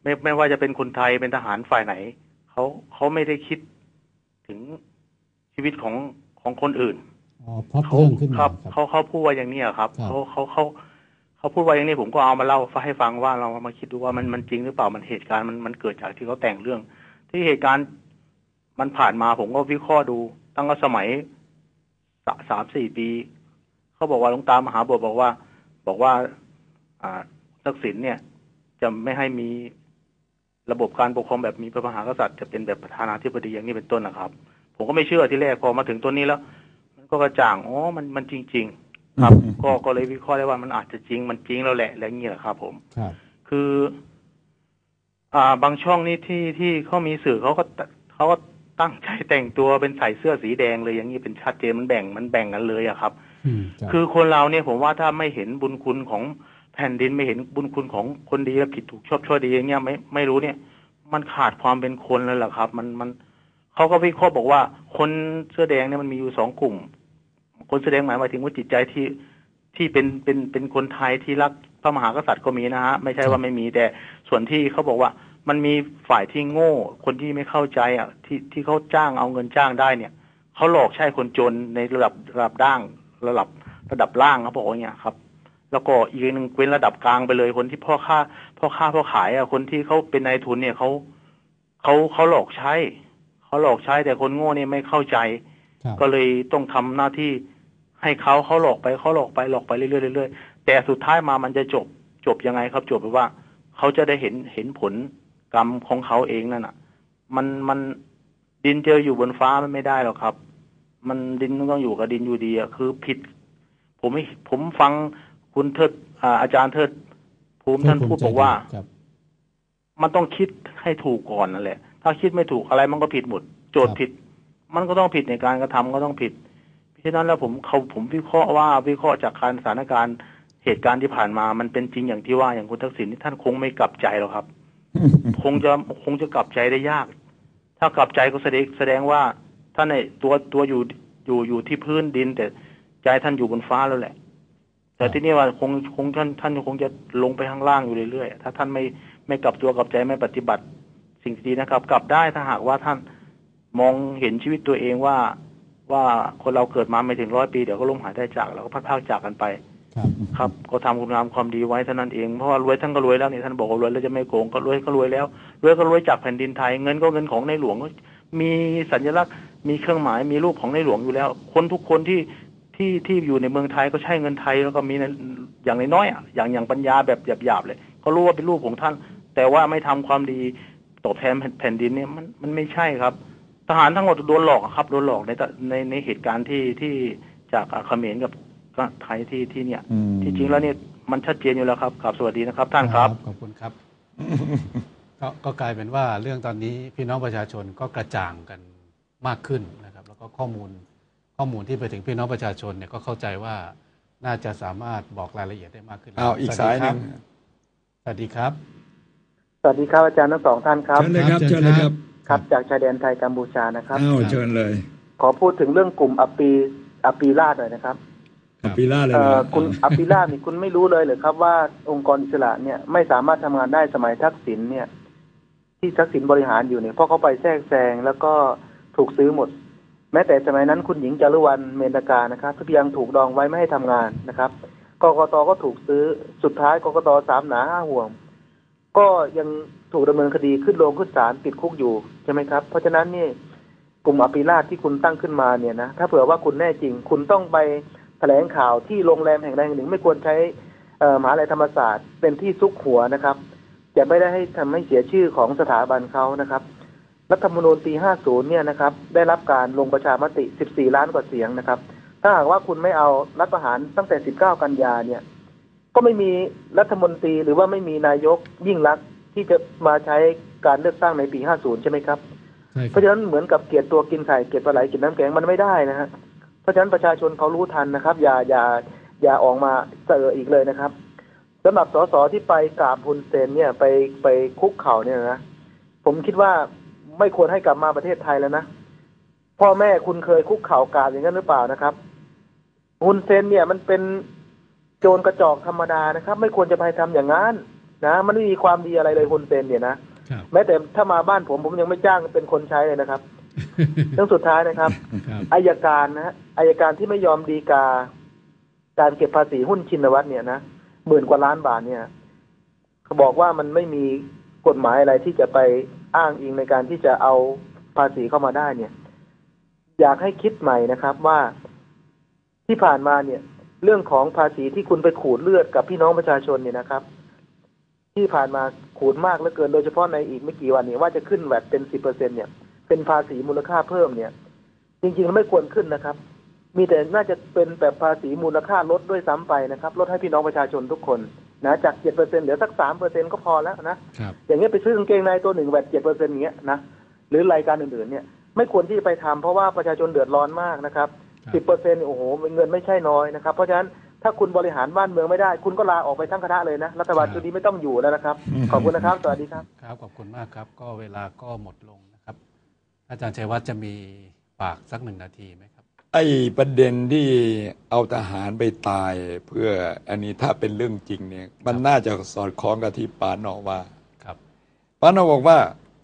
ไม่ไม่ว่าจะเป็นคนไทยเป็นทหารฝ่ายไหนเขาเขาไม่ได้คิดถึงชีวิตของของคนอื่นอ๋อเพราะเรื่องขึ้นมาครับเขาเขาพูดว่าอย่างนี้ครับเขาเขาเขาเขาพูดว่าอย่างนี้ผมก็เอามาเล่าให้ฟังว่าเรามาคิดดูว่ามันมันจริงหรือเปล่ามันเหตุการณ์มันมันเกิดจากที่เขาแต่งเรื่องที่เหตุการณ์มันผ่านมาผมก็วิเคราะห์ดูตั้งแต่สมัยสามสี่ปีเขาบอกว่าหลวงตามหาบทบอกว่าบอกว่าอ่าทักษิณเนี่ยจะไม่ให้มีระบบการปกครองแบบมีพระมหากษัตริย์จะเป็นแบบประธานาธิบดีอย่างนี้เป็นต้นนะครับผมก็ไม่เชื่อที่แรกพอมาถึงตัวนี้แล้วมันก็กระจ่างอ๋อมันมันจริงๆครับก็ก็เลยวิเคราะห์ได้ว่ามันอาจจะจริงมันจริงแล้วแหละอะไรอย่างนี้แหละครับผมครับคืออ่าบางช่องนี้ที่ที่เขามีสื่อเขาก็เขาก็ตั้งใจแต่งตัวเป็นใส่เสื้อสีแดงเลยอย่างนี้เป็นชัดเจนมันแบ่งมันแบ่งกันเลยอะครับคือคนเราเนี่ยผมว่าถ้าไม่เห็นบุญคุณของแผ่นดินไม่เห็นบุญคุณของคนดีและผิดถูกชอบชั่วดีอย่างเงี้ยไม่ไม่รู้เนี่ยมันขาดความเป็นคนแล้วล่ะครับมันมันเขาก็วิเคราะห์บอกว่าคนเสื้อแดงเนี่ยมันมีอยู่สองกลุ่มคนเสื้อแดงหมายหมายถึงว่าจิตใจที่ที่เป็นเป็นเป็นคนไทยที่รักพระมหากษัตริย์ก็มีนะฮะไม่ใช่ว่าไม่มีแต่ส่วนที่เขาบอกว่ามันมีฝ่ายที่โง่คนที่ไม่เข้าใจอ่ะที่ที่เขาจ้างเอาเงินจ้างได้เนี่ยเขาหลอกใช้คนจนในระดับระดับด่างระดับระดับล่างเขาบอกว่าอย่างเงี้ยครับแล้วก็อีกหนึ่งเป็นระดับกลางไปเลยคนที่พ่อค้าพ่อค้าพ่อขายอ่ะคนที่เขาเป็นนายทุนเนี่ยเขาเขาเขาหลอกใช้เขาหลอกใช้แต่คนโง่เนี่ยไม่เข้าใจก็เลยต้องทำหน้าที่ให้เขาเขาหลอกไปเขาหลอกไปหลอกไปเรื่อยๆเรื่อยๆแต่สุดท้ายมามันจะจบจบยังไงครับจบแบบว่าเขาจะได้เห็นเห็นผลกรรมของเขาเองนั่นน่ะมันมันดินเจออยู่บนฟ้ามันไม่ได้หรอกครับมันดินต้องอยู่กับดินอยู่ดีอ่ะคือผิดผมไม่ผมฟังคุณเทิดอาจารย์เทิดภูมิท่านพูดบอกว่ามันต้องคิดให้ถูกก่อนนั่นแหละถ้าคิดไม่ถูกอะไรมันก็ผิดหมดโจทย์ผิดมันก็ต้องผิดในการกระทำก็ต้องผิดเพราะฉะนั้นแล้วผมเขาผมวิเคราะห์ว่าวิเคราะห์จากการสถานการณ์เหตุการณ์ที่ผ่านมามันเป็นจริงอย่างที่ว่าอย่างคุณทักษิณที่ท่านคงไม่กลับใจหรอกครับ คงจะคงจะกลับใจได้ยากถ้ากลับใจก็แสดงแสดงว่าท่านในตัวตัวอยู่อยู่อยู่ที่พื้นดินแต่ใจท่านอยู่บนฟ้าแล้วแหละแต่ที่นี่ว่าคงคงท่านท่านคงจะลงไปข้างล่างอยู่เรื่อยๆถ้าท่านไม่ไม่กลับตัวกลับใจไม่ปฏิบัติสิ่งที่ดีนะครับกลับได้ถ้าหากว่าท่านมองเห็นชีวิตตัวเองว่าว่าคนเราเกิดมาไม่ถึงร้อยปีเดี๋ยวก็ล้มหายได้จากแล้วก็พัดพากจากกันไปครับก็ทำคุณงามความดีไว้เท่านั้นเองเพราะว่ารวยท่านก็รวยแล้วนี่ท่านบอกว่ารวยแล้วจะไม่โกงก็รวยก็รวยแล้วรวยก็รวยจากแผ่นดินไทยเงินก็เงินของในหลวงมีสัญลักษณ์มีเครื่องหมายมีรูปของในหลวงอยู่แล้วคนทุกคนที่ที่ที่อยู่ในเมืองไทยก็ใช้เงินไทยแล้วก็มีอย่างน้อยๆอ่ะอย่างอย่างปัญญาแบบหยาบๆเลยเขารู้ว่าเป็นรูปของท่านแต่ว่าไม่ทำความดีตอบแทนแผ่นดินเนี่ยมันมันไม่ใช่ครับทหารทั้งหมดโดนหลอกครับโดนหลอกในในในเหตุการณ์ที่ที่จากเขมรกับไทยที่ที่เนี่ยที่จริงแล้วเนี่ยมันชัดเจนอยู่แล้วครับครับสวัสดีนะครับท่านครับขอบคุณครับ ก็ก็กลายเป็นว่าเรื่องตอนนี้พี่น้องประชาชนก็กระจ่างกันมากขึ้นนะครับแล้วก็ข้อมูลข้อมูลที่ไปถึงพี่น้องประชาชนเนี่ยก็เข้าใจว่าน่าจะสามารถบอกรายละเอียดได้มากขึ้นอ้าวอีกสายนึงสวัสดีครับสวัสดีครับอาจารย์ทั้งสองท่านครับเชิญเลยครับเชิญเลยครับครับจากชายแดนไทยกัมพูชานะครับอ้าวเชิญเลยขอพูดถึงเรื่องกลุ่มอปีอปีราชหน่อยนะครับอปีราชเลยคุณอปีราชนี่คุณไม่รู้เลยเหรอครับว่าองค์กรอิสระเนี่ยไม่สามารถทำงานได้สมัยทักษิณเนี่ยที่ทักษิณบริหารอยู่เนี่ยเพราะเขาไปแทรกแซงแล้วก็ถูกซื้อหมดแม้แต่สมัยนั้นคุณหญิงจารุวรรณเมนกานะครับทุกอย่างถูกดองไว้ไม่ให้ทำงานนะครับกกต.ก็ถูกซื้อสุดท้ายกกต.สามหนาห้าห่วงก็ยังถูกดำเนินคดีขึ้นโรงขึ้นศาลติดคุกอยู่ใช่ไหมครับเพราะฉะนั้นนี่กลุ่มอภิราชที่คุณตั้งขึ้นมาเนี่ยนะถ้าเผื่อว่าคุณแน่จริงคุณต้องไปแถลงข่าวที่โรงแรมแห่งใดแห่งหนึ่งไม่ควรใช้มหาวิทยาลัยธรรมศาสตร์เป็นที่ซุกหัวนะครับจะไม่ได้ให้ทำให้เสียชื่อของสถาบันเขานะครับรัฐธรรมนูญปีห้าสิบเนี่ยนะครับได้รับการลงประชามติสิบสี่ล้านกว่าเสียงนะครับถ้าหากว่าคุณไม่เอารัฐประหารตั้งแต่สิบเก้ากันยาเนี่ยก็ไม่มีรัฐมนตรีหรือว่าไม่มีนายกยิ่งลักษณ์ที่จะมาใช้การเลือกตั้งในปีห้าสิบใช่ไหมครับเพราะฉะนั้นเหมือนกับเกลียดตัวกินไข่เกลียดปลาไหลกินน้ำแกงมันไม่ได้นะฮะเพราะฉะนั้นประชาชนเขารู้ทันนะครับอย่าอย่าอย่าออกมาเสออีกเลยนะครับสำหรับสสที่ไปกราบฮุนเซนเนี่ยไปไปคุกเข่าเนี่ยนะผมคิดว่าไม่ควรให้กลับมาประเทศไทยแล้วนะพ่อแม่คุณเคยคุกเข่ากราบอย่างนั้นหรือเปล่านะครับฮุนเซนเนี่ยมันเป็นโจรกระจอกธรรมดานะครับไม่ควรจะไปทำอย่างนั้นนะมันไม่มีความดีอะไรเลยฮุนเซนเนี่ยนะแม้แต่ถ้ามาบ้านผมผมยังไม่จ้างเป็นคนใช้เลยนะครับ เรื่องสุดท้ายนะครับอัยการนะอัยการที่ไม่ยอมดีกาการเก็บภาษีหุ้นชินวัตรเนี่ยนะหมื่นกว่าล้านบาทเนี่ยเขาบอกว่ามันไม่มีกฎหมายอะไรที่จะไปอ้างอิงในการที่จะเอาภาษีเข้ามาได้เนี่ยอยากให้คิดใหม่นะครับว่าที่ผ่านมาเนี่ยเรื่องของภาษีที่คุณไปขูดเลือดกับพี่น้องประชาชนเนี่ยนะครับที่ผ่านมาขูดมากเหลือเกินโดยเฉพาะในอีกไม่กี่วันนี้ว่าจะขึ้นแวดเป็นสิบเปอร์เซ็นต์เนี่ยเป็นภาษีมูลค่าเพิ่มเนี่ยจริงๆแล้วไม่ควรขึ้นนะครับมีแต่น่าจะเป็นแบบภาษีมูลค่าลดด้วยซ้ำไปนะครับลดให้พี่น้องประชาชนทุกคนนะจากเจ็ดเปอร์เซ็นต์เหลือสักสามเปอร์เซ็นต์ก็พอแล้วนะอย่างเงี้ยไปซื้อกางเกงในตัวหนึ่งแวดเจ็ดเปอร์เซ็นต์เงี้ยนะหรือรายการอื่นๆเนี่ยไม่ควรที่จะไปทำเพราะว่าประชาชนเดือดร้อนมากนะครับสิบเปอร์เซ็นต์โอ้โหเงินไม่ใช่น้อยนะครับเพราะฉะนั้นถ้าคุณบริหารบ้านเมืองไม่ได้คุณก็ลาออกไปทั้งคณะเลยนะรัฐบาลชุดนี้ไม่ต้องอยู่แล้วนะครับขอบคุณนะครับสวัสดีครับครับขอบคุณมากครับก็เวลาก็หมดลงนะครับอาจารย์ชัยวัฒน์จะมีฝากสักหนึ่งนาทีไหมครับไอ้ประเด็นที่เอาทหารไปตายเพื่ออันนี้ถ้าเป็นเรื่องจริงเนี่ยมันน่าจะสอดคล้องกับที่ปานอว่าครับปานอบอกว่า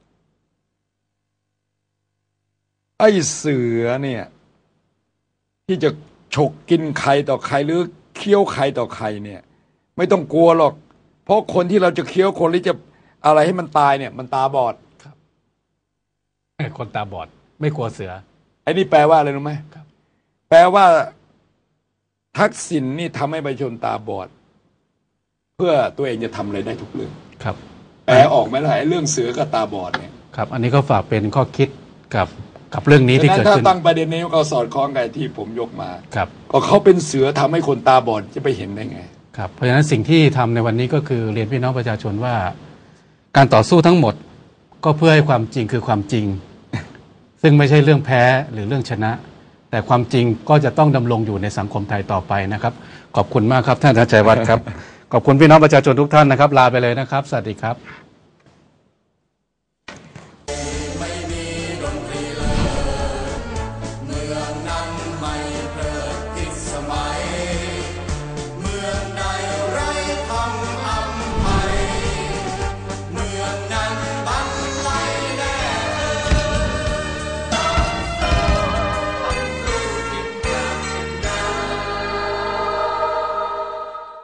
ไอ้เสือเนี่ยที่จะฉกกินใครต่อใครหรือเคี้ยวใครต่อใครเนี่ยไม่ต้องกลัวหรอกเพราะคนที่เราจะเคี้ยวคนหรือจะอะไรให้มันตายเนี่ยมันตาบอดครับคนตาบอดไม่กลัวเสือไอ้นี่แปลว่าอะไรรู้ไหมครับแปลว่าทักษิณนี่ทำให้ประชาชนตาบอดเพื่อตัวเองจะทำอะไรได้ทุกเรื่องครับแปลออกไหมล่ะไอ้เรื่องเสือกับตาบอดเนี่ยครับอันนี้ก็ฝากเป็นข้อคิดกับกับเรื่องนี้ที่เกิดขึ้นถ้าตั้งประเด็นนี้ก็สอดคล้องกับที่ผมยกมาครับก็เขาเป็นเสือทำให้คนตาบอดจะไปเห็นได้ไงครับเพราะฉะนั้นสิ่งที่ทำในวันนี้ก็คือเรียนพี่น้องประชาชนว่าการต่อสู้ทั้งหมดก็เพื่อให้ความจริงคือความจริง ซึ่งไม่ใช่เรื่องแพ้หรือเรื่องชนะแต่ความจริงก็จะต้องดำรงอยู่ในสังคมไทยต่อไปนะครับขอบคุณมากครับท่านอาจารย์ชัยวัฒน์ครับขอบคุณพี่น้องประชาชนทุกท่านนะครับลาไปเลยนะครับสวัสดีครับ